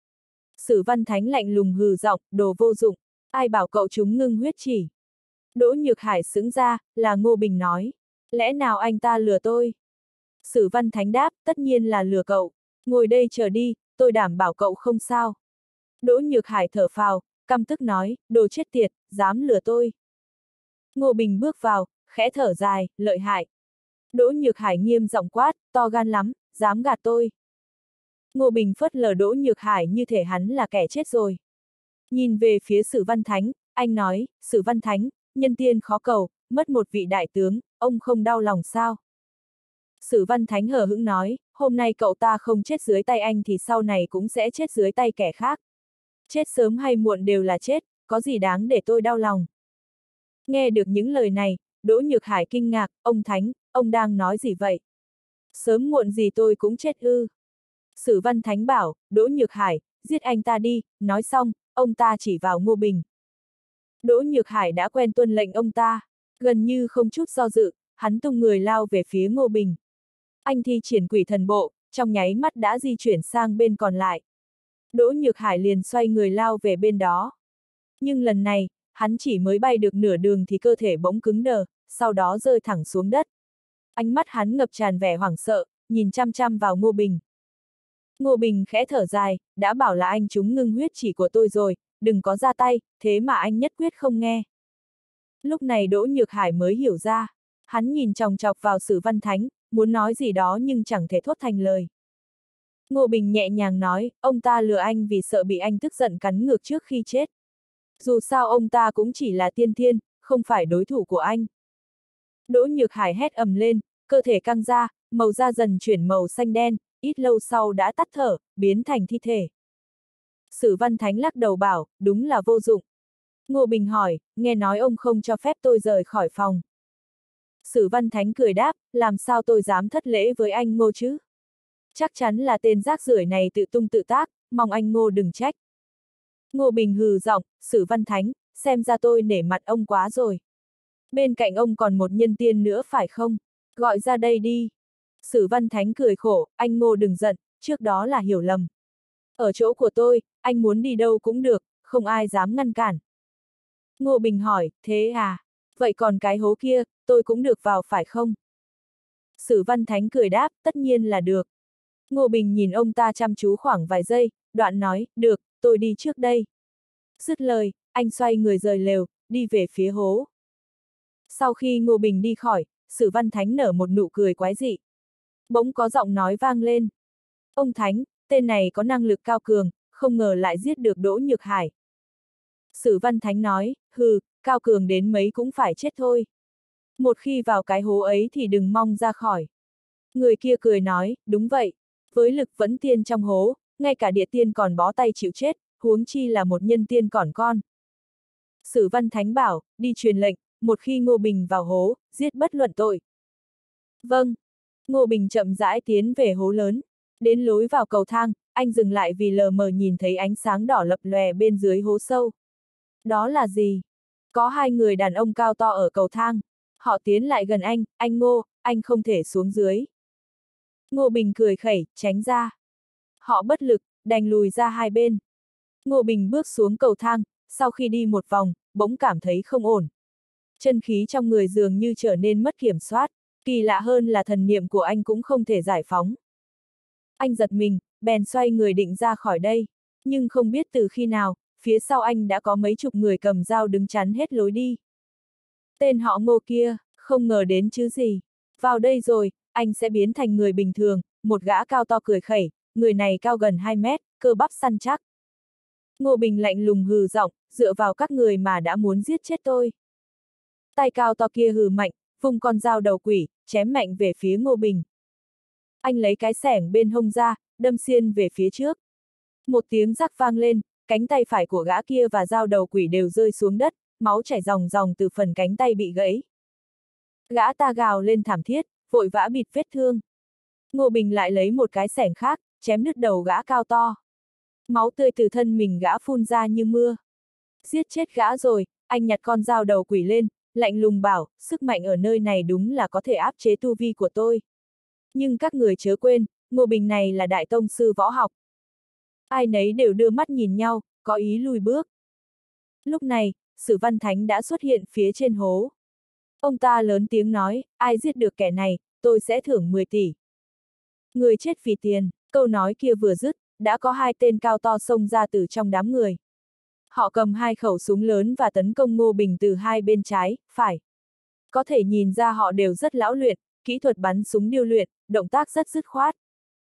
Sử Văn Thánh lạnh lùng hừ giọng, đồ vô dụng, ai bảo cậu trúng ngưng huyết chỉ? Đỗ Nhược Hải sững ra, là Ngô Bình nói, lẽ nào anh ta lừa tôi? Sử Văn Thánh đáp, tất nhiên là lừa cậu, ngồi đây chờ đi, tôi đảm bảo cậu không sao. Đỗ Nhược Hải thở phào, căm tức nói, đồ chết tiệt, dám lừa tôi. Ngô Bình bước vào, khẽ thở dài, lợi hại. Đỗ Nhược Hải nghiêm giọng quát, to gan lắm, dám gạt tôi. Ngô Bình phớt lờ Đỗ Nhược Hải như thể hắn là kẻ chết rồi. Nhìn về phía Sử Văn Thánh, anh nói, Sử Văn Thánh, nhân tiên khó cầu, mất một vị đại tướng, ông không đau lòng sao? Sử Văn Thánh hờ hững nói, hôm nay cậu ta không chết dưới tay anh thì sau này cũng sẽ chết dưới tay kẻ khác. Chết sớm hay muộn đều là chết, có gì đáng để tôi đau lòng. Nghe được những lời này, Đỗ Nhược Hải kinh ngạc, ông Thánh, ông đang nói gì vậy? Sớm muộn gì tôi cũng chết ư. Sử Văn Thánh bảo, Đỗ Nhược Hải, giết anh ta đi, nói xong, ông ta chỉ vào Ngô Bình. Đỗ Nhược Hải đã quen tuân lệnh ông ta, gần như không chút do dự, hắn tung người lao về phía Ngô Bình. Anh thi triển quỷ thần bộ, trong nháy mắt đã di chuyển sang bên còn lại. Đỗ Nhược Hải liền xoay người lao về bên đó. Nhưng lần này, hắn chỉ mới bay được nửa đường thì cơ thể bỗng cứng đờ, sau đó rơi thẳng xuống đất. Ánh mắt hắn ngập tràn vẻ hoảng sợ, nhìn chăm chăm vào Ngô Bình. Ngô Bình khẽ thở dài, đã bảo là anh trúng ngưng huyết chỉ của tôi rồi, đừng có ra tay, thế mà anh nhất quyết không nghe. Lúc này Đỗ Nhược Hải mới hiểu ra, hắn nhìn chòng chọc vào Sử Văn Thánh, muốn nói gì đó nhưng chẳng thể thốt thành lời. Ngô Bình nhẹ nhàng nói, ông ta lừa anh vì sợ bị anh tức giận cắn ngược trước khi chết. Dù sao ông ta cũng chỉ là tiên thiên, không phải đối thủ của anh. Đỗ Nhược Hải hét ầm lên, cơ thể căng ra, màu da dần chuyển màu xanh đen, ít lâu sau đã tắt thở, biến thành thi thể. Sử Văn Thánh lắc đầu bảo, đúng là vô dụng. Ngô Bình hỏi, nghe nói ông không cho phép tôi rời khỏi phòng. Sử Văn Thánh cười đáp, làm sao tôi dám thất lễ với anh Ngô chứ? Chắc chắn là tên rác rưởi này tự tung tự tác, mong anh Ngô đừng trách. Ngô Bình hừ giọng, Sử Văn Thánh, xem ra tôi nể mặt ông quá rồi. Bên cạnh ông còn một nhân tiên nữa phải không? Gọi ra đây đi. Sử Văn Thánh cười khổ, anh Ngô đừng giận, trước đó là hiểu lầm. Ở chỗ của tôi, anh muốn đi đâu cũng được, không ai dám ngăn cản. Ngô Bình hỏi, thế à? Vậy còn cái hố kia, tôi cũng được vào phải không? Sử Văn Thánh cười đáp, tất nhiên là được. Ngô Bình nhìn ông ta chăm chú khoảng vài giây, đoạn nói, được, tôi đi trước đây. Dứt lời, anh xoay người rời lều, đi về phía hố. Sau khi Ngô Bình đi khỏi, Sử Văn Thánh nở một nụ cười quái dị. Bỗng có giọng nói vang lên. Ông Thánh, tên này có năng lực cao cường, không ngờ lại giết được Đỗ Nhược Hải. Sử Văn Thánh nói, hừ, cao cường đến mấy cũng phải chết thôi. Một khi vào cái hố ấy thì đừng mong ra khỏi. Người kia cười nói, đúng vậy. Với lực vẫn tiên trong hố, ngay cả địa tiên còn bó tay chịu chết, huống chi là một nhân tiên còn con. Sử Văn Thánh bảo, đi truyền lệnh, một khi Ngô Bình vào hố, giết bất luận tội. Vâng. Ngô Bình chậm rãi tiến về hố lớn. Đến lối vào cầu thang, anh dừng lại vì lờ mờ nhìn thấy ánh sáng đỏ lập lòe bên dưới hố sâu. Đó là gì? Có hai người đàn ông cao to ở cầu thang. Họ tiến lại gần anh Ngô, anh không thể xuống dưới. Ngô Bình cười khẩy, tránh ra. Họ bất lực, đành lùi ra hai bên. Ngô Bình bước xuống cầu thang, sau khi đi một vòng, bỗng cảm thấy không ổn. Chân khí trong người dường như trở nên mất kiểm soát, kỳ lạ hơn là thần niệm của anh cũng không thể giải phóng. Anh giật mình, bèn xoay người định ra khỏi đây, nhưng không biết từ khi nào, phía sau anh đã có mấy chục người cầm dao đứng chắn hết lối đi. Tên họ Ngô kia, không ngờ đến chứ gì. Vào đây rồi, anh sẽ biến thành người bình thường, một gã cao to cười khẩy, người này cao gần 2 mét, cơ bắp săn chắc. Ngô Bình lạnh lùng hừ giọng, dựa vào các người mà đã muốn giết chết tôi. Tay cao to kia hừ mạnh, vung con dao đầu quỷ, chém mạnh về phía Ngô Bình. Anh lấy cái xẻng bên hông ra, đâm xiên về phía trước. Một tiếng rắc vang lên, cánh tay phải của gã kia và dao đầu quỷ đều rơi xuống đất, máu chảy ròng ròng từ phần cánh tay bị gãy. Gã ta gào lên thảm thiết, vội vã bịt vết thương. Ngô Bình lại lấy một cái xẻng khác, chém đứt đầu gã cao to. Máu tươi từ thân mình gã phun ra như mưa. Giết chết gã rồi, anh nhặt con dao đầu quỷ lên, lạnh lùng bảo, sức mạnh ở nơi này đúng là có thể áp chế tu vi của tôi. Nhưng các người chớ quên, Ngô Bình này là đại tông sư võ học. Ai nấy đều đưa mắt nhìn nhau, có ý lùi bước. Lúc này, Sử Văn Thánh đã xuất hiện phía trên hố. Ông ta lớn tiếng nói, ai giết được kẻ này, tôi sẽ thưởng 10 tỷ. Người chết vì tiền, câu nói kia vừa dứt, đã có hai tên cao to xông ra từ trong đám người. Họ cầm hai khẩu súng lớn và tấn công Ngô Bình từ hai bên trái, phải. Có thể nhìn ra họ đều rất lão luyện, kỹ thuật bắn súng điêu luyện, động tác rất dứt khoát.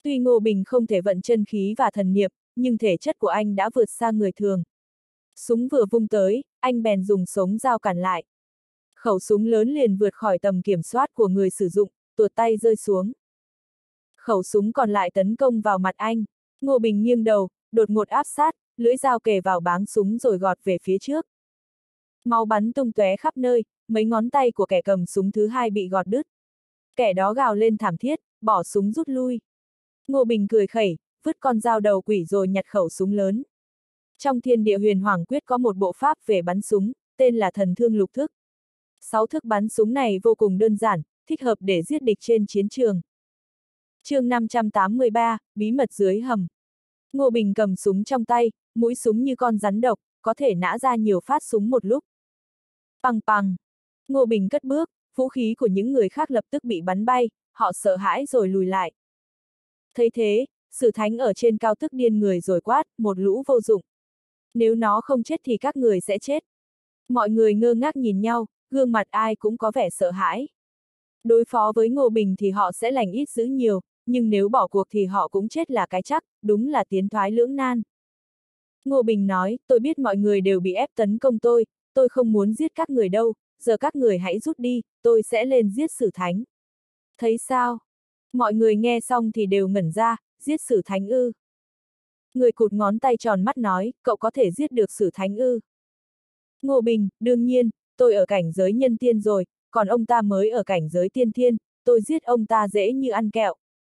Tuy Ngô Bình không thể vận chân khí và thần niệm, nhưng thể chất của anh đã vượt xa người thường. Súng vừa vung tới, anh bèn dùng sống dao cản lại. Khẩu súng lớn liền vượt khỏi tầm kiểm soát của người sử dụng, tuột tay rơi xuống. Khẩu súng còn lại tấn công vào mặt anh. Ngô Bình nghiêng đầu, đột ngột áp sát, lưỡi dao kề vào báng súng rồi gọt về phía trước. Máu bắn tung tóe khắp nơi, mấy ngón tay của kẻ cầm súng thứ hai bị gọt đứt. Kẻ đó gào lên thảm thiết, bỏ súng rút lui. Ngô Bình cười khẩy, vứt con dao đầu quỷ rồi nhặt khẩu súng lớn. Trong Thiên Địa Huyền Hoàng Quyết có một bộ pháp về bắn súng, tên là Thần Thương Lục Thức. 6 thức bắn súng này vô cùng đơn giản, thích hợp để giết địch trên chiến trường. Chương 583, Bí mật dưới hầm. Ngô Bình cầm súng trong tay, mũi súng như con rắn độc, có thể nã ra nhiều phát súng một lúc. Pằng pằng. Ngô Bình cất bước, vũ khí của những người khác lập tức bị bắn bay, họ sợ hãi rồi lùi lại. Thấy thế, Sử Thánh ở trên cao tức điên người rồi quát, một lũ vô dụng. Nếu nó không chết thì các người sẽ chết. Mọi người ngơ ngác nhìn nhau, gương mặt ai cũng có vẻ sợ hãi. Đối phó với Ngô Bình thì họ sẽ lành ít dữ nhiều, nhưng nếu bỏ cuộc thì họ cũng chết là cái chắc, đúng là tiến thoái lưỡng nan. Ngô Bình nói, tôi biết mọi người đều bị ép tấn công tôi không muốn giết các người đâu, giờ các người hãy rút đi, tôi sẽ lên giết Sử Thánh. Thấy sao? Mọi người nghe xong thì đều ngẩn ra, giết Sử Thánh ư? Người cụt ngón tay tròn mắt nói, cậu có thể giết được Sử Thánh ư? Ngô Bình, đương nhiên, tôi ở cảnh giới nhân tiên rồi, còn ông ta mới ở cảnh giới tiên thiên, tôi giết ông ta dễ như ăn kẹo.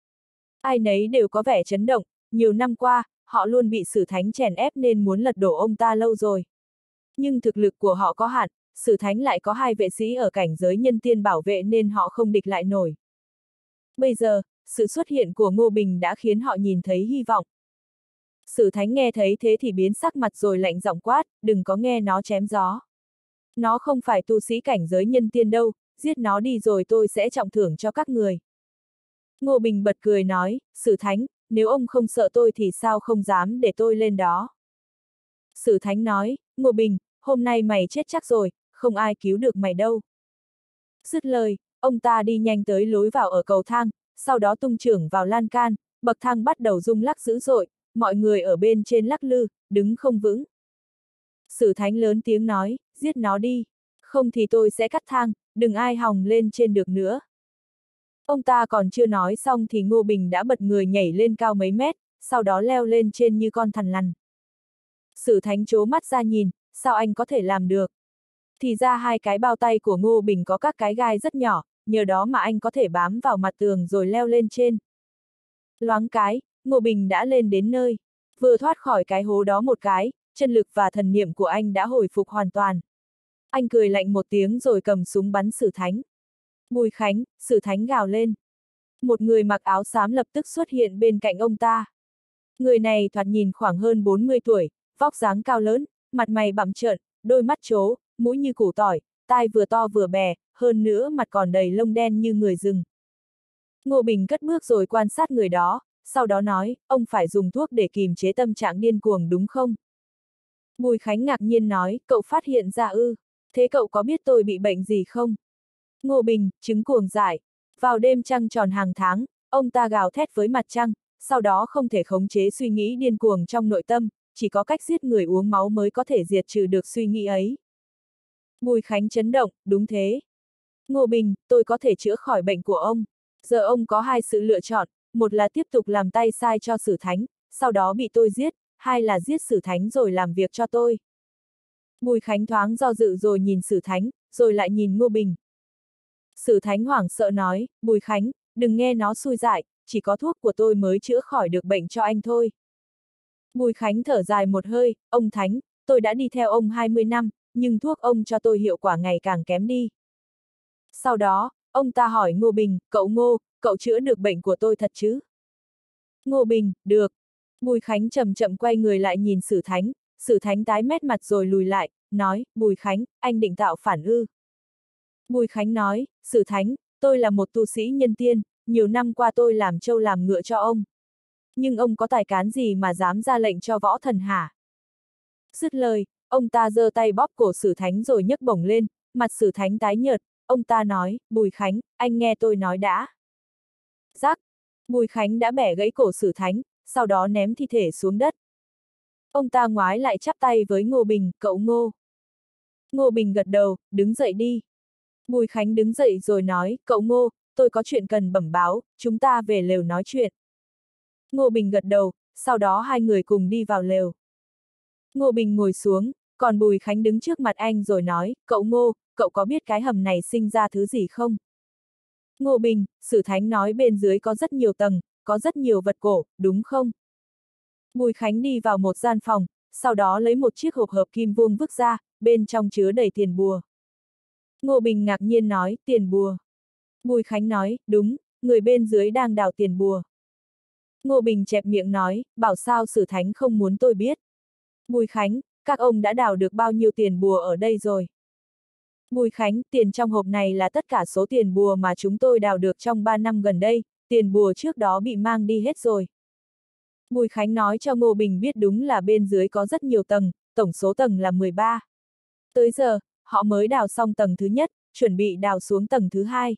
Ai nấy đều có vẻ chấn động, nhiều năm qua, họ luôn bị Sử Thánh chèn ép nên muốn lật đổ ông ta lâu rồi. Nhưng thực lực của họ có hạn, Sử Thánh lại có 2 vệ sĩ ở cảnh giới nhân tiên bảo vệ nên họ không địch lại nổi. Bây giờ, sự xuất hiện của Ngô Bình đã khiến họ nhìn thấy hy vọng. Sử Thánh nghe thấy thế thì biến sắc mặt rồi lạnh giọng quát, đừng có nghe nó chém gió. Nó không phải tu sĩ cảnh giới nhân tiên đâu, giết nó đi rồi tôi sẽ trọng thưởng cho các người. Ngô Bình bật cười nói, Sử Thánh, nếu ông không sợ tôi thì sao không dám để tôi lên đó. Sử Thánh nói, Ngô Bình, hôm nay mày chết chắc rồi, không ai cứu được mày đâu. Dứt lời, ông ta đi nhanh tới lối vào ở cầu thang, sau đó tung chưởng vào lan can, bậc thang bắt đầu rung lắc dữ dội, mọi người ở bên trên lắc lư, đứng không vững. Sử Thánh lớn tiếng nói, giết nó đi, không thì tôi sẽ cắt thang, đừng ai hòng lên trên được nữa. Ông ta còn chưa nói xong thì Ngô Bình đã bật người nhảy lên cao mấy mét, sau đó leo lên trên như con thằn lằn. Sử Thánh trố mắt ra nhìn, sao anh có thể làm được? Thì ra 2 cái bao tay của Ngô Bình có các cái gai rất nhỏ, nhờ đó mà anh có thể bám vào mặt tường rồi leo lên trên. Loáng cái, Ngô Bình đã lên đến nơi. Vừa thoát khỏi cái hố đó một cái, chân lực và thần niệm của anh đã hồi phục hoàn toàn. Anh cười lạnh một tiếng rồi cầm súng bắn Sử Thánh. Bùi Khánh, Sử Thánh gào lên. Một người mặc áo xám lập tức xuất hiện bên cạnh ông ta. Người này thoạt nhìn khoảng hơn 40 tuổi, vóc dáng cao lớn, mặt mày bặm trợn, đôi mắt trố, mũi như củ tỏi, tai vừa to vừa bè, hơn nữa mặt còn đầy lông đen như người rừng. Ngô Bình cất bước rồi quan sát người đó, sau đó nói, ông phải dùng thuốc để kìm chế tâm trạng điên cuồng đúng không? Bùi Khánh ngạc nhiên nói, cậu phát hiện ra ư, thế cậu có biết tôi bị bệnh gì không? Ngô Bình, chứng cuồng dại. Vào đêm trăng tròn hàng tháng, ông ta gào thét với mặt trăng, sau đó không thể khống chế suy nghĩ điên cuồng trong nội tâm, chỉ có cách giết người uống máu mới có thể diệt trừ được suy nghĩ ấy. Bùi Khánh chấn động, đúng thế. Ngô Bình, tôi có thể chữa khỏi bệnh của ông. Giờ ông có 2 sự lựa chọn, một là tiếp tục làm tay sai cho Sử Thánh, sau đó bị tôi giết, 2 là giết Sử Thánh rồi làm việc cho tôi. Bùi Khánh thoáng do dự rồi nhìn Sử Thánh, rồi lại nhìn Ngô Bình. Sử Thánh hoảng sợ nói, Bùi Khánh, đừng nghe nó xui dại, chỉ có thuốc của tôi mới chữa khỏi được bệnh cho anh thôi. Bùi Khánh thở dài một hơi, ông Thánh, tôi đã đi theo ông 20 năm, nhưng thuốc ông cho tôi hiệu quả ngày càng kém đi. Sau đó, ông ta hỏi Ngô Bình, cậu Ngô, cậu chữa được bệnh của tôi thật chứ? Ngô Bình, được. Bùi Khánh chậm chậm quay người lại nhìn Sử Thánh tái mét mặt rồi lùi lại, nói, Bùi Khánh, anh định tạo phản ư? Bùi Khánh nói, Sử Thánh, tôi là một tu sĩ nhân tiên, nhiều năm qua tôi làm trâu làm ngựa cho ông. Nhưng ông có tài cán gì mà dám ra lệnh cho võ thần hả? Dứt lời, ông ta giơ tay bóp cổ Sử Thánh rồi nhấc bổng lên, mặt Sử Thánh tái nhợt, ông ta nói, Bùi Khánh, anh nghe tôi nói đã. Rắc, Bùi Khánh đã bẻ gãy cổ Sử Thánh, sau đó ném thi thể xuống đất. Ông ta ngoái lại chắp tay với Ngô Bình, cậu Ngô. Ngô Bình gật đầu, đứng dậy đi. Bùi Khánh đứng dậy rồi nói, cậu Ngô, tôi có chuyện cần bẩm báo, chúng ta về lều nói chuyện. Ngô Bình gật đầu, sau đó hai người cùng đi vào lều. Ngô Bình ngồi xuống, còn Bùi Khánh đứng trước mặt anh rồi nói, cậu Ngô, cậu có biết cái hầm này sinh ra thứ gì không? Ngô Bình, Sử Thánh nói bên dưới có rất nhiều tầng, có rất nhiều vật cổ, đúng không? Bùi Khánh đi vào một gian phòng, sau đó lấy một chiếc hộp hợp kim vuông vức ra, bên trong chứa đầy tiền bùa. Ngô Bình ngạc nhiên nói, tiền bùa. Bùi Khánh nói, đúng, người bên dưới đang đào tiền bùa. Ngô Bình chẹp miệng nói, bảo sao Sử Thánh không muốn tôi biết. Bùi Khánh, các ông đã đào được bao nhiêu tiền bùa ở đây rồi? Bùi Khánh, tiền trong hộp này là tất cả số tiền bùa mà chúng tôi đào được trong 3 năm gần đây, tiền bùa trước đó bị mang đi hết rồi. Bùi Khánh nói cho Ngô Bình biết đúng là bên dưới có rất nhiều tầng, tổng số tầng là 13. Tới giờ, họ mới đào xong tầng thứ nhất, chuẩn bị đào xuống tầng thứ hai.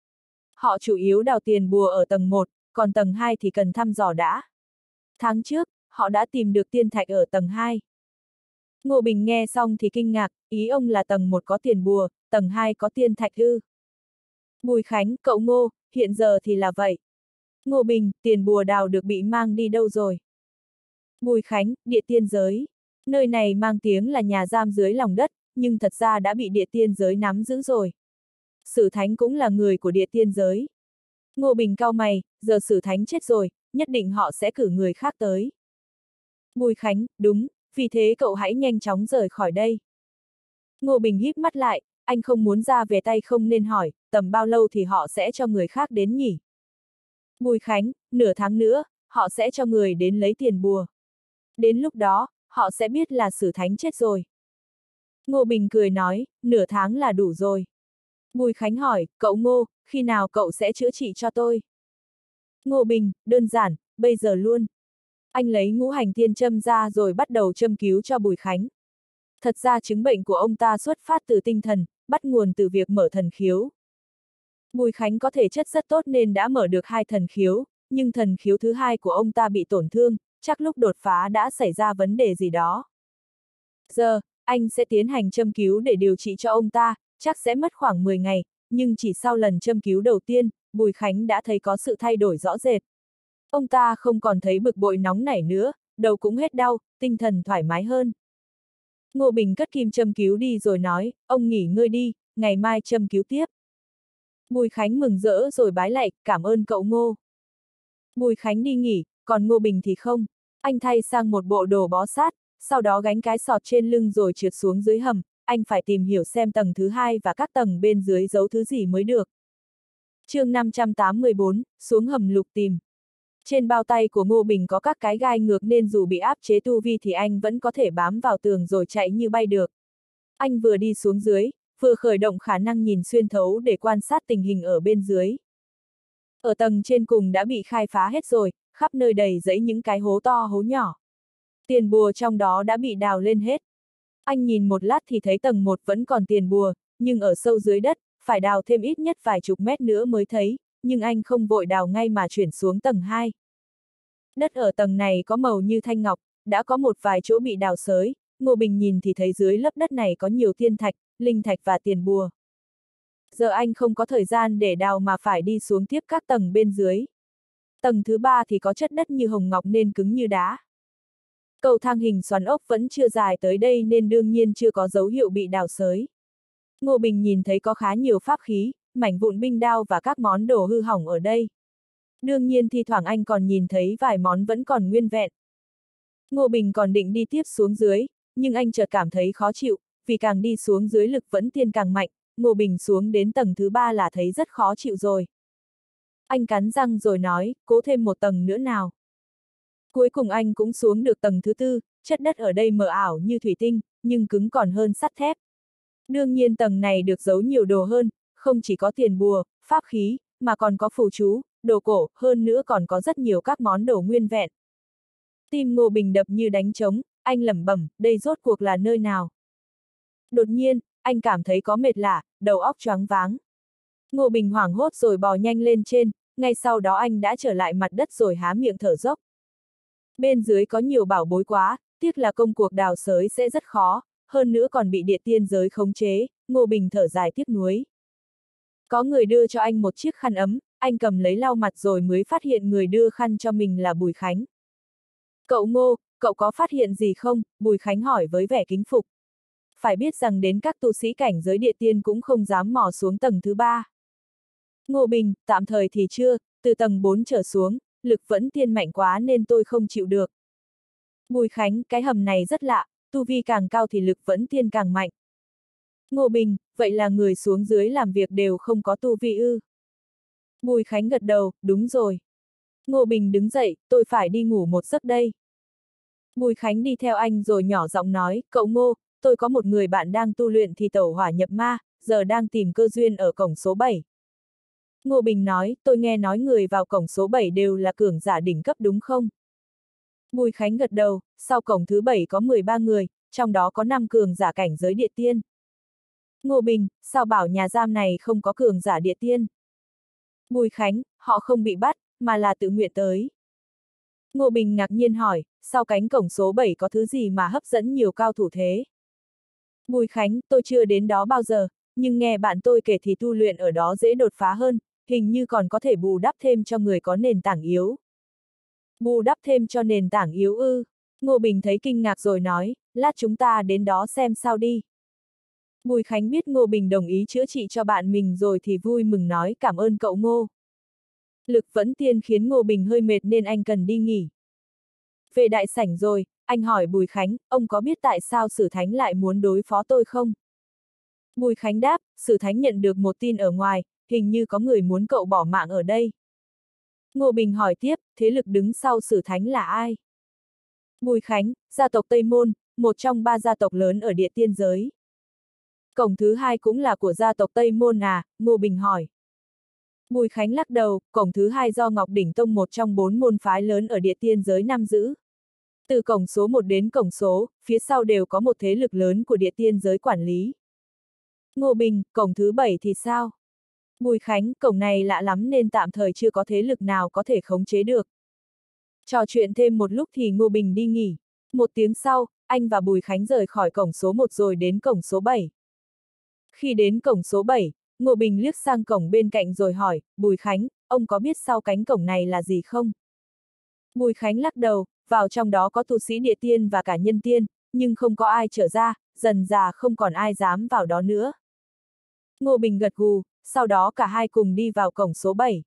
Họ chủ yếu đào tiền bùa ở tầng 1, còn tầng 2 thì cần thăm dò đã. Tháng trước, họ đã tìm được tiên thạch ở tầng 2. Ngô Bình nghe xong thì kinh ngạc, ý ông là tầng 1 có tiền bùa, tầng 2 có tiên thạch ư. Bùi Khánh, cậu Ngô, hiện giờ thì là vậy. Ngô Bình, tiền bùa đào được bị mang đi đâu rồi? Bùi Khánh, địa tiên giới. Nơi này mang tiếng là nhà giam dưới lòng đất, nhưng thật ra đã bị địa tiên giới nắm giữ rồi. Sử Thánh cũng là người của địa tiên giới. Ngô Bình cau mày, giờ Sử Thánh chết rồi, nhất định họ sẽ cử người khác tới. Bùi Khánh, đúng, vì thế cậu hãy nhanh chóng rời khỏi đây. Ngô Bình híp mắt lại, anh không muốn ra về tay không nên hỏi, tầm bao lâu thì họ sẽ cho người khác đến nhỉ? Bùi Khánh, nửa tháng nữa, họ sẽ cho người đến lấy tiền bùa. Đến lúc đó, họ sẽ biết là Sử Thánh chết rồi. Ngô Bình cười nói, nửa tháng là đủ rồi. Bùi Khánh hỏi, cậu Ngô, khi nào cậu sẽ chữa trị cho tôi? Ngô Bình, đơn giản, bây giờ luôn. Anh lấy ngũ hành thiên châm ra rồi bắt đầu châm cứu cho Bùi Khánh. Thật ra chứng bệnh của ông ta xuất phát từ tinh thần, bắt nguồn từ việc mở thần khiếu. Bùi Khánh có thể chất rất tốt nên đã mở được 2 thần khiếu, nhưng thần khiếu thứ 2 của ông ta bị tổn thương, chắc lúc đột phá đã xảy ra vấn đề gì đó. Giờ, anh sẽ tiến hành châm cứu để điều trị cho ông ta, chắc sẽ mất khoảng 10 ngày, nhưng chỉ sau lần châm cứu đầu tiên, Bùi Khánh đã thấy có sự thay đổi rõ rệt. Ông ta không còn thấy bực bội nóng nảy nữa, đầu cũng hết đau, tinh thần thoải mái hơn. Ngô Bình cất kim châm cứu đi rồi nói, ông nghỉ ngơi đi, ngày mai châm cứu tiếp. Bùi Khánh mừng rỡ rồi bái lạy, cảm ơn cậu Ngô. Bùi Khánh đi nghỉ, còn Ngô Bình thì không. Anh thay sang một bộ đồ bó sát, sau đó gánh cái sọt trên lưng rồi trượt xuống dưới hầm, anh phải tìm hiểu xem tầng thứ 2 và các tầng bên dưới giấu thứ gì mới được. Chương 584, xuống hầm lục tìm. Trên bao tay của Ngô Bình có các cái gai ngược nên dù bị áp chế tu vi thì anh vẫn có thể bám vào tường rồi chạy như bay được. Anh vừa đi xuống dưới, vừa khởi động khả năng nhìn xuyên thấu để quan sát tình hình ở bên dưới. Ở tầng trên cùng đã bị khai phá hết rồi, khắp nơi đầy rẫy những cái hố to hố nhỏ. Tiền bùa trong đó đã bị đào lên hết. Anh nhìn một lát thì thấy tầng 1 vẫn còn tiền bùa, nhưng ở sâu dưới đất, phải đào thêm ít nhất vài chục mét nữa mới thấy, nhưng anh không vội đào ngay mà chuyển xuống tầng 2. Đất ở tầng này có màu như thanh ngọc, đã có một vài chỗ bị đào xới, Ngô Bình nhìn thì thấy dưới lớp đất này có nhiều thiên thạch, linh thạch và tiền bùa. Giờ anh không có thời gian để đào mà phải đi xuống tiếp các tầng bên dưới. Tầng thứ 3 thì có chất đất như hồng ngọc nên cứng như đá. Cầu thang hình xoắn ốc vẫn chưa dài tới đây nên đương nhiên chưa có dấu hiệu bị đào xới. Ngô Bình nhìn thấy có khá nhiều pháp khí, mảnh vụn binh đao và các món đồ hư hỏng ở đây. Đương nhiên thi thoảng anh còn nhìn thấy vài món vẫn còn nguyên vẹn. Ngô Bình còn định đi tiếp xuống dưới, nhưng anh chợt cảm thấy khó chịu, vì càng đi xuống dưới lực vẫn tiên càng mạnh, Ngô Bình xuống đến tầng thứ 3 là thấy rất khó chịu rồi. Anh cắn răng rồi nói, cố thêm một tầng nữa nào. Cuối cùng anh cũng xuống được tầng thứ 4, chất đất ở đây mờ ảo như thủy tinh, nhưng cứng còn hơn sắt thép. Đương nhiên tầng này được giấu nhiều đồ hơn, không chỉ có tiền bùa, pháp khí, mà còn có phù chú, đồ cổ, hơn nữa còn có rất nhiều các món đồ nguyên vẹn. Tim Ngô Bình đập như đánh trống, anh lẩm bẩm, đây rốt cuộc là nơi nào? Đột nhiên, anh cảm thấy có mệt lả, đầu óc choáng váng. Ngô Bình hoảng hốt rồi bò nhanh lên trên, ngay sau đó anh đã trở lại mặt đất rồi há miệng thở dốc. Bên dưới có nhiều bảo bối quá, tiếc là công cuộc đào xới sẽ rất khó, hơn nữa còn bị địa tiên giới khống chế, Ngô Bình thở dài tiếc nuối. Có người đưa cho anh một chiếc khăn ấm, anh cầm lấy lau mặt rồi mới phát hiện người đưa khăn cho mình là Bùi Khánh. Cậu Ngô, cậu có phát hiện gì không? Bùi Khánh hỏi với vẻ kính phục. Phải biết rằng đến các tu sĩ cảnh giới địa tiên cũng không dám mò xuống tầng thứ 3. Ngô Bình, tạm thời thì chưa, từ tầng 4 trở xuống, lực vẫn tiên mạnh quá nên tôi không chịu được. Bùi Khánh, cái hầm này rất lạ, tu vi càng cao thì lực vẫn tiên càng mạnh. Ngô Bình, vậy là người xuống dưới làm việc đều không có tu vi ư? Bùi Khánh gật đầu, đúng rồi. Ngô Bình đứng dậy, tôi phải đi ngủ một giấc đây. Bùi Khánh đi theo anh rồi nhỏ giọng nói, cậu Ngô, tôi có một người bạn đang tu luyện thì tẩu hỏa nhập ma, giờ đang tìm cơ duyên ở cổng số 7. Ngô Bình nói, tôi nghe nói người vào cổng số 7 đều là cường giả đỉnh cấp đúng không? Bùi Khánh gật đầu, sau cổng thứ 7 có 13 người, trong đó có 5 cường giả cảnh giới địa tiên. Ngô Bình, sao bảo nhà giam này không có cường giả địa tiên? Bùi Khánh, họ không bị bắt, mà là tự nguyện tới. Ngô Bình ngạc nhiên hỏi, sau cánh cổng số 7 có thứ gì mà hấp dẫn nhiều cao thủ thế? Bùi Khánh, tôi chưa đến đó bao giờ, nhưng nghe bạn tôi kể thì tu luyện ở đó dễ đột phá hơn, hình như còn có thể bù đắp thêm cho người có nền tảng yếu. Bù đắp thêm cho nền tảng yếu ư? Ngô Bình thấy kinh ngạc rồi nói, lát chúng ta đến đó xem sao đi. Bùi Khánh biết Ngô Bình đồng ý chữa trị cho bạn mình rồi thì vui mừng nói cảm ơn cậu Ngô. Lực vẫn tiên khiến Ngô Bình hơi mệt nên anh cần đi nghỉ. Về đại sảnh rồi, anh hỏi Bùi Khánh, ông có biết tại sao Sử Thánh lại muốn đối phó tôi không? Bùi Khánh đáp, Sử Thánh nhận được một tin ở ngoài, hình như có người muốn cậu bỏ mạng ở đây. Ngô Bình hỏi tiếp, thế lực đứng sau Sử Thánh là ai? Bùi Khánh, gia tộc Tây Môn, một trong 3 gia tộc lớn ở địa tiên giới. Cổng thứ 2 cũng là của gia tộc Tây Môn à? Ngô Bình hỏi. Bùi Khánh lắc đầu, cổng thứ 2 do Ngọc Đỉnh Tông một trong 4 môn phái lớn ở địa tiên giới nắm giữ. Từ cổng số 1 đến cổng số, phía sau đều có một thế lực lớn của địa tiên giới quản lý. Ngô Bình, cổng thứ 7 thì sao? Bùi Khánh, cổng này lạ lắm nên tạm thời chưa có thế lực nào có thể khống chế được. Trò chuyện thêm một lúc thì Ngô Bình đi nghỉ. Một tiếng sau, anh và Bùi Khánh rời khỏi cổng số 1 rồi đến cổng số 7. Khi đến cổng số 7, Ngô Bình liếc sang cổng bên cạnh rồi hỏi, Bùi Khánh, ông có biết sau cánh cổng này là gì không? Bùi Khánh lắc đầu, vào trong đó có tu sĩ địa tiên và cả nhân tiên, nhưng không có ai trở ra, dần dà không còn ai dám vào đó nữa. Ngô Bình gật gù, sau đó cả hai cùng đi vào cổng số 7.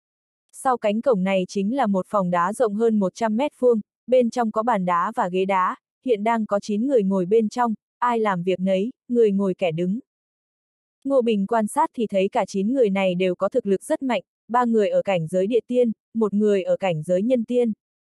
Sau cánh cổng này chính là một phòng đá rộng hơn 100 mét vuông, bên trong có bàn đá và ghế đá, hiện đang có 9 người ngồi bên trong, ai làm việc nấy, người ngồi kẻ đứng. Ngô Bình quan sát thì thấy cả 9 người này đều có thực lực rất mạnh, 3 người ở cảnh giới địa tiên, 1 người ở cảnh giới nhân tiên.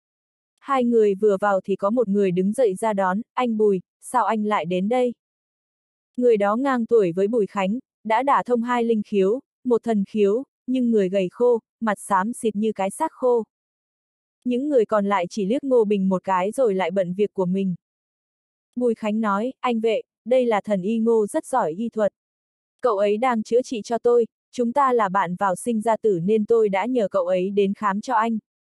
2 người vừa vào thì có một người đứng dậy ra đón, anh Bùi, sao anh lại đến đây? Người đó ngang tuổi với Bùi Khánh, đã đả thông 2 linh khiếu, 1 thần khiếu, nhưng người gầy khô, mặt xám xịt như cái xác khô. Những người còn lại chỉ liếc Ngô Bình một cái rồi lại bận việc của mình. Bùi Khánh nói, anh Vệ, đây là thần y Ngô rất giỏi y thuật. Cậu ấy đang chữa trị cho tôi, chúng ta là bạn vào sinh ra tử nên tôi đã nhờ cậu ấy đến khám cho anh.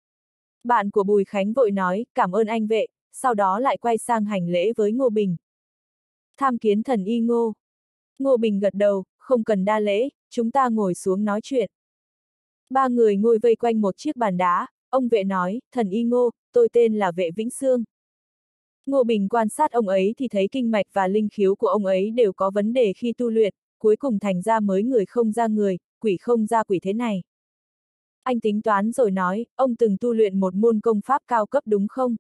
Bạn của Bùi Khánh vội nói, cảm ơn anh Vệ, sau đó lại quay sang hành lễ với Ngô Bình. Tham kiến thần y Ngô. Ngô Bình gật đầu, không cần đa lễ, chúng ta ngồi xuống nói chuyện. 3 người ngồi vây quanh một chiếc bàn đá, ông Vệ nói, thần y Ngô, tôi tên là Vệ Vĩnh Sương. Ngô Bình quan sát ông ấy thì thấy kinh mạch và linh khiếu của ông ấy đều có vấn đề khi tu luyện, cuối cùng thành ra mới người không ra người, quỷ không ra quỷ thế này. Anh tính toán rồi nói, ông từng tu luyện một môn công pháp cao cấp đúng không?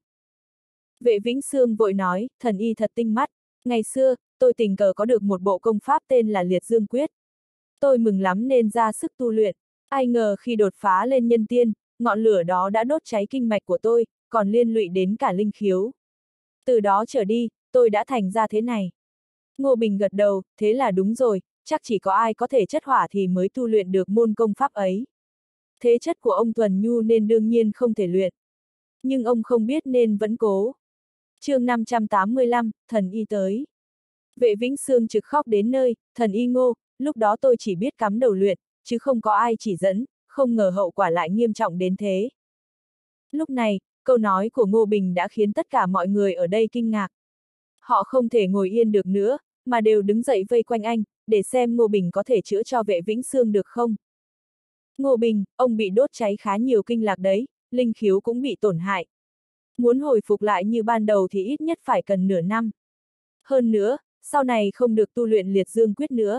Vệ Vĩnh Sương vội nói, thần y thật tinh mắt, ngày xưa, tôi tình cờ có được một bộ công pháp tên là Liệt Dương Quyết. Tôi mừng lắm nên ra sức tu luyện, ai ngờ khi đột phá lên nhân tiên, ngọn lửa đó đã đốt cháy kinh mạch của tôi, còn liên lụy đến cả linh khiếu. Từ đó trở đi, tôi đã thành ra thế này. Ngô Bình gật đầu, thế là đúng rồi, chắc chỉ có ai có thể chất hỏa thì mới tu luyện được môn công pháp ấy. Thế chất của ông thuần nhu nên đương nhiên không thể luyện. Nhưng ông không biết nên vẫn cố. Chương 585, thần y tới. Vệ Vĩnh Sương trực khóc đến nơi, thần y Ngô, lúc đó tôi chỉ biết cắm đầu luyện, chứ không có ai chỉ dẫn, không ngờ hậu quả lại nghiêm trọng đến thế. Lúc này, câu nói của Ngô Bình đã khiến tất cả mọi người ở đây kinh ngạc. Họ không thể ngồi yên được nữa, mà đều đứng dậy vây quanh anh, để xem Ngô Bình có thể chữa cho Vệ Vĩnh Sương được không. Ngô Bình, ông bị đốt cháy khá nhiều kinh lạc đấy, linh khiếu cũng bị tổn hại. Muốn hồi phục lại như ban đầu thì ít nhất phải cần nửa năm. Hơn nữa, sau này không được tu luyện liệt dương quyết nữa.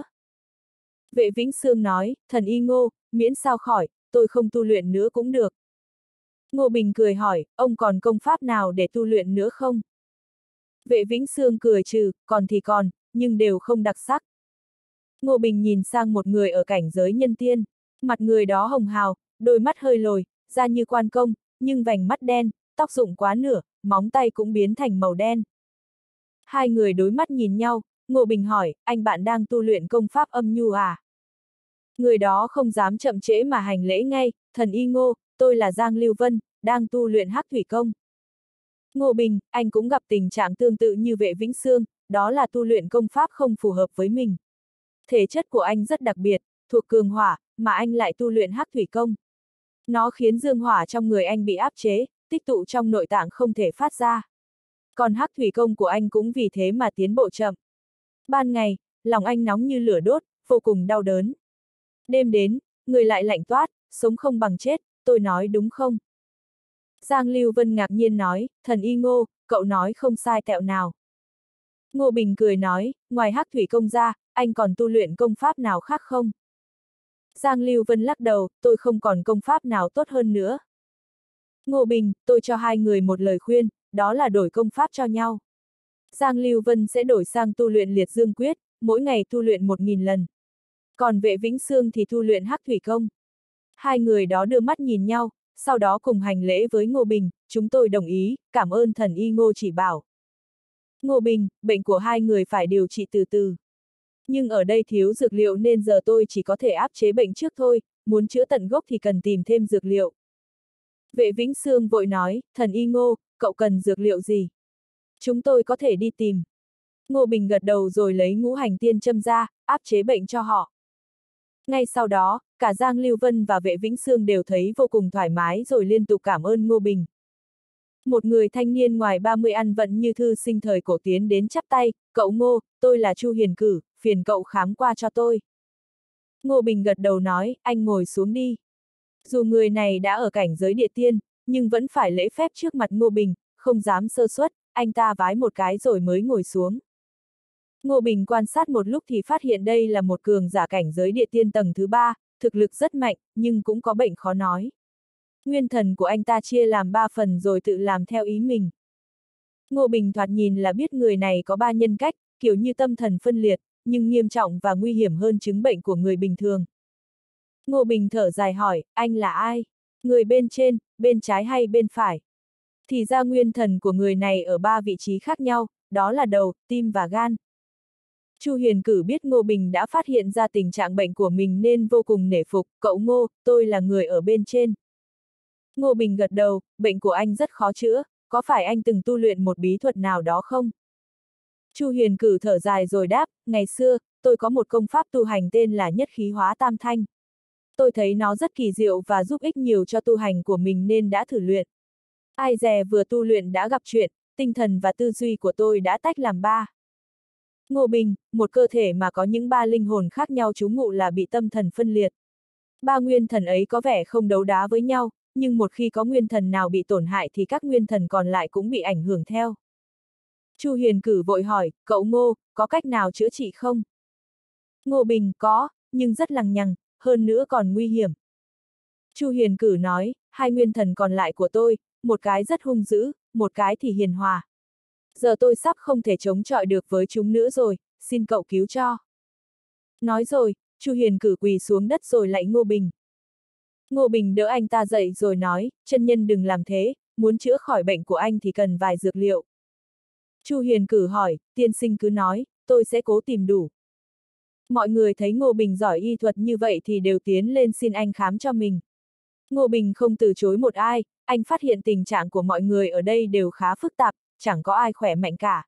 Vệ Vĩnh Sương nói, thần y Ngô, miễn sao khỏi, tôi không tu luyện nữa cũng được. Ngô Bình cười hỏi, ông còn công pháp nào để tu luyện nữa không? Vệ Vĩnh Sương cười trừ, còn thì còn, nhưng đều không đặc sắc. Ngô Bình nhìn sang một người ở cảnh giới nhân tiên, mặt người đó hồng hào, đôi mắt hơi lồi, da như quan công, nhưng vành mắt đen, tóc rụng quá nửa, móng tay cũng biến thành màu đen. Hai người đối mắt nhìn nhau, Ngô Bình hỏi, anh bạn đang tu luyện công pháp âm nhu à? Người đó không dám chậm trễ mà hành lễ ngay, thần y Ngô, tôi là Giang Lưu Vân, đang tu luyện hắc thủy công. Ngô Bình, anh cũng gặp tình trạng tương tự như Vệ Vĩnh Sương, đó là tu luyện công pháp không phù hợp với mình. Thể chất của anh rất đặc biệt, thuộc cường hỏa, mà anh lại tu luyện hắc thủy công. Nó khiến dương hỏa trong người anh bị áp chế, tích tụ trong nội tạng không thể phát ra. Còn hắc thủy công của anh cũng vì thế mà tiến bộ chậm. Ban ngày, lòng anh nóng như lửa đốt, vô cùng đau đớn. Đêm đến, người lại lạnh toát, sống không bằng chết, tôi nói đúng không? Giang Lưu Vân ngạc nhiên nói, thần y Ngô, cậu nói không sai tẹo nào. Ngô Bình cười nói, ngoài hắc thủy công ra, anh còn tu luyện công pháp nào khác không? Giang Lưu Vân lắc đầu, tôi không còn công pháp nào tốt hơn nữa. Ngô Bình, tôi cho hai người một lời khuyên, đó là đổi công pháp cho nhau. Giang Lưu Vân sẽ đổi sang tu luyện liệt dương quyết, mỗi ngày tu luyện 1000 lần. Còn Vệ Vĩnh Sương thì tu luyện hắc thủy công. Hai người đó đưa mắt nhìn nhau, sau đó cùng hành lễ với Ngô Bình, chúng tôi đồng ý, cảm ơn thần y Ngô chỉ bảo. Ngô Bình, bệnh của hai người phải điều trị từ từ. Nhưng ở đây thiếu dược liệu nên giờ tôi chỉ có thể áp chế bệnh trước thôi, muốn chữa tận gốc thì cần tìm thêm dược liệu. Vệ Vĩnh Sương vội nói, thần y Ngô, cậu cần dược liệu gì? Chúng tôi có thể đi tìm. Ngô Bình gật đầu rồi lấy ngũ hành tiên châm ra, áp chế bệnh cho họ. Ngay sau đó, cả Giang Lưu Vân và Vệ Vĩnh Sương đều thấy vô cùng thoải mái rồi liên tục cảm ơn Ngô Bình. Một người thanh niên ngoài 30 ăn vận như thư sinh thời cổ tiến đến chắp tay, cậu Ngô, tôi là Chu Hiền Cử, phiền cậu khám qua cho tôi. Ngô Bình gật đầu nói, anh ngồi xuống đi. Dù người này đã ở cảnh giới địa tiên, nhưng vẫn phải lễ phép trước mặt Ngô Bình, không dám sơ suất, anh ta vái một cái rồi mới ngồi xuống. Ngô Bình quan sát một lúc thì phát hiện đây là một cường giả cảnh giới địa tiên tầng thứ 3, thực lực rất mạnh, nhưng cũng có bệnh khó nói. Nguyên thần của anh ta chia làm 3 phần rồi tự làm theo ý mình. Ngô Bình thoạt nhìn là biết người này có 3 nhân cách, kiểu như tâm thần phân liệt, nhưng nghiêm trọng và nguy hiểm hơn chứng bệnh của người bình thường. Ngô Bình thở dài hỏi, anh là ai? Người bên trên, bên trái hay bên phải? Thì ra nguyên thần của người này ở 3 vị trí khác nhau, đó là đầu, tim và gan. Chu Hiền Cử biết Ngô Bình đã phát hiện ra tình trạng bệnh của mình nên vô cùng nể phục, cậu Ngô, tôi là người ở bên trên. Ngô Bình gật đầu, bệnh của anh rất khó chữa, có phải anh từng tu luyện một bí thuật nào đó không? Chu Hiền Cử thở dài rồi đáp, ngày xưa, tôi có một công pháp tu hành tên là Nhất Khí Hóa Tam Thanh. Tôi thấy nó rất kỳ diệu và giúp ích nhiều cho tu hành của mình nên đã thử luyện. Ai dè vừa tu luyện đã gặp chuyện, tinh thần và tư duy của tôi đã tách làm 3. Ngô Bình, một cơ thể mà có những 3 linh hồn khác nhau trú ngụ là bị tâm thần phân liệt. 3 nguyên thần ấy có vẻ không đấu đá với nhau, nhưng một khi có nguyên thần nào bị tổn hại thì các nguyên thần còn lại cũng bị ảnh hưởng theo. Chu Hiền Cử vội hỏi, cậu Ngô, có cách nào chữa trị không? Ngô Bình, có, nhưng rất lằng nhằng, hơn nữa còn nguy hiểm. Chu Hiền Cử nói, 2 nguyên thần còn lại của tôi, một cái rất hung dữ, một cái thì hiền hòa. Giờ tôi sắp không thể chống chọi được với chúng nữa rồi, xin cậu cứu cho. Nói rồi, Chu Hiền Cử quỳ xuống đất rồi lạy Ngô Bình. Ngô Bình đỡ anh ta dậy rồi nói, chân nhân đừng làm thế, muốn chữa khỏi bệnh của anh thì cần vài dược liệu. Chu Hiền Cử hỏi, tiên sinh cứ nói, tôi sẽ cố tìm đủ. Mọi người thấy Ngô Bình giỏi y thuật như vậy thì đều tiến lên xin anh khám cho mình. Ngô Bình không từ chối một ai, anh phát hiện tình trạng của mọi người ở đây đều khá phức tạp, chẳng có ai khỏe mạnh cả.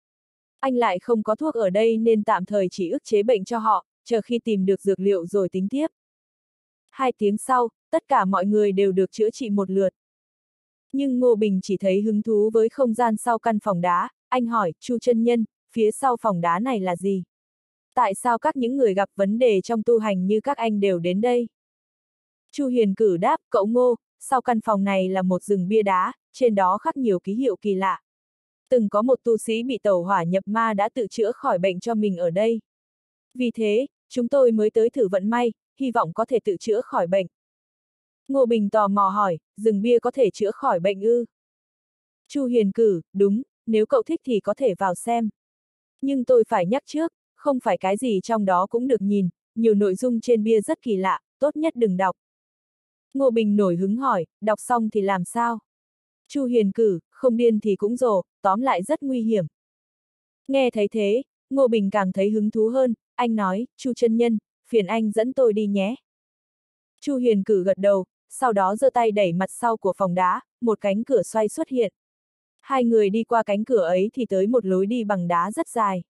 Anh lại không có thuốc ở đây nên tạm thời chỉ ức chế bệnh cho họ, chờ khi tìm được dược liệu rồi tính tiếp. 2 tiếng sau, tất cả mọi người đều được chữa trị một lượt. Nhưng Ngô Bình chỉ thấy hứng thú với không gian sau căn phòng đá, anh hỏi, Chu chân nhân, phía sau phòng đá này là gì? Tại sao các những người gặp vấn đề trong tu hành như các anh đều đến đây? Chu Hiền Cử đáp, cậu Ngô, sau căn phòng này là một rừng bia đá, trên đó khắc nhiều ký hiệu kỳ lạ. Từng có một tu sĩ bị tẩu hỏa nhập ma đã tự chữa khỏi bệnh cho mình ở đây. Vì thế, chúng tôi mới tới thử vận may, hy vọng có thể tự chữa khỏi bệnh. Ngô Bình tò mò hỏi, rừng bia có thể chữa khỏi bệnh ư? Chu Hiền Cử, đúng, nếu cậu thích thì có thể vào xem. Nhưng tôi phải nhắc trước, không phải cái gì trong đó cũng được nhìn, nhiều nội dung trên bia rất kỳ lạ, tốt nhất đừng đọc. Ngô Bình nổi hứng hỏi, đọc xong thì làm sao? Chu Hiền Cử, không điên thì cũng rồ, tóm lại rất nguy hiểm. Nghe thấy thế, Ngô Bình càng thấy hứng thú hơn, anh nói, Chu chân nhân, phiền anh dẫn tôi đi nhé. Chu Hiền Cử gật đầu, sau đó giơ tay đẩy mặt sau của phòng đá, một cánh cửa xoay xuất hiện. Hai người đi qua cánh cửa ấy thì tới một lối đi bằng đá rất dài.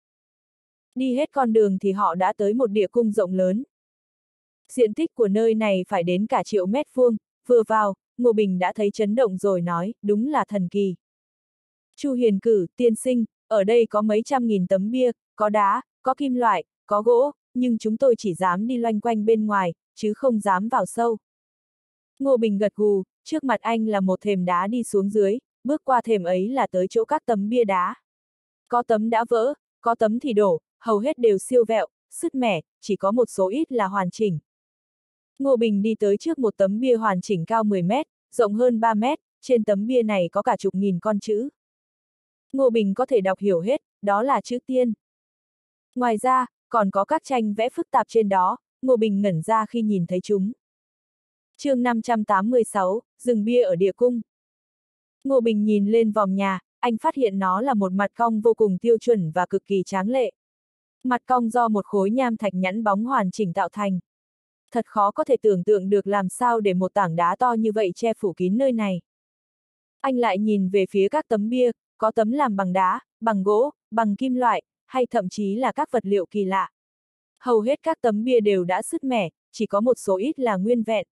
Đi hết con đường thì họ đã tới một địa cung rộng lớn. Diện tích của nơi này phải đến cả 1.000 mét vuông, vừa vào, Ngô Bình đã thấy chấn động rồi nói, đúng là thần kỳ. Chu Hiền Cử, tiên sinh, ở đây có mấy trăm nghìn tấm bia, có đá, có kim loại, có gỗ, nhưng chúng tôi chỉ dám đi loanh quanh bên ngoài, chứ không dám vào sâu. Ngô Bình gật gù, trước mặt anh là một thềm đá đi xuống dưới, bước qua thềm ấy là tới chỗ các tấm bia đá. Có tấm đã vỡ, có tấm thì đổ, hầu hết đều siêu vẹo, sứt mẻ, chỉ có một số ít là hoàn chỉnh. Ngô Bình đi tới trước một tấm bia hoàn chỉnh cao 10 mét, rộng hơn 3 mét, trên tấm bia này có cả chục nghìn con chữ. Ngô Bình có thể đọc hiểu hết, đó là chữ tiên. Ngoài ra, còn có các tranh vẽ phức tạp trên đó, Ngô Bình ngẩn ra khi nhìn thấy chúng. Chương 586, rừng bia ở địa cung. Ngô Bình nhìn lên vòm nhà, anh phát hiện nó là một mặt cong vô cùng tiêu chuẩn và cực kỳ tráng lệ. Mặt cong do một khối nham thạch nhẵn bóng hoàn chỉnh tạo thành. Thật khó có thể tưởng tượng được làm sao để một tảng đá to như vậy che phủ kín nơi này. Anh lại nhìn về phía các tấm bia, có tấm làm bằng đá, bằng gỗ, bằng kim loại, hay thậm chí là các vật liệu kỳ lạ. Hầu hết các tấm bia đều đã sứt mẻ, chỉ có một số ít là nguyên vẹn.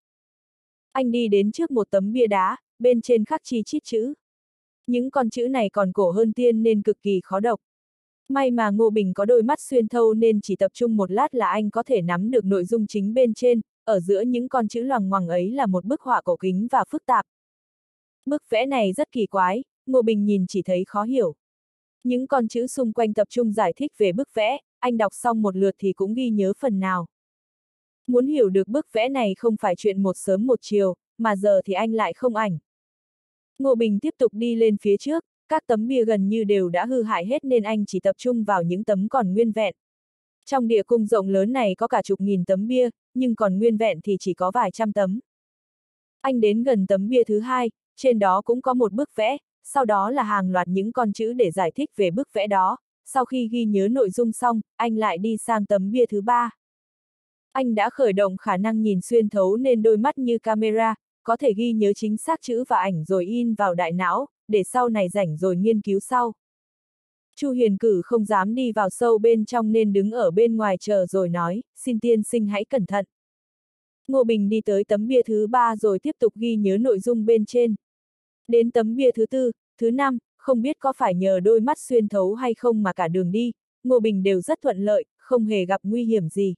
Anh đi đến trước một tấm bia đá, bên trên khắc chi chít chữ. Những con chữ này còn cổ hơn tiên nên cực kỳ khó đọc. May mà Ngô Bình có đôi mắt xuyên thấu nên chỉ tập trung một lát là anh có thể nắm được nội dung chính bên trên, ở giữa những con chữ loằng ngoằng ấy là một bức họa cổ kính và phức tạp. Bức vẽ này rất kỳ quái, Ngô Bình nhìn chỉ thấy khó hiểu. Những con chữ xung quanh tập trung giải thích về bức vẽ, anh đọc xong một lượt thì cũng ghi nhớ phần nào. Muốn hiểu được bức vẽ này không phải chuyện một sớm một chiều, mà giờ thì anh lại không ảnh. Ngô Bình tiếp tục đi lên phía trước, các tấm bia gần như đều đã hư hại hết nên anh chỉ tập trung vào những tấm còn nguyên vẹn. Trong địa cung rộng lớn này có cả chục nghìn tấm bia, nhưng còn nguyên vẹn thì chỉ có vài trăm tấm. Anh đến gần tấm bia thứ hai, trên đó cũng có một bức vẽ, sau đó là hàng loạt những con chữ để giải thích về bức vẽ đó. Sau khi ghi nhớ nội dung xong, anh lại đi sang tấm bia thứ ba. Anh đã khởi động khả năng nhìn xuyên thấu nên đôi mắt như camera, có thể ghi nhớ chính xác chữ và ảnh rồi in vào đại não, để sau này rảnh rồi nghiên cứu sau. Chu Hiền Cử không dám đi vào sâu bên trong nên đứng ở bên ngoài chờ rồi nói, xin tiên sinh hãy cẩn thận. Ngô Bình đi tới tấm bia thứ ba rồi tiếp tục ghi nhớ nội dung bên trên. Đến tấm bia thứ tư, thứ năm, không biết có phải nhờ đôi mắt xuyên thấu hay không mà cả đường đi, Ngô Bình đều rất thuận lợi, không hề gặp nguy hiểm gì.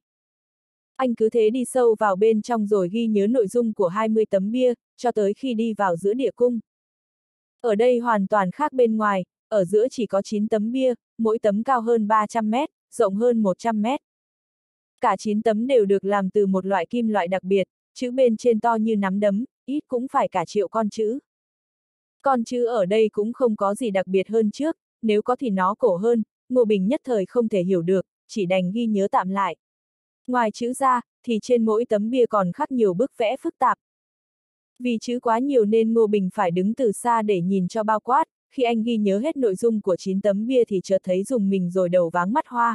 Anh cứ thế đi sâu vào bên trong rồi ghi nhớ nội dung của 20 tấm bia, cho tới khi đi vào giữa địa cung. Ở đây hoàn toàn khác bên ngoài, ở giữa chỉ có 9 tấm bia, mỗi tấm cao hơn 300 mét, rộng hơn 100 mét. Cả 9 tấm đều được làm từ một loại kim loại đặc biệt, chữ bên trên to như nắm đấm, ít cũng phải cả 1.000 con chữ. Con chữ ở đây cũng không có gì đặc biệt hơn trước, nếu có thì nó cổ hơn, Ngô Bình nhất thời không thể hiểu được, chỉ đành ghi nhớ tạm lại. Ngoài chữ ra, thì trên mỗi tấm bia còn khắc nhiều bức vẽ phức tạp. Vì chữ quá nhiều nên Ngô Bình phải đứng từ xa để nhìn cho bao quát, khi anh ghi nhớ hết nội dung của 9 tấm bia thì chợt thấy rùng mình rồi đầu váng mắt hoa.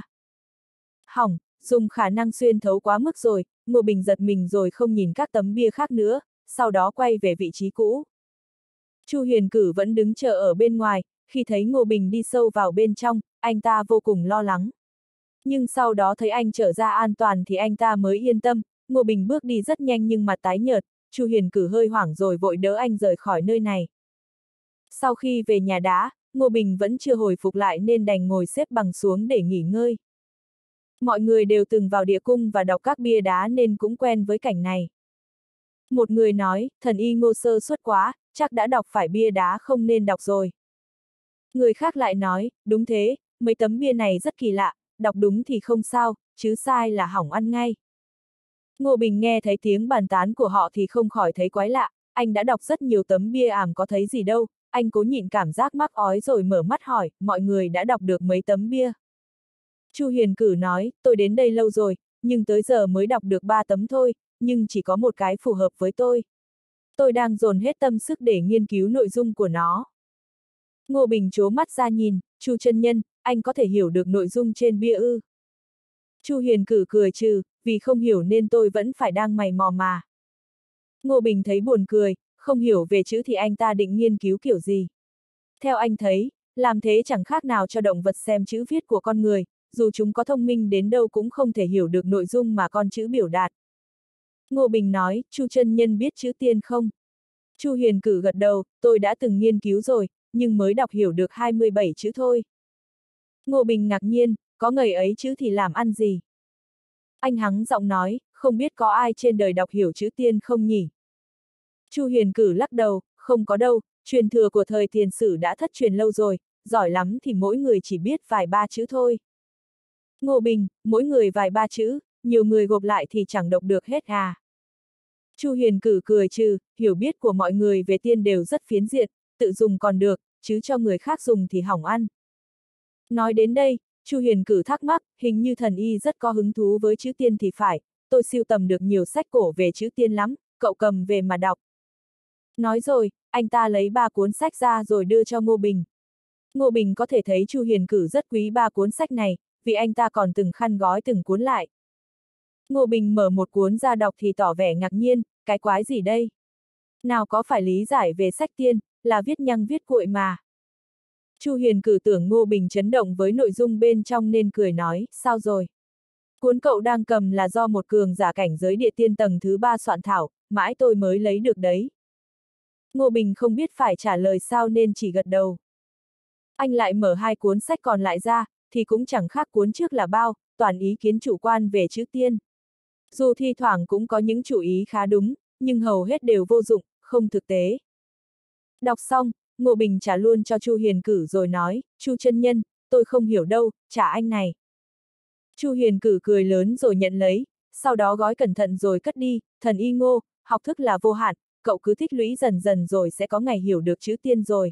Hỏng, dùng khả năng xuyên thấu quá mức rồi, Ngô Bình giật mình rồi không nhìn các tấm bia khác nữa, sau đó quay về vị trí cũ. Chu Hiền Cử vẫn đứng chờ ở bên ngoài, khi thấy Ngô Bình đi sâu vào bên trong, anh ta vô cùng lo lắng. Nhưng sau đó thấy anh trở ra an toàn thì anh ta mới yên tâm, Ngô Bình bước đi rất nhanh nhưng mặt tái nhợt, Chu Hiền Cử hơi hoảng rồi vội đỡ anh rời khỏi nơi này. Sau khi về nhà đá, Ngô Bình vẫn chưa hồi phục lại nên đành ngồi xếp bằng xuống để nghỉ ngơi. Mọi người đều từng vào địa cung và đọc các bia đá nên cũng quen với cảnh này. Một người nói, thần y Ngô sơ suất quá, chắc đã đọc phải bia đá không nên đọc rồi. Người khác lại nói, đúng thế, mấy tấm bia này rất kỳ lạ, đọc đúng thì không sao, chứ sai là hỏng ăn ngay. Ngô Bình nghe thấy tiếng bàn tán của họ thì không khỏi thấy quái lạ, anh đã đọc rất nhiều tấm bia ảm có thấy gì đâu, anh cố nhịn cảm giác mắc ói rồi mở mắt hỏi, mọi người đã đọc được mấy tấm bia. Chu Hiền Cử nói, tôi đến đây lâu rồi, nhưng tới giờ mới đọc được 3 tấm thôi, nhưng chỉ có một cái phù hợp với tôi. Tôi đang dồn hết tâm sức để nghiên cứu nội dung của nó. Ngô Bình trố mắt ra nhìn, Chu chân nhân, anh có thể hiểu được nội dung trên bia ư? Chu Hiền Cử cười trừ, vì không hiểu nên tôi vẫn phải đang mày mò mà. Ngô Bình thấy buồn cười, không hiểu về chữ thì anh ta định nghiên cứu kiểu gì. Theo anh thấy, làm thế chẳng khác nào cho động vật xem chữ viết của con người, dù chúng có thông minh đến đâu cũng không thể hiểu được nội dung mà con chữ biểu đạt. Ngô Bình nói, Chu chân nhân biết chữ tiên không? Chu Hiền Cử gật đầu, tôi đã từng nghiên cứu rồi, nhưng mới đọc hiểu được 27 chữ thôi. Ngô Bình ngạc nhiên, có ngầy ấy chữ thì làm ăn gì? Anh hắng giọng nói, không biết có ai trên đời đọc hiểu chữ tiên không nhỉ? Chu Hiền Cử lắc đầu, không có đâu, truyền thừa của thời tiền sử đã thất truyền lâu rồi, giỏi lắm thì mỗi người chỉ biết vài ba chữ thôi. Ngô Bình, mỗi người vài ba chữ, nhiều người gộp lại thì chẳng đọc được hết à. Chu Hiền Cử cười trừ, hiểu biết của mọi người về tiên đều rất phiến diện, tự dùng còn được, chứ cho người khác dùng thì hỏng ăn. Nói đến đây, Chu Hiền Cử thắc mắc, hình như thần y rất có hứng thú với chữ tiên thì phải, tôi sưu tầm được nhiều sách cổ về chữ tiên lắm, cậu cầm về mà đọc. Nói rồi, anh ta lấy 3 cuốn sách ra rồi đưa cho Ngô Bình. Ngô Bình có thể thấy Chu Hiền Cử rất quý 3 cuốn sách này, vì anh ta còn từng khăn gói từng cuốn lại. Ngô Bình mở một cuốn ra đọc thì tỏ vẻ ngạc nhiên, cái quái gì đây? Nào có phải lý giải về sách tiên, là viết nhăng viết cuội mà. Chu Hiền Cử tưởng Ngô Bình chấn động với nội dung bên trong nên cười nói, sao rồi? Cuốn cậu đang cầm là do một cường giả cảnh giới địa tiên tầng thứ 3 soạn thảo, mãi tôi mới lấy được đấy. Ngô Bình không biết phải trả lời sao nên chỉ gật đầu. Anh lại mở 2 cuốn sách còn lại ra, thì cũng chẳng khác cuốn trước là bao, toàn ý kiến chủ quan về chữ tiên. Dù thi thoảng cũng có những chủ ý khá đúng, nhưng hầu hết đều vô dụng, không thực tế. Đọc xong, Ngô Bình trả luôn cho Chu Hiền Cử rồi nói, Chu chân nhân, tôi không hiểu đâu, trả anh này. Chu Hiền Cử cười lớn rồi nhận lấy, sau đó gói cẩn thận rồi cất đi, thần y Ngô, học thức là vô hạn, cậu cứ tích lũy dần dần rồi sẽ có ngày hiểu được chữ tiên rồi.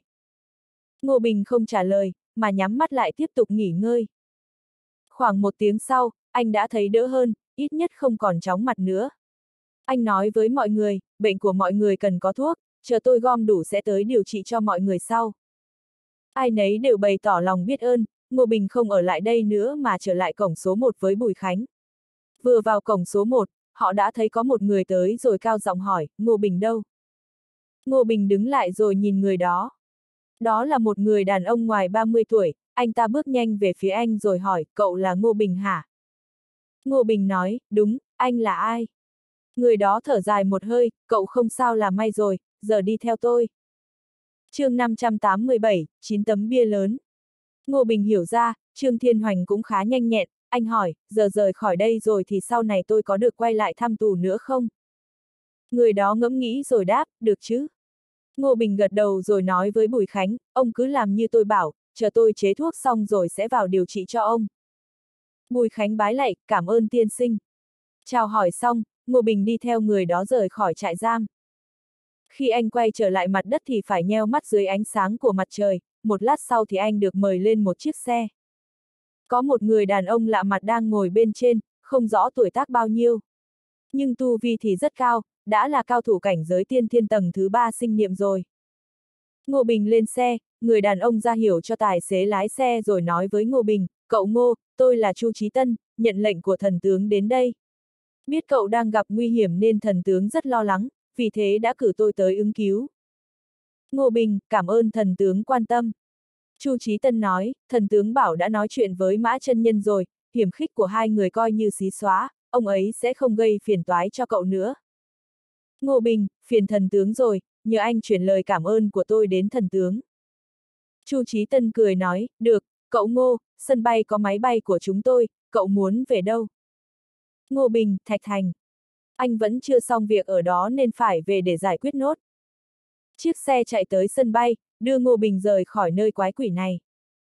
Ngô Bình không trả lời, mà nhắm mắt lại tiếp tục nghỉ ngơi. Khoảng 1 tiếng sau, anh đã thấy đỡ hơn, ít nhất không còn chóng mặt nữa. Anh nói với mọi người, bệnh của mọi người cần có thuốc, chờ tôi gom đủ sẽ tới điều trị cho mọi người sau. Ai nấy đều bày tỏ lòng biết ơn, Ngô Bình không ở lại đây nữa mà trở lại cổng số 1 với Bùi Khánh. Vừa vào cổng số 1, họ đã thấy có một người tới rồi cao giọng hỏi, Ngô Bình đâu? Ngô Bình đứng lại rồi nhìn người đó. Đó là một người đàn ông ngoài 30 tuổi, anh ta bước nhanh về phía anh rồi hỏi, cậu là Ngô Bình hả? Ngô Bình nói, đúng, anh là ai? Người đó thở dài một hơi, cậu không sao là may rồi, giờ đi theo tôi. Chương 587, 9 tấm bia lớn. Ngô Bình hiểu ra, Trương Thiên Hoành cũng khá nhanh nhẹn, anh hỏi, giờ rời khỏi đây rồi thì sau này tôi có được quay lại thăm tù nữa không? Người đó ngẫm nghĩ rồi đáp, được chứ. Ngô Bình gật đầu rồi nói với Bùi Khánh, ông cứ làm như tôi bảo, chờ tôi chế thuốc xong rồi sẽ vào điều trị cho ông. Bùi Khánh bái lạy, cảm ơn tiên sinh. Chào hỏi xong, Ngô Bình đi theo người đó rời khỏi trại giam. Khi anh quay trở lại mặt đất thì phải nheo mắt dưới ánh sáng của mặt trời, một lát sau thì anh được mời lên một chiếc xe. Có một người đàn ông lạ mặt đang ngồi bên trên, không rõ tuổi tác bao nhiêu. Nhưng tu vi thì rất cao, đã là cao thủ cảnh giới tiên thiên tầng thứ 3 sinh niệm rồi. Ngô Bình lên xe, người đàn ông ra hiệu cho tài xế lái xe rồi nói với Ngô Bình, cậu Ngô, tôi là Chu Chí Tân, nhận lệnh của thần tướng đến đây. Biết cậu đang gặp nguy hiểm nên thần tướng rất lo lắng, vì thế đã cử tôi tới ứng cứu. Ngô Bình, cảm ơn thần tướng quan tâm. Chu Chí Tân nói, thần tướng bảo đã nói chuyện với Mã chân nhân rồi, hiểm khích của hai người coi như xí xóa, ông ấy sẽ không gây phiền toái cho cậu nữa. Ngô Bình, phiền thần tướng rồi, nhờ anh chuyển lời cảm ơn của tôi đến thần tướng. Chu Chí Tân cười nói, được, cậu Ngô, sân bay có máy bay của chúng tôi, cậu muốn về đâu? Ngô Bình, Thạch Thành. Anh vẫn chưa xong việc ở đó nên phải về để giải quyết nốt. Chiếc xe chạy tới sân bay, đưa Ngô Bình rời khỏi nơi quái quỷ này.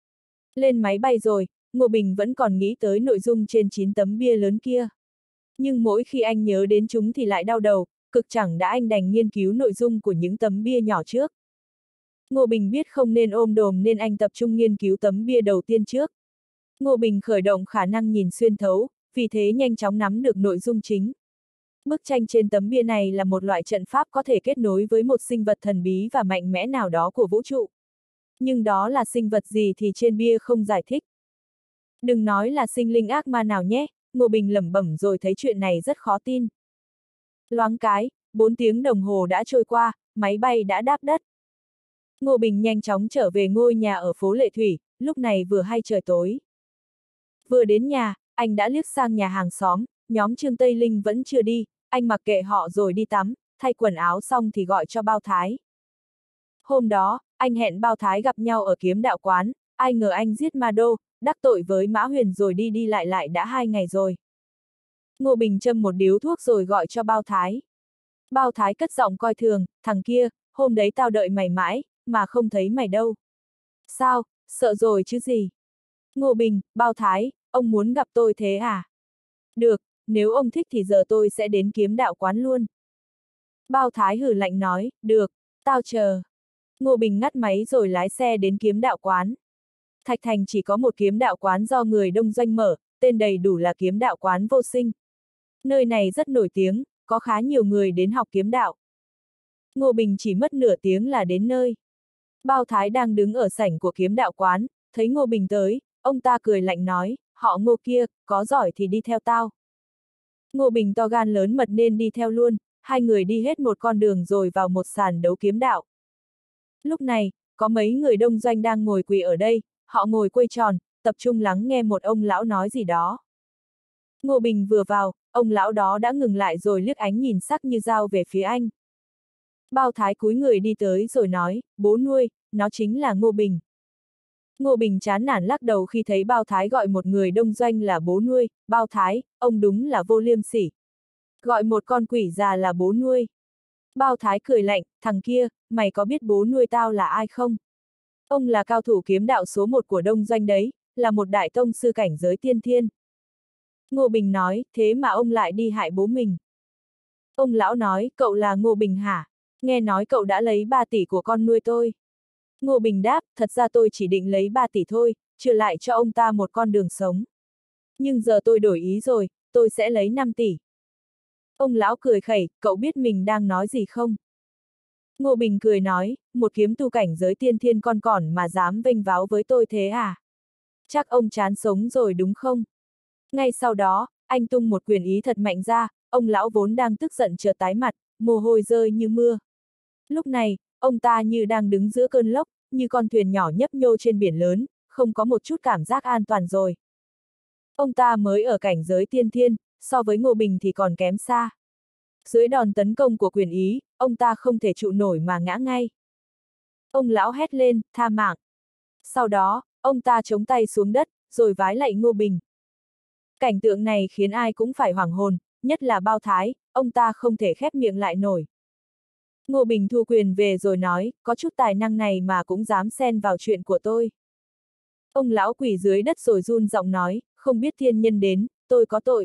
Lên máy bay rồi, Ngô Bình vẫn còn nghĩ tới nội dung trên 9 tấm bia lớn kia. Nhưng mỗi khi anh nhớ đến chúng thì lại đau đầu, cực chẳng đã anh đành nghiên cứu nội dung của những tấm bia nhỏ trước. Ngô Bình biết không nên ôm đồm nên anh tập trung nghiên cứu tấm bia đầu tiên trước. Ngô Bình khởi động khả năng nhìn xuyên thấu, vì thế nhanh chóng nắm được nội dung chính. Bức tranh trên tấm bia này là một loại trận pháp có thể kết nối với một sinh vật thần bí và mạnh mẽ nào đó của vũ trụ. Nhưng đó là sinh vật gì thì trên bia không giải thích. Đừng nói là sinh linh ác ma nào nhé, Ngô Bình lẩm bẩm rồi thấy chuyện này rất khó tin. Loáng cái, 4 tiếng đồng hồ đã trôi qua, máy bay đã đáp đất. Ngô Bình nhanh chóng trở về ngôi nhà ở phố Lệ Thủy, lúc này vừa hay trời tối. Vừa đến nhà, anh đã liếc sang nhà hàng xóm, nhóm Trương Tây Linh vẫn chưa đi, anh mặc kệ họ rồi đi tắm, thay quần áo xong thì gọi cho Bao Thái. Hôm đó, anh hẹn Bao Thái gặp nhau ở Kiếm Đạo quán, ai ngờ anh giết Ma Đô, đắc tội với Mã Huyền rồi đi đi lại lại đã 2 ngày rồi. Ngô Bình châm một điếu thuốc rồi gọi cho Bao Thái. Bao Thái cất giọng coi thường, thằng kia, hôm đấy tao đợi mày mãi, mà không thấy mày đâu. Sao, sợ rồi chứ gì? Ngô Bình, Bao Thái, ông muốn gặp tôi thế à? Được, nếu ông thích thì giờ tôi sẽ đến Kiếm Đạo quán luôn. Bao Thái hừ lạnh nói, được, tao chờ. Ngô Bình ngắt máy rồi lái xe đến Kiếm Đạo quán. Thạch Thành chỉ có một kiếm đạo quán do người đông doanh mở, tên đầy đủ là Kiếm Đạo quán Vô Sinh. Nơi này rất nổi tiếng, có khá nhiều người đến học kiếm đạo. Ngô Bình chỉ mất nửa tiếng là đến nơi. Bao Thái đang đứng ở sảnh của Kiếm Đạo quán, thấy Ngô Bình tới, ông ta cười lạnh nói, họ Ngô kia, có giỏi thì đi theo tao. Ngô Bình to gan lớn mật nên đi theo luôn, hai người đi hết một con đường rồi vào một sàn đấu kiếm đạo. Lúc này, có mấy người đông doanh đang ngồi quỳ ở đây, họ ngồi quây tròn, tập trung lắng nghe một ông lão nói gì đó. Ngô Bình vừa vào, ông lão đó đã ngừng lại rồi liếc ánh nhìn sắc như dao về phía anh. Bao Thái cúi người đi tới rồi nói, bố nuôi, nó chính là Ngô Bình. Ngô Bình chán nản lắc đầu khi thấy Bao Thái gọi một người đông doanh là bố nuôi, Bao Thái, ông đúng là vô liêm sỉ. Gọi một con quỷ già là bố nuôi. Bao Thái cười lạnh, thằng kia, mày có biết bố nuôi tao là ai không? Ông là cao thủ kiếm đạo số 1 của đông doanh đấy, là một đại tông sư cảnh giới tiên thiên. Ngô Bình nói, thế mà ông lại đi hại bố mình. Ông lão nói, cậu là Ngô Bình hả? Nghe nói cậu đã lấy 3 tỷ của con nuôi tôi. Ngô Bình đáp, thật ra tôi chỉ định lấy 3 tỷ thôi, trừ lại cho ông ta một con đường sống. Nhưng giờ tôi đổi ý rồi, tôi sẽ lấy 5 tỷ. Ông lão cười khẩy, cậu biết mình đang nói gì không? Ngô Bình cười nói, một kiếm tu cảnh giới tiên thiên con còn mà dám vênh váo với tôi thế à? Chắc ông chán sống rồi đúng không? Ngay sau đó, anh tung một quyền ý thật mạnh ra, ông lão vốn đang tức giận chợt tái mặt, mồ hôi rơi như mưa. Lúc này, ông ta như đang đứng giữa cơn lốc, như con thuyền nhỏ nhấp nhô trên biển lớn, không có một chút cảm giác an toàn rồi. Ông ta mới ở cảnh giới tiên thiên, so với Ngô Bình thì còn kém xa. Dưới đòn tấn công của quyền ý, ông ta không thể trụ nổi mà ngã ngay. Ông lão hét lên, tha mạng. Sau đó, ông ta chống tay xuống đất, rồi vái lạy Ngô Bình. Cảnh tượng này khiến ai cũng phải hoảng hồn, nhất là Bao Thái, ông ta không thể khép miệng lại nổi. Ngô Bình thu quyền về rồi nói, có chút tài năng này mà cũng dám xen vào chuyện của tôi. Ông lão quỳ dưới đất rồi run giọng nói, không biết thiên nhân đến, tôi có tội.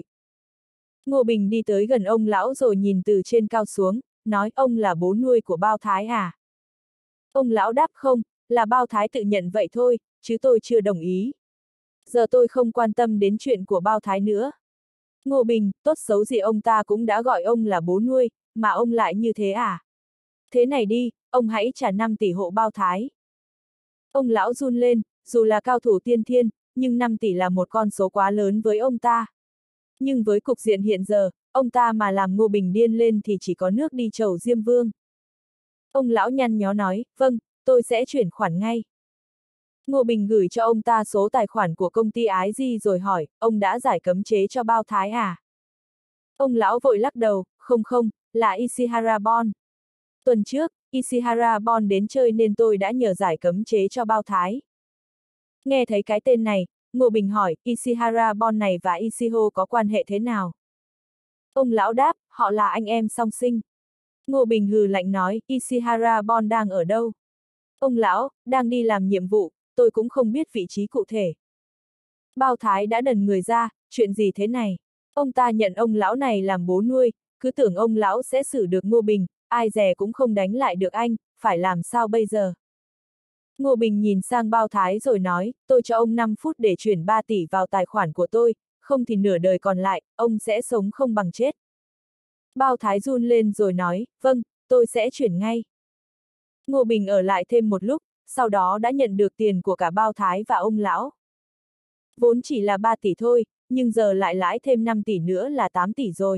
Ngô Bình đi tới gần ông lão rồi nhìn từ trên cao xuống, nói ông là bố nuôi của Bao Thái à? Ông lão đáp không, là Bao Thái tự nhận vậy thôi, chứ tôi chưa đồng ý. Giờ tôi không quan tâm đến chuyện của Bao Thái nữa. Ngô Bình, tốt xấu gì ông ta cũng đã gọi ông là bố nuôi, mà ông lại như thế à? Thế này đi, ông hãy trả 5 tỷ hộ Bao Thái. Ông lão run lên, dù là cao thủ tiên thiên, nhưng 5 tỷ là một con số quá lớn với ông ta. Nhưng với cục diện hiện giờ, ông ta mà làm Ngô Bình điên lên thì chỉ có nước đi chầu Diêm Vương. Ông lão nhăn nhó nói, vâng, tôi sẽ chuyển khoản ngay. Ngô Bình gửi cho ông ta số tài khoản của công ty Ái Di rồi hỏi, ông đã giải cấm chế cho Bao Thái à? Ông lão vội lắc đầu, không, là Ishihara Bon. Tuần trước, Ishihara Bon đến chơi nên tôi đã nhờ giải cấm chế cho Bao Thái. Nghe thấy cái tên này, Ngô Bình hỏi, Ishihara Bon này và Ishiho có quan hệ thế nào? Ông lão đáp, họ là anh em song sinh. Ngô Bình hừ lạnh nói, Ishihara Bon đang ở đâu? Ông lão, đang đi làm nhiệm vụ, tôi cũng không biết vị trí cụ thể. Bao Thái đã đần người ra, chuyện gì thế này? Ông ta nhận ông lão này làm bố nuôi, cứ tưởng ông lão sẽ xử được Ngô Bình, ai dè cũng không đánh lại được anh, phải làm sao bây giờ? Ngô Bình nhìn sang Bao Thái rồi nói, tôi cho ông 5 phút để chuyển 3 tỷ vào tài khoản của tôi, không thì nửa đời còn lại, ông sẽ sống không bằng chết. Bao Thái run lên rồi nói, vâng, tôi sẽ chuyển ngay. Ngô Bình ở lại thêm một lúc, sau đó đã nhận được tiền của cả Bao Thái và ông lão. Vốn chỉ là 3 tỷ thôi, nhưng giờ lại lãi thêm 5 tỷ nữa là 8 tỷ rồi.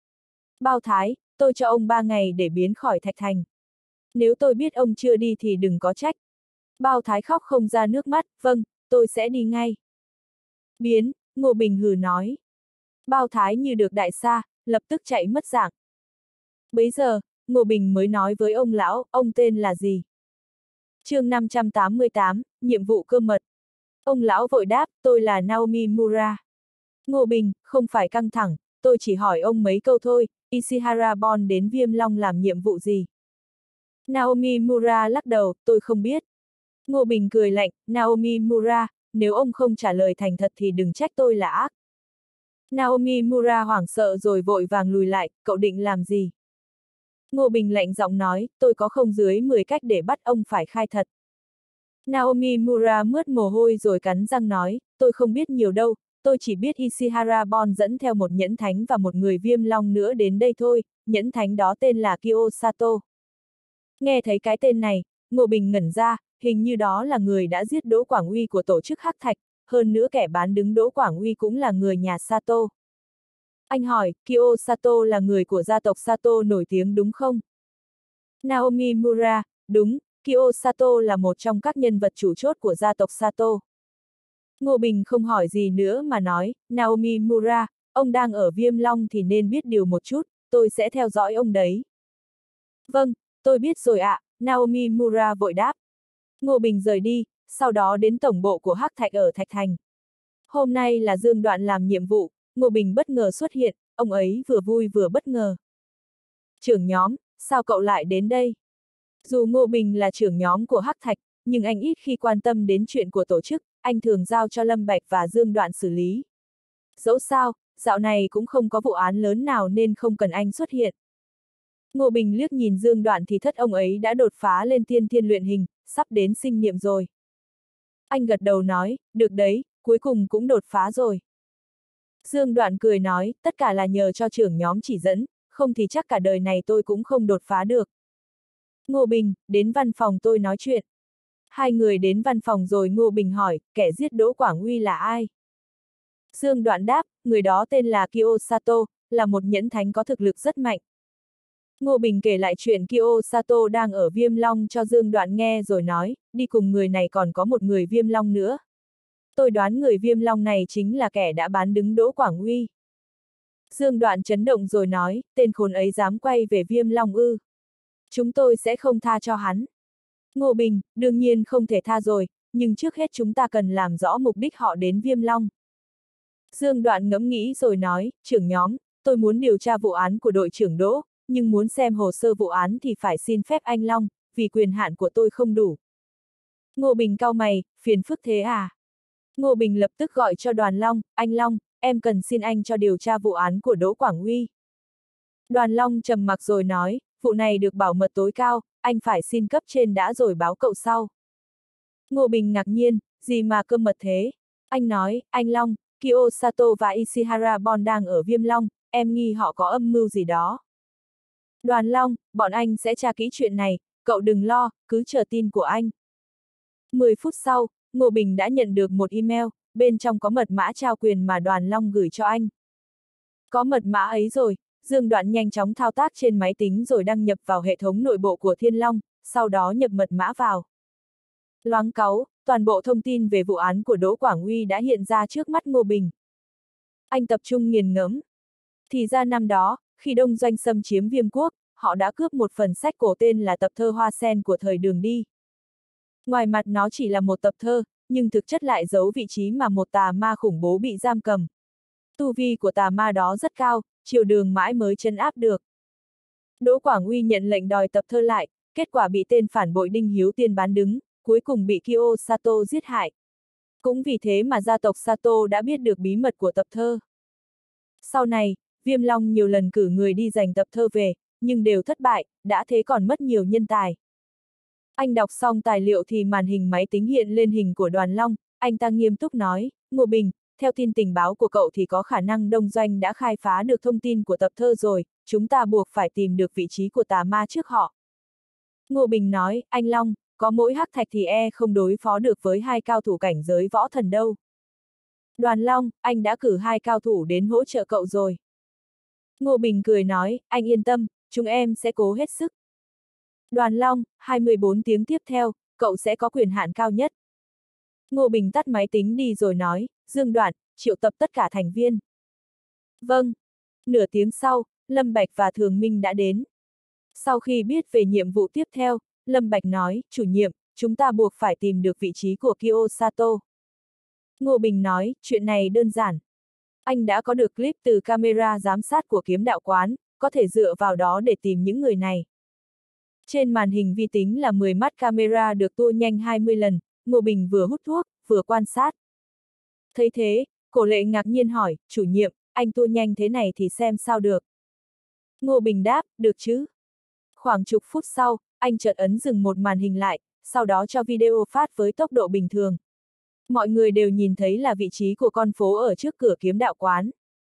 Bao Thái, tôi cho ông 3 ngày để biến khỏi Thạch Thành. Nếu tôi biết ông chưa đi thì đừng có trách. Bao Thái khóc không ra nước mắt, vâng, tôi sẽ đi ngay. Biến, Ngô Bình hừ nói. Bao Thái như được đại sa, lập tức chạy mất dạng. Bấy giờ, Ngô Bình mới nói với ông lão, ông tên là gì? Chương 588, nhiệm vụ cơ mật. Ông lão vội đáp, tôi là Naomi Mura. Ngô Bình, không phải căng thẳng, tôi chỉ hỏi ông mấy câu thôi, Ishihara Bon đến Viêm Long làm nhiệm vụ gì? Naomi Mura lắc đầu, tôi không biết. Ngô Bình cười lạnh, Naomi Mura, nếu ông không trả lời thành thật thì đừng trách tôi là ác. Naomi Mura hoảng sợ rồi vội vàng lùi lại, cậu định làm gì? Ngô Bình lạnh giọng nói, tôi có không dưới 10 cách để bắt ông phải khai thật. Naomi Mura mướt mồ hôi rồi cắn răng nói, tôi không biết nhiều đâu, tôi chỉ biết Ishihara Bon dẫn theo một nhẫn thánh và một người Viêm Long nữa đến đây thôi, nhẫn thánh đó tên là Kiyosato. Nghe thấy cái tên này, Ngô Bình ngẩn ra, hình như đó là người đã giết Đỗ Quảng Uy của tổ chức Hắc Thạch, hơn nữa kẻ bán đứng Đỗ Quảng Uy cũng là người nhà Sato. Anh hỏi, Kiyosato là người của gia tộc Sato nổi tiếng đúng không? Naomi Mura, đúng, Kiyosato là một trong các nhân vật chủ chốt của gia tộc Sato. Ngô Bình không hỏi gì nữa mà nói, Naomi Mura, ông đang ở Viêm Long thì nên biết điều một chút, tôi sẽ theo dõi ông đấy. Vâng, tôi biết rồi ạ, Naomi Mura vội đáp. Ngô Bình rời đi, sau đó đến tổng bộ của Hắc Thạch ở Thạch Thành. Hôm nay là Dương Đoạn làm nhiệm vụ, Ngô Bình bất ngờ xuất hiện, ông ấy vừa vui vừa bất ngờ. Trưởng nhóm, sao cậu lại đến đây? Dù Ngô Bình là trưởng nhóm của Hắc Thạch, nhưng anh ít khi quan tâm đến chuyện của tổ chức, anh thường giao cho Lâm Bạch và Dương Đoạn xử lý. Dẫu sao, dạo này cũng không có vụ án lớn nào nên không cần anh xuất hiện. Ngô Bình liếc nhìn Dương Đoạn thì thất ông ấy đã đột phá lên tiên thiên luyện hình, sắp đến sinh niệm rồi. Anh gật đầu nói, được đấy, cuối cùng cũng đột phá rồi. Dương Đoạn cười nói, tất cả là nhờ cho trưởng nhóm chỉ dẫn, không thì chắc cả đời này tôi cũng không đột phá được. Ngô Bình, đến văn phòng tôi nói chuyện. Hai người đến văn phòng rồi Ngô Bình hỏi, kẻ giết Đỗ Quảng Uy là ai? Dương Đoạn đáp, người đó tên là Kiyosato, là một nhẫn thánh có thực lực rất mạnh. Ngô Bình kể lại chuyện Kiyosato đang ở Viêm Long cho Dương Đoạn nghe rồi nói, đi cùng người này còn có một người Viêm Long nữa. Tôi đoán người Viêm Long này chính là kẻ đã bán đứng Đỗ Quảng Uy. Dương Đoạn chấn động rồi nói, tên khốn ấy dám quay về Viêm Long ư. Chúng tôi sẽ không tha cho hắn. Ngô Bình, đương nhiên không thể tha rồi, nhưng trước hết chúng ta cần làm rõ mục đích họ đến Viêm Long. Dương Đoạn ngẫm nghĩ rồi nói, trưởng nhóm, tôi muốn điều tra vụ án của đội trưởng Đỗ, nhưng muốn xem hồ sơ vụ án thì phải xin phép anh Long, vì quyền hạn của tôi không đủ. Ngô Bình cau mày, phiền phức thế à? Ngô Bình lập tức gọi cho Đoàn Long, anh Long, em cần xin anh cho điều tra vụ án của Đỗ Quảng Uy. Đoàn Long trầm mặc rồi nói, vụ này được bảo mật tối cao, anh phải xin cấp trên đã rồi báo cậu sau. Ngô Bình ngạc nhiên, gì mà cơ mật thế? Anh nói, anh Long, Kiyosato và Ishihara Bon đang ở Viêm Long, em nghi họ có âm mưu gì đó. Đoàn Long, bọn anh sẽ tra kỹ chuyện này, cậu đừng lo, cứ chờ tin của anh. 10 phút sau, Ngô Bình đã nhận được một email, bên trong có mật mã trao quyền mà Đoàn Long gửi cho anh. Có mật mã ấy rồi, Dương Đoạn nhanh chóng thao tác trên máy tính rồi đăng nhập vào hệ thống nội bộ của Thiên Long, sau đó nhập mật mã vào. Loáng cáu, toàn bộ thông tin về vụ án của Đỗ Quảng Uy đã hiện ra trước mắt Ngô Bình. Anh tập trung nghiền ngẫm. Thì ra năm đó, khi Đông Doanh xâm chiếm Viêm Quốc, họ đã cướp một phần sách cổ tên là tập thơ Hoa Sen của thời Đường Đi. Ngoài mặt nó chỉ là một tập thơ, nhưng thực chất lại giấu vị trí mà một tà ma khủng bố bị giam cầm. Tu vi của tà ma đó rất cao, triều Đường mãi mới trấn áp được. Đỗ Quảng Uy nhận lệnh đòi tập thơ lại, kết quả bị tên phản bội Đinh Hiếu Tiên bán đứng, cuối cùng bị Kiyosato giết hại. Cũng vì thế mà gia tộc Sato đã biết được bí mật của tập thơ. Sau này, Viêm Long nhiều lần cử người đi giành tập thơ về, nhưng đều thất bại, đã thế còn mất nhiều nhân tài. Anh đọc xong tài liệu thì màn hình máy tính hiện lên hình của Đoàn Long, anh ta nghiêm túc nói, Ngô Bình, theo tin tình báo của cậu thì có khả năng Đông Doanh đã khai phá được thông tin của tập thơ rồi, chúng ta buộc phải tìm được vị trí của tà ma trước họ. Ngô Bình nói, anh Long, có mỗi hắc thạch thì không đối phó được với hai cao thủ cảnh giới võ thần đâu. Đoàn Long, anh đã cử hai cao thủ đến hỗ trợ cậu rồi. Ngô Bình cười nói, anh yên tâm, chúng em sẽ cố hết sức. Đoàn Long, 24 tiếng tiếp theo, cậu sẽ có quyền hạn cao nhất. Ngô Bình tắt máy tính đi rồi nói, Dương Đoạn, triệu tập tất cả thành viên. Vâng. Nửa tiếng sau, Lâm Bạch và Thường Minh đã đến. Sau khi biết về nhiệm vụ tiếp theo, Lâm Bạch nói, chủ nhiệm, chúng ta buộc phải tìm được vị trí của Kiyosato. Ngô Bình nói, chuyện này đơn giản. Anh đã có được clip từ camera giám sát của Kiếm Đạo Quán, có thể dựa vào đó để tìm những người này. Trên màn hình vi tính là 10 mắt camera được tua nhanh 20 lần, Ngô Bình vừa hút thuốc, vừa quan sát. Thấy thế, Cổ Lệ ngạc nhiên hỏi, chủ nhiệm, anh tua nhanh thế này thì xem sao được. Ngô Bình đáp, được chứ. Khoảng chục phút sau, anh chợt ấn dừng một màn hình lại, sau đó cho video phát với tốc độ bình thường. Mọi người đều nhìn thấy là vị trí của con phố ở trước cửa Kiếm Đạo Quán.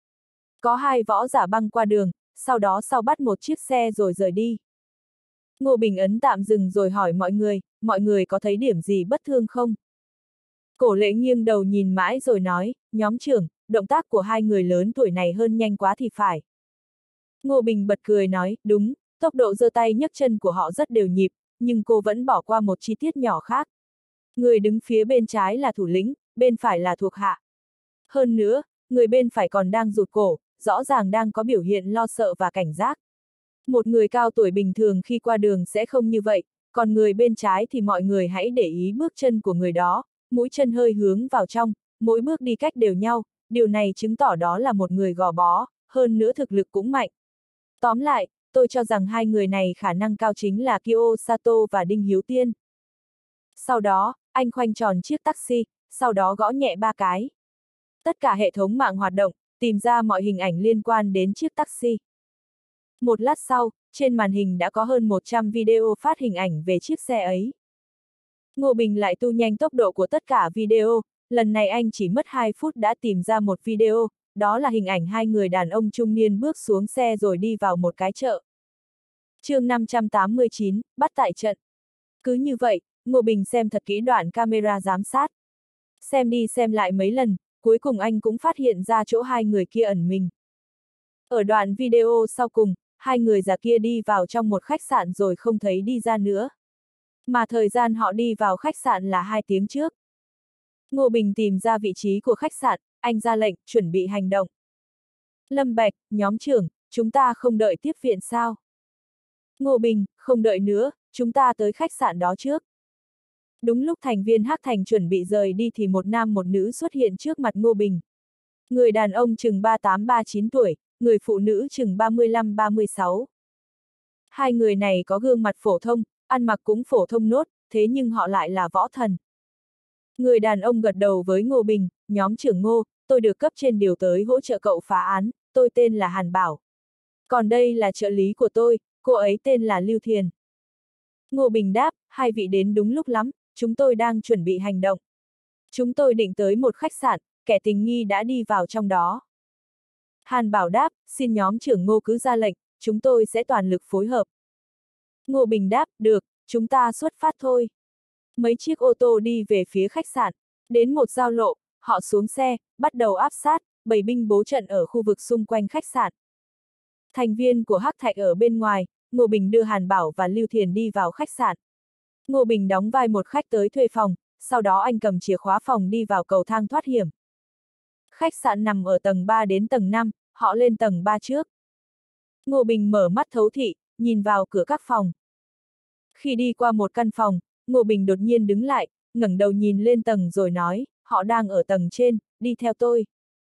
Có hai võ giả băng qua đường, sau đó bắt một chiếc xe rồi rời đi. Ngô Bình ấn tạm dừng rồi hỏi mọi người có thấy điểm gì bất thường không? Cổ Lệ nghiêng đầu nhìn mãi rồi nói, nhóm trưởng, động tác của hai người lớn tuổi này hơn nhanh quá thì phải. Ngô Bình bật cười nói, đúng, tốc độ giơ tay nhấc chân của họ rất đều nhịp, nhưng cô vẫn bỏ qua một chi tiết nhỏ khác. Người đứng phía bên trái là thủ lĩnh, bên phải là thuộc hạ. Hơn nữa, người bên phải còn đang rụt cổ, rõ ràng đang có biểu hiện lo sợ và cảnh giác. Một người cao tuổi bình thường khi qua đường sẽ không như vậy, còn người bên trái thì mọi người hãy để ý bước chân của người đó, mũi chân hơi hướng vào trong, mỗi bước đi cách đều nhau, điều này chứng tỏ đó là một người gò bó, hơn nữa thực lực cũng mạnh. Tóm lại, tôi cho rằng hai người này khả năng cao chính là Kiyosato và Đinh Hiếu Tiên. Sau đó, anh khoanh tròn chiếc taxi, sau đó gõ nhẹ 3 cái. Tất cả hệ thống mạng hoạt động, tìm ra mọi hình ảnh liên quan đến chiếc taxi. Một lát sau, trên màn hình đã có hơn 100 video phát hình ảnh về chiếc xe ấy. Ngô Bình lại tu nhanh tốc độ của tất cả video, lần này anh chỉ mất 2 phút đã tìm ra một video, đó là hình ảnh hai người đàn ông trung niên bước xuống xe rồi đi vào một cái chợ. Chương 589, bắt tại trận. Cứ như vậy, Ngô Bình xem thật kỹ đoạn camera giám sát. Xem đi xem lại mấy lần, cuối cùng anh cũng phát hiện ra chỗ hai người kia ẩn mình. Ở đoạn video sau cùng, hai người già kia đi vào trong một khách sạn rồi không thấy đi ra nữa. Mà thời gian họ đi vào khách sạn là 2 tiếng trước. Ngô Bình tìm ra vị trí của khách sạn, anh ra lệnh, chuẩn bị hành động. Lâm Bạch, nhóm trưởng, chúng ta không đợi tiếp viện sao? Ngô Bình, không đợi nữa, chúng ta tới khách sạn đó trước. Đúng lúc thành viên Hắc Thành chuẩn bị rời đi thì một nam một nữ xuất hiện trước mặt Ngô Bình. Người đàn ông chừng 38-39 tuổi, người phụ nữ chừng 35-36. Hai người này có gương mặt phổ thông, ăn mặc cũng phổ thông nốt, thế nhưng họ lại là võ thần. Người đàn ông gật đầu với Ngô Bình, nhóm trưởng Ngô, tôi được cấp trên điều tới hỗ trợ cậu phá án, tôi tên là Hàn Bảo. Còn đây là trợ lý của tôi, cô ấy tên là Lưu Thiền. Ngô Bình đáp, hai vị đến đúng lúc lắm, chúng tôi đang chuẩn bị hành động. Chúng tôi định tới một khách sạn, kẻ tình nghi đã đi vào trong đó. Hàn Bảo đáp, xin nhóm trưởng Ngô cứ ra lệnh, chúng tôi sẽ toàn lực phối hợp. Ngô Bình đáp, được, chúng ta xuất phát thôi. Mấy chiếc ô tô đi về phía khách sạn, đến một giao lộ, họ xuống xe, bắt đầu áp sát, bày binh bố trận ở khu vực xung quanh khách sạn. Thành viên của Hắc Thạch ở bên ngoài, Ngô Bình đưa Hàn Bảo và Lưu Thiền đi vào khách sạn. Ngô Bình đóng vai một khách tới thuê phòng, sau đó anh cầm chìa khóa phòng đi vào cầu thang thoát hiểm. Khách sạn nằm ở tầng 3 đến tầng 5, họ lên tầng 3 trước. Ngô Bình mở mắt thấu thị, nhìn vào cửa các phòng. Khi đi qua một căn phòng, Ngô Bình đột nhiên đứng lại, ngẩng đầu nhìn lên tầng rồi nói, họ đang ở tầng trên, đi theo tôi.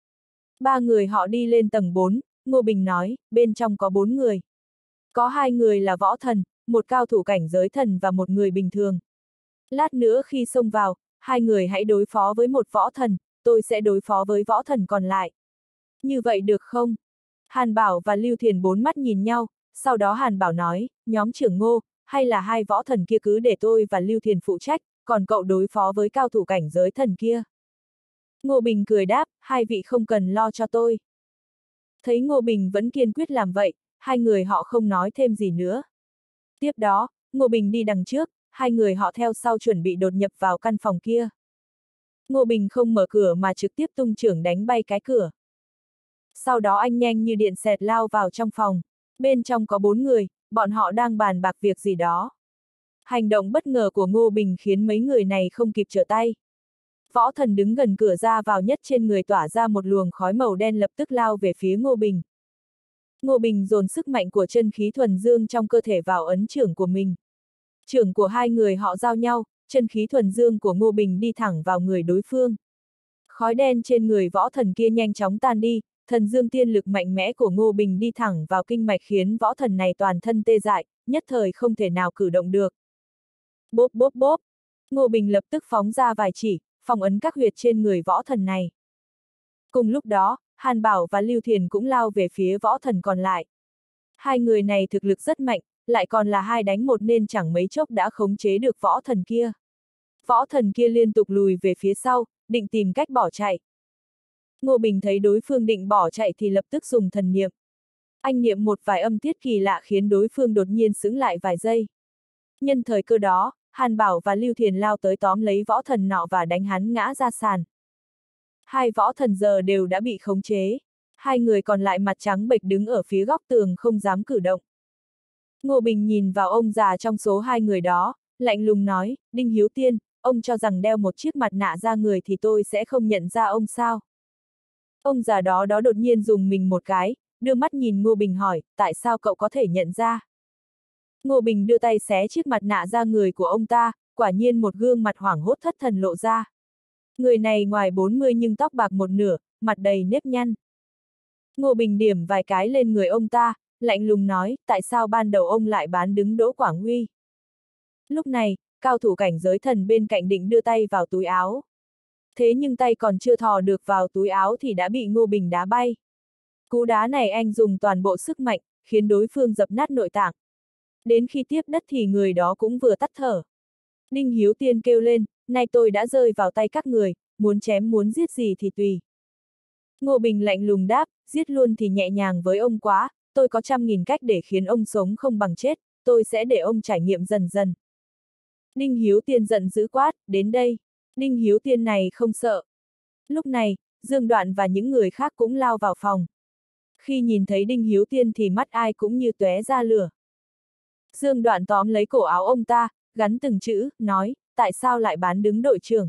Ba người họ đi lên tầng 4, Ngô Bình nói, bên trong có 4 người. Có 2 người là võ thần, một cao thủ cảnh giới thần và một người bình thường. Lát nữa khi xông vào, 2 người hãy đối phó với một võ thần, tôi sẽ đối phó với võ thần còn lại. Như vậy được không? Hàn Bảo và Lưu Thiền bốn mắt nhìn nhau, sau đó Hàn Bảo nói, nhóm trưởng Ngô, hay là 2 võ thần kia cứ để tôi và Lưu Thiền phụ trách, còn cậu đối phó với cao thủ cảnh giới thần kia. Ngô Bình cười đáp, 2 vị không cần lo cho tôi. Thấy Ngô Bình vẫn kiên quyết làm vậy, 2 người họ không nói thêm gì nữa. Tiếp đó, Ngô Bình đi đằng trước, 2 người họ theo sau chuẩn bị đột nhập vào căn phòng kia. Ngô Bình không mở cửa mà trực tiếp tung chưởng đánh bay cái cửa. Sau đó anh nhanh như điện xẹt lao vào trong phòng. Bên trong có 4 người, bọn họ đang bàn bạc việc gì đó. Hành động bất ngờ của Ngô Bình khiến mấy người này không kịp trở tay. Võ thần đứng gần cửa ra vào nhất trên người tỏa ra một luồng khói màu đen lập tức lao về phía Ngô Bình. Ngô Bình dồn sức mạnh của chân khí thuần dương trong cơ thể vào ấn chưởng của mình. Chưởng của 2 người họ giao nhau, chân khí thuần dương của Ngô Bình đi thẳng vào người đối phương. Khói đen trên người võ thần kia nhanh chóng tan đi, thần dương tiên lực mạnh mẽ của Ngô Bình đi thẳng vào kinh mạch khiến võ thần này toàn thân tê dại, nhất thời không thể nào cử động được. Bốp bốp bốp, Ngô Bình lập tức phóng ra vài chỉ, phong ấn các huyệt trên người võ thần này. Cùng lúc đó, Hàn Bảo và Lưu Thiền cũng lao về phía võ thần còn lại. 2 người này thực lực rất mạnh, lại còn là 2 đánh 1 nên chẳng mấy chốc đã khống chế được võ thần kia. Võ thần kia liên tục lùi về phía sau, định tìm cách bỏ chạy. Ngô Bình thấy đối phương định bỏ chạy thì lập tức dùng thần niệm. Anh niệm một vài âm tiết kỳ lạ khiến đối phương đột nhiên sững lại vài giây. Nhân thời cơ đó, Hàn Bảo và Lưu Thiền lao tới tóm lấy võ thần nọ và đánh hắn ngã ra sàn. 2 võ thần giờ đều đã bị khống chế. 2 người còn lại mặt trắng bệch đứng ở phía góc tường không dám cử động. Ngô Bình nhìn vào ông già trong số 2 người đó, lạnh lùng nói, Đinh Hiếu Tiên, ông cho rằng đeo một chiếc mặt nạ ra người thì tôi sẽ không nhận ra ông sao? Ông già đó đột nhiên dùng mình một cái, đưa mắt nhìn Ngô Bình hỏi, tại sao cậu có thể nhận ra? Ngô Bình đưa tay xé chiếc mặt nạ ra người của ông ta, quả nhiên một gương mặt hoảng hốt thất thần lộ ra. Người này ngoài 40 nhưng tóc bạc một nửa, mặt đầy nếp nhăn. Ngô Bình điểm vài cái lên người ông ta, lạnh lùng nói, tại sao ban đầu ông lại bán đứng Đỗ Quảng Huy? Lúc này, cao thủ cảnh giới thần bên cạnh định đưa tay vào túi áo. Thế nhưng tay còn chưa thò được vào túi áo thì đã bị Ngô Bình đá bay. Cú đá này anh dùng toàn bộ sức mạnh, khiến đối phương dập nát nội tạng. Đến khi tiếp đất thì người đó cũng vừa tắt thở. Đinh Hiếu Tiên kêu lên, nay tôi đã rơi vào tay các người, muốn chém muốn giết gì thì tùy. Ngô Bình lạnh lùng đáp, giết luôn thì nhẹ nhàng với ông quá, tôi có 100.000 cách để khiến ông sống không bằng chết, tôi sẽ để ông trải nghiệm dần dần. Đinh Hiếu Tiên giận dữ quát, đến đây. Đinh Hiếu Tiên này không sợ. Lúc này, Dương Đoạn và những người khác cũng lao vào phòng. Khi nhìn thấy Đinh Hiếu Tiên thì mắt ai cũng như tóe ra lửa. Dương Đoạn tóm lấy cổ áo ông ta, gắn từng chữ, nói, tại sao lại bán đứng đội trưởng?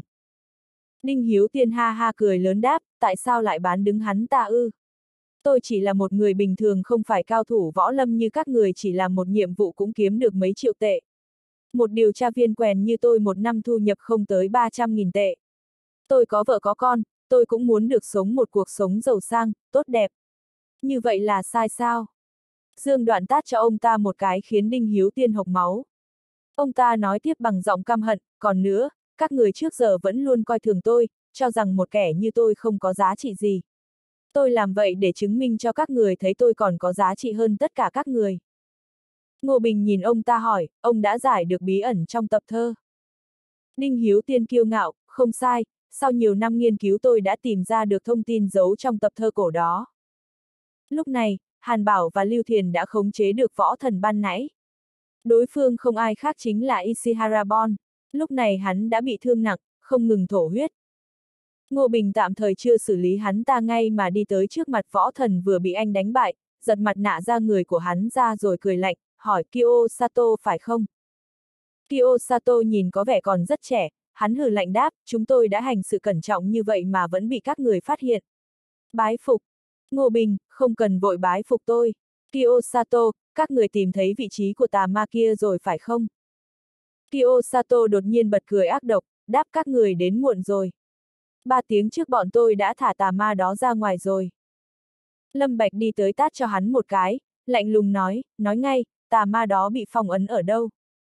Đinh Hiếu Tiên ha ha cười lớn đáp, tại sao lại bán đứng hắn ta ư? Tôi chỉ là một người bình thường không phải cao thủ võ lâm như các người chỉ làm một nhiệm vụ cũng kiếm được mấy triệu tệ. Một điều tra viên quèn như tôi một năm thu nhập không tới 300.000 tệ. Tôi có vợ có con, tôi cũng muốn được sống một cuộc sống giàu sang, tốt đẹp. Như vậy là sai sao? Dương Đoạn tát cho ông ta một cái khiến Đinh Hiếu Tiên hộc máu. Ông ta nói tiếp bằng giọng căm hận, còn nữa, các người trước giờ vẫn luôn coi thường tôi, cho rằng một kẻ như tôi không có giá trị gì. Tôi làm vậy để chứng minh cho các người thấy tôi còn có giá trị hơn tất cả các người. Ngô Bình nhìn ông ta hỏi, ông đã giải được bí ẩn trong tập thơ. Đinh Hiếu Tiên kiêu ngạo, không sai, sau nhiều năm nghiên cứu tôi đã tìm ra được thông tin giấu trong tập thơ cổ đó. Lúc này, Hàn Bảo và Lưu Thiền đã khống chế được võ thần ban nãy. Đối phương không ai khác chính là Ishihara Bon. Lúc này hắn đã bị thương nặng, không ngừng thổ huyết. Ngô Bình tạm thời chưa xử lý hắn ta ngay mà đi tới trước mặt võ thần vừa bị anh đánh bại, giật mặt nạ ra người của hắn ra rồi cười lạnh, hỏi Kiyosato phải không? Kiyosato nhìn có vẻ còn rất trẻ, hắn hừ lạnh đáp, chúng tôi đã hành sự cẩn trọng như vậy mà vẫn bị các người phát hiện. Bái phục. Ngô Bình, không cần vội bái phục tôi. Kiyosato, các người tìm thấy vị trí của tà ma kia rồi phải không? Kiyosato đột nhiên bật cười ác độc, đáp các người đến muộn rồi. 3 tiếng trước bọn tôi đã thả tà ma đó ra ngoài rồi. Lâm Bạch đi tới tát cho hắn một cái, lạnh lùng nói ngay, tà ma đó bị phong ấn ở đâu?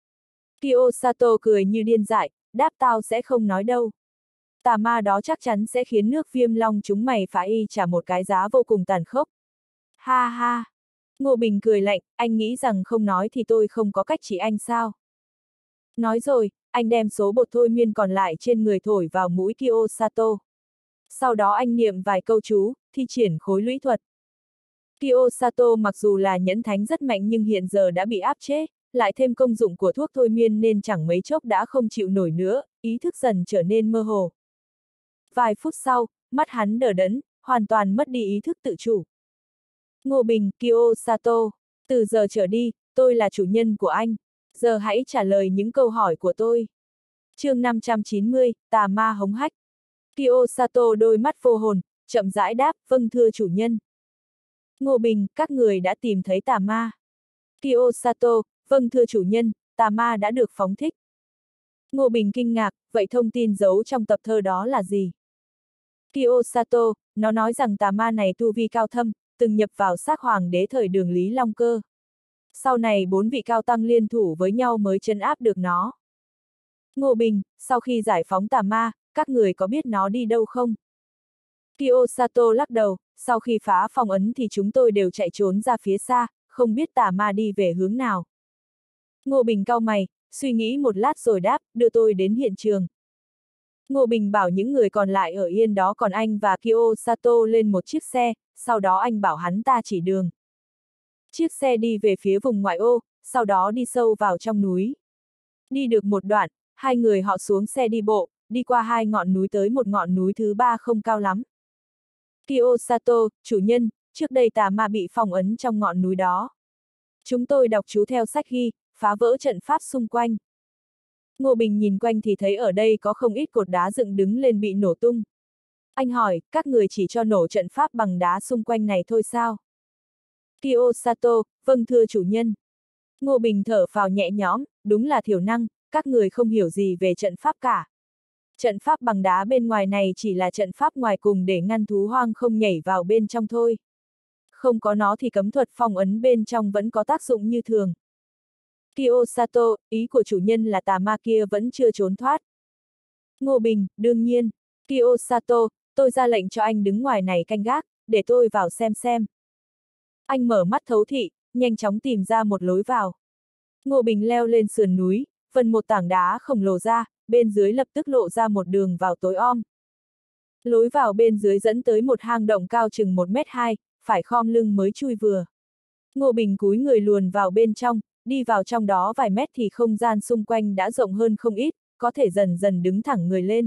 Kiyosato cười như điên dại, đáp tao sẽ không nói đâu. Tà ma đó chắc chắn sẽ khiến nước Viêm Long chúng mày phải y trả một cái giá vô cùng tàn khốc. Ha ha! Ngô Bình cười lạnh, anh nghĩ rằng không nói thì tôi không có cách chỉ anh sao? Nói rồi, anh đem số bột thôi miên còn lại trên người thổi vào mũi Kiyosato. Sau đó anh niệm vài câu chú, thi triển khối lũy thuật. Kiyosato mặc dù là nhẫn thánh rất mạnh nhưng hiện giờ đã bị áp chế, lại thêm công dụng của thuốc thôi miên nên chẳng mấy chốc đã không chịu nổi nữa, ý thức dần trở nên mơ hồ. Vài phút sau, mắt hắn đờ đẫn, hoàn toàn mất đi ý thức tự chủ. Ngô Bình, Kiyosato, từ giờ trở đi, tôi là chủ nhân của anh. Giờ hãy trả lời những câu hỏi của tôi. Chương 590, tà ma hống hách. Kiyosato đôi mắt vô hồn, chậm rãi đáp, vâng thưa chủ nhân. Ngô Bình, các người đã tìm thấy tà ma. Kiyosato, vâng thưa chủ nhân, tà ma đã được phóng thích. Ngô Bình kinh ngạc, vậy thông tin giấu trong tập thơ đó là gì? Kiyosato, nó nói rằng tà ma này tu vi cao thâm, từng nhập vào xác hoàng đế thời Đường Lý Long Cơ. Sau này 4 vị cao tăng liên thủ với nhau mới trấn áp được nó. Ngô Bình, sau khi giải phóng tà ma, các người có biết nó đi đâu không? Kiyosato lắc đầu, sau khi phá phong ấn thì chúng tôi đều chạy trốn ra phía xa, không biết tà ma đi về hướng nào. Ngô Bình cau mày, suy nghĩ một lát rồi đáp, đưa tôi đến hiện trường. Ngô Bình bảo những người còn lại ở yên đó, còn anh và Kiyosato lên một chiếc xe, sau đó anh bảo hắn ta chỉ đường. Chiếc xe đi về phía vùng ngoại ô, sau đó đi sâu vào trong núi. Đi được một đoạn, hai người họ xuống xe đi bộ, đi qua 2 ngọn núi tới một ngọn núi thứ 3 không cao lắm. Kiyosato, chủ nhân, trước đây tà ma bị phong ấn trong ngọn núi đó. Chúng tôi đọc chú theo sách ghi, phá vỡ trận pháp xung quanh. Ngô Bình nhìn quanh thì thấy ở đây có không ít cột đá dựng đứng lên bị nổ tung. Anh hỏi, các người chỉ cho nổ trận pháp bằng đá xung quanh này thôi sao? Kiyosato, vâng thưa chủ nhân. Ngô Bình thở phào nhẹ nhõm, đúng là thiểu năng, các người không hiểu gì về trận pháp cả. Trận pháp bằng đá bên ngoài này chỉ là trận pháp ngoài cùng để ngăn thú hoang không nhảy vào bên trong thôi. Không có nó thì cấm thuật phong ấn bên trong vẫn có tác dụng như thường. Kiyosato, ý của chủ nhân là tà ma kia vẫn chưa trốn thoát. Ngô Bình, đương nhiên. Kiyosato, tôi ra lệnh cho anh đứng ngoài này canh gác, để tôi vào xem. Anh mở mắt thấu thị, nhanh chóng tìm ra một lối vào. Ngô Bình leo lên sườn núi, vần một tảng đá khổng lồ ra, bên dưới lập tức lộ ra một đường vào tối om. Lối vào bên dưới dẫn tới một hang động cao chừng 1m2, phải khom lưng mới chui vừa. Ngô Bình cúi người luồn vào bên trong, đi vào trong đó vài mét thì không gian xung quanh đã rộng hơn không ít, có thể dần dần đứng thẳng người lên.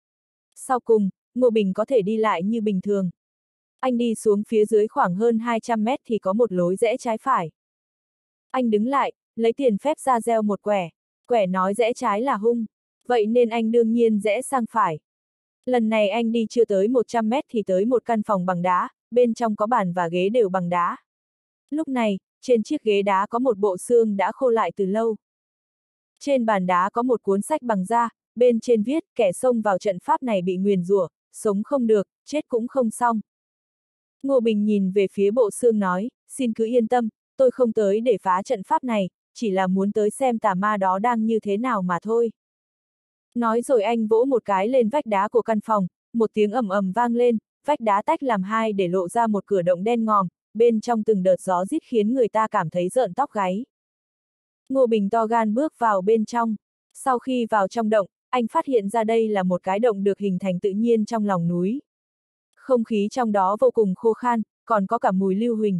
Sau cùng, Ngô Bình có thể đi lại như bình thường. Anh đi xuống phía dưới khoảng hơn 200 mét thì có một lối rẽ trái phải. Anh đứng lại, lấy tiền phép ra gieo một quẻ. Quẻ nói rẽ trái là hung, vậy nên anh đương nhiên rẽ sang phải. Lần này anh đi chưa tới 100 mét thì tới một căn phòng bằng đá, bên trong có bàn và ghế đều bằng đá. Lúc này, trên chiếc ghế đá có một bộ xương đã khô lại từ lâu. Trên bàn đá có một cuốn sách bằng da, bên trên viết, kẻ xông vào trận pháp này bị nguyền rủa, sống không được, chết cũng không xong. Ngô Bình nhìn về phía bộ xương nói, xin cứ yên tâm, tôi không tới để phá trận pháp này, chỉ là muốn tới xem tà ma đó đang như thế nào mà thôi. Nói rồi anh vỗ một cái lên vách đá của căn phòng, một tiếng ầm ầm vang lên, vách đá tách làm hai để lộ ra một cửa động đen ngòm, bên trong từng đợt gió rít khiến người ta cảm thấy rợn tóc gáy. Ngô Bình to gan bước vào bên trong. Sau khi vào trong động, anh phát hiện ra đây là một cái động được hình thành tự nhiên trong lòng núi. Không khí trong đó vô cùng khô khan, còn có cả mùi lưu huỳnh.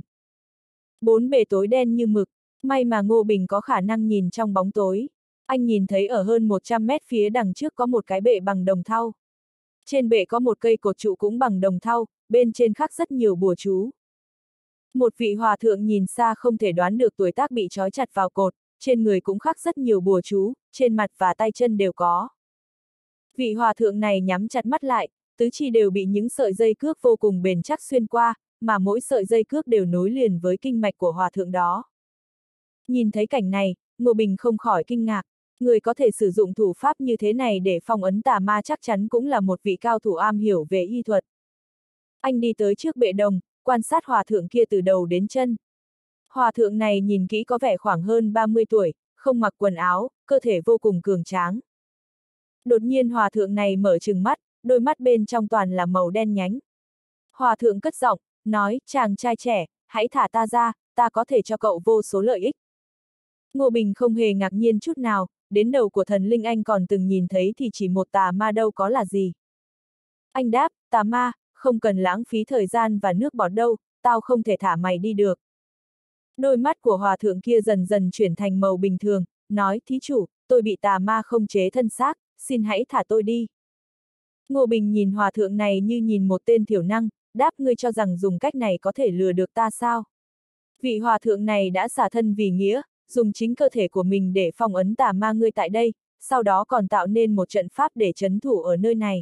4 bề tối đen như mực, may mà Ngô Bình có khả năng nhìn trong bóng tối. Anh nhìn thấy ở hơn 100 mét phía đằng trước có một cái bệ bằng đồng thau. Trên bệ có một cây cột trụ cũng bằng đồng thau, bên trên khắc rất nhiều bùa chú. Một vị hòa thượng nhìn xa không thể đoán được tuổi tác bị trói chặt vào cột, trên người cũng khắc rất nhiều bùa chú, trên mặt và tay chân đều có. Vị hòa thượng này nhắm chặt mắt lại, tứ chi đều bị những sợi dây cước vô cùng bền chắc xuyên qua, mà mỗi sợi dây cước đều nối liền với kinh mạch của hòa thượng đó. Nhìn thấy cảnh này, Ngô Bình không khỏi kinh ngạc, người có thể sử dụng thủ pháp như thế này để phong ấn tà ma chắc chắn cũng là một vị cao thủ am hiểu về y thuật. Anh đi tới trước bệ đồng, quan sát hòa thượng kia từ đầu đến chân. Hòa thượng này nhìn kỹ có vẻ khoảng hơn 30 tuổi, không mặc quần áo, cơ thể vô cùng cường tráng. Đột nhiên hòa thượng này mở trừng mắt, đôi mắt bên trong toàn là màu đen nhánh. Hòa thượng cất giọng, nói, chàng trai trẻ, hãy thả ta ra, ta có thể cho cậu vô số lợi ích. Ngô Bình không hề ngạc nhiên chút nào, đến đầu của thần linh anh còn từng nhìn thấy thì chỉ một tà ma đâu có là gì. Anh đáp, tà ma, không cần lãng phí thời gian và nước bọt đâu, tao không thể thả mày đi được. Đôi mắt của hòa thượng kia dần dần chuyển thành màu bình thường, nói, thí chủ, tôi bị tà ma không chế thân xác, xin hãy thả tôi đi. Ngô Bình nhìn hòa thượng này như nhìn một tên thiểu năng, đáp, ngươi cho rằng dùng cách này có thể lừa được ta sao? Vị hòa thượng này đã xả thân vì nghĩa, dùng chính cơ thể của mình để phong ấn tà ma ngươi tại đây, sau đó còn tạo nên một trận pháp để trấn thủ ở nơi này.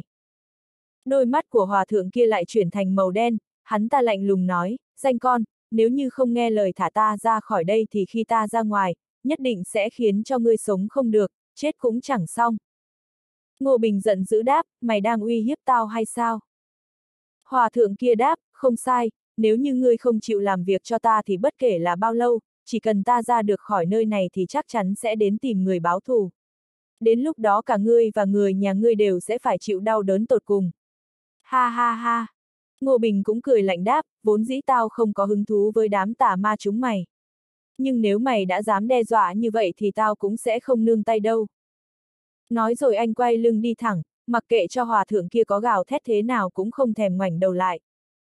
Đôi mắt của hòa thượng kia lại chuyển thành màu đen, hắn ta lạnh lùng nói, danh con, nếu như không nghe lời thả ta ra khỏi đây thì khi ta ra ngoài, nhất định sẽ khiến cho ngươi sống không được, chết cũng chẳng xong. Ngô Bình giận dữ đáp, mày đang uy hiếp tao hay sao? Hòa thượng kia đáp, không sai, nếu như ngươi không chịu làm việc cho ta thì bất kể là bao lâu, chỉ cần ta ra được khỏi nơi này thì chắc chắn sẽ đến tìm người báo thù. Đến lúc đó cả ngươi và người nhà ngươi đều sẽ phải chịu đau đớn tột cùng. Ha ha ha. Ngô Bình cũng cười lạnh đáp, vốn dĩ tao không có hứng thú với đám tà ma chúng mày. Nhưng nếu mày đã dám đe dọa như vậy thì tao cũng sẽ không nương tay đâu. Nói rồi anh quay lưng đi thẳng, mặc kệ cho hòa thượng kia có gào thét thế nào cũng không thèm ngoảnh đầu lại.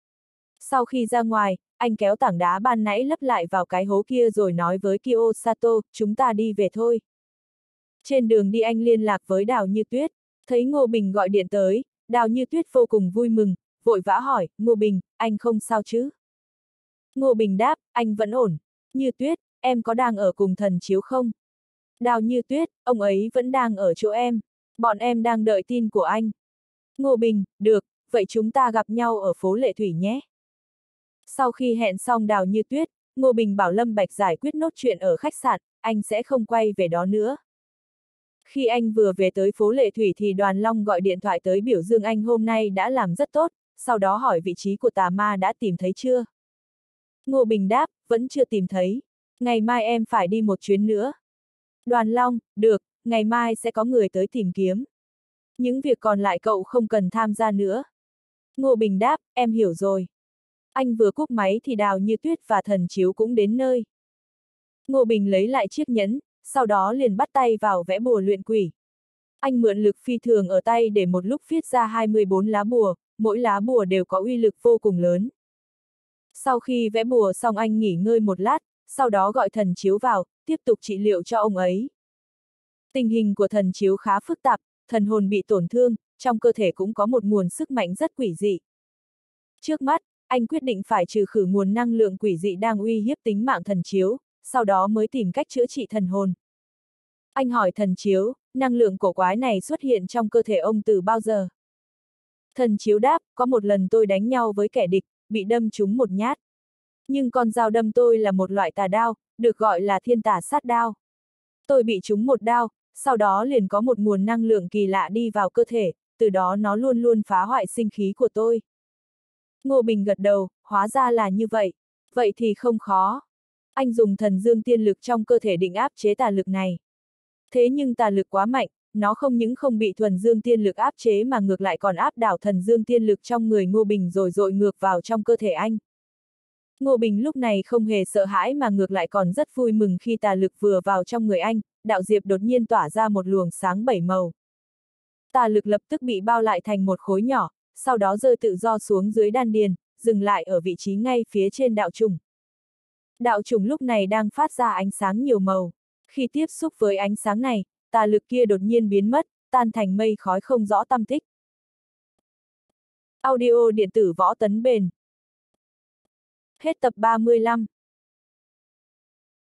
Sau khi ra ngoài, anh kéo tảng đá ban nãy lấp lại vào cái hố kia rồi nói với Kiyosato, chúng ta đi về thôi. Trên đường đi anh liên lạc với Đào Như Tuyết, thấy Ngô Bình gọi điện tới, Đào Như Tuyết vô cùng vui mừng, vội vã hỏi, Ngô Bình, anh không sao chứ? Ngô Bình đáp, anh vẫn ổn. Như Tuyết, em có đang ở cùng thần chiếu không? Đào Như Tuyết, ông ấy vẫn đang ở chỗ em. Bọn em đang đợi tin của anh. Ngô Bình, được, vậy chúng ta gặp nhau ở phố Lệ Thủy nhé. Sau khi hẹn xong Đào Như Tuyết, Ngô Bình bảo Lâm Bạch giải quyết nốt chuyện ở khách sạn, anh sẽ không quay về đó nữa. Khi anh vừa về tới phố Lệ Thủy thì Đoàn Long gọi điện thoại tới biểu dương anh hôm nay đã làm rất tốt, sau đó hỏi vị trí của tà ma đã tìm thấy chưa? Ngô Bình đáp, vẫn chưa tìm thấy. Ngày mai em phải đi một chuyến nữa. Đoàn Long, được, ngày mai sẽ có người tới tìm kiếm. Những việc còn lại cậu không cần tham gia nữa. Ngô Bình đáp, em hiểu rồi. Anh vừa cúp máy thì Đào Như Tuyết và Thần Chiếu cũng đến nơi. Ngô Bình lấy lại chiếc nhẫn, sau đó liền bắt tay vào vẽ bùa luyện quỷ. Anh mượn lực phi thường ở tay để một lúc viết ra 24 lá bùa, mỗi lá bùa đều có uy lực vô cùng lớn. Sau khi vẽ bùa xong anh nghỉ ngơi một lát, sau đó gọi Thần Chiếu vào, tiếp tục trị liệu cho ông ấy. Tình hình của Thần Chiếu khá phức tạp, thần hồn bị tổn thương, trong cơ thể cũng có một nguồn sức mạnh rất quỷ dị. Trước mắt, anh quyết định phải trừ khử nguồn năng lượng quỷ dị đang uy hiếp tính mạng Thần Chiếu, sau đó mới tìm cách chữa trị thần hồn. Anh hỏi Thần Chiếu, năng lượng cổ quái này xuất hiện trong cơ thể ông từ bao giờ? Thần Chiếu đáp, có một lần tôi đánh nhau với kẻ địch, bị đâm trúng một nhát. Nhưng con dao đâm tôi là một loại tà đao, được gọi là thiên tà sát đao. Tôi bị trúng một đao, sau đó liền có một nguồn năng lượng kỳ lạ đi vào cơ thể, từ đó nó luôn luôn phá hoại sinh khí của tôi. Ngô Bình gật đầu, hóa ra là như vậy. Vậy thì không khó. Anh dùng thần dương tiên lực trong cơ thể định áp chế tà lực này. Thế nhưng tà lực quá mạnh, nó không những không bị thuần dương tiên lực áp chế mà ngược lại còn áp đảo thần dương tiên lực trong người Ngô Bình rồi dội ngược vào trong cơ thể anh. Ngô Bình lúc này không hề sợ hãi mà ngược lại còn rất vui mừng khi tà lực vừa vào trong người anh, đạo diệp đột nhiên tỏa ra một luồng sáng 7 màu. Tà lực lập tức bị bao lại thành một khối nhỏ, sau đó rơi tự do xuống dưới đan điền, dừng lại ở vị trí ngay phía trên đạo trùng. Đạo trùng lúc này đang phát ra ánh sáng nhiều màu. Khi tiếp xúc với ánh sáng này, tà lực kia đột nhiên biến mất, tan thành mây khói không rõ tăm tích. Audio điện tử Võ Tấn Bền. Hết tập 35.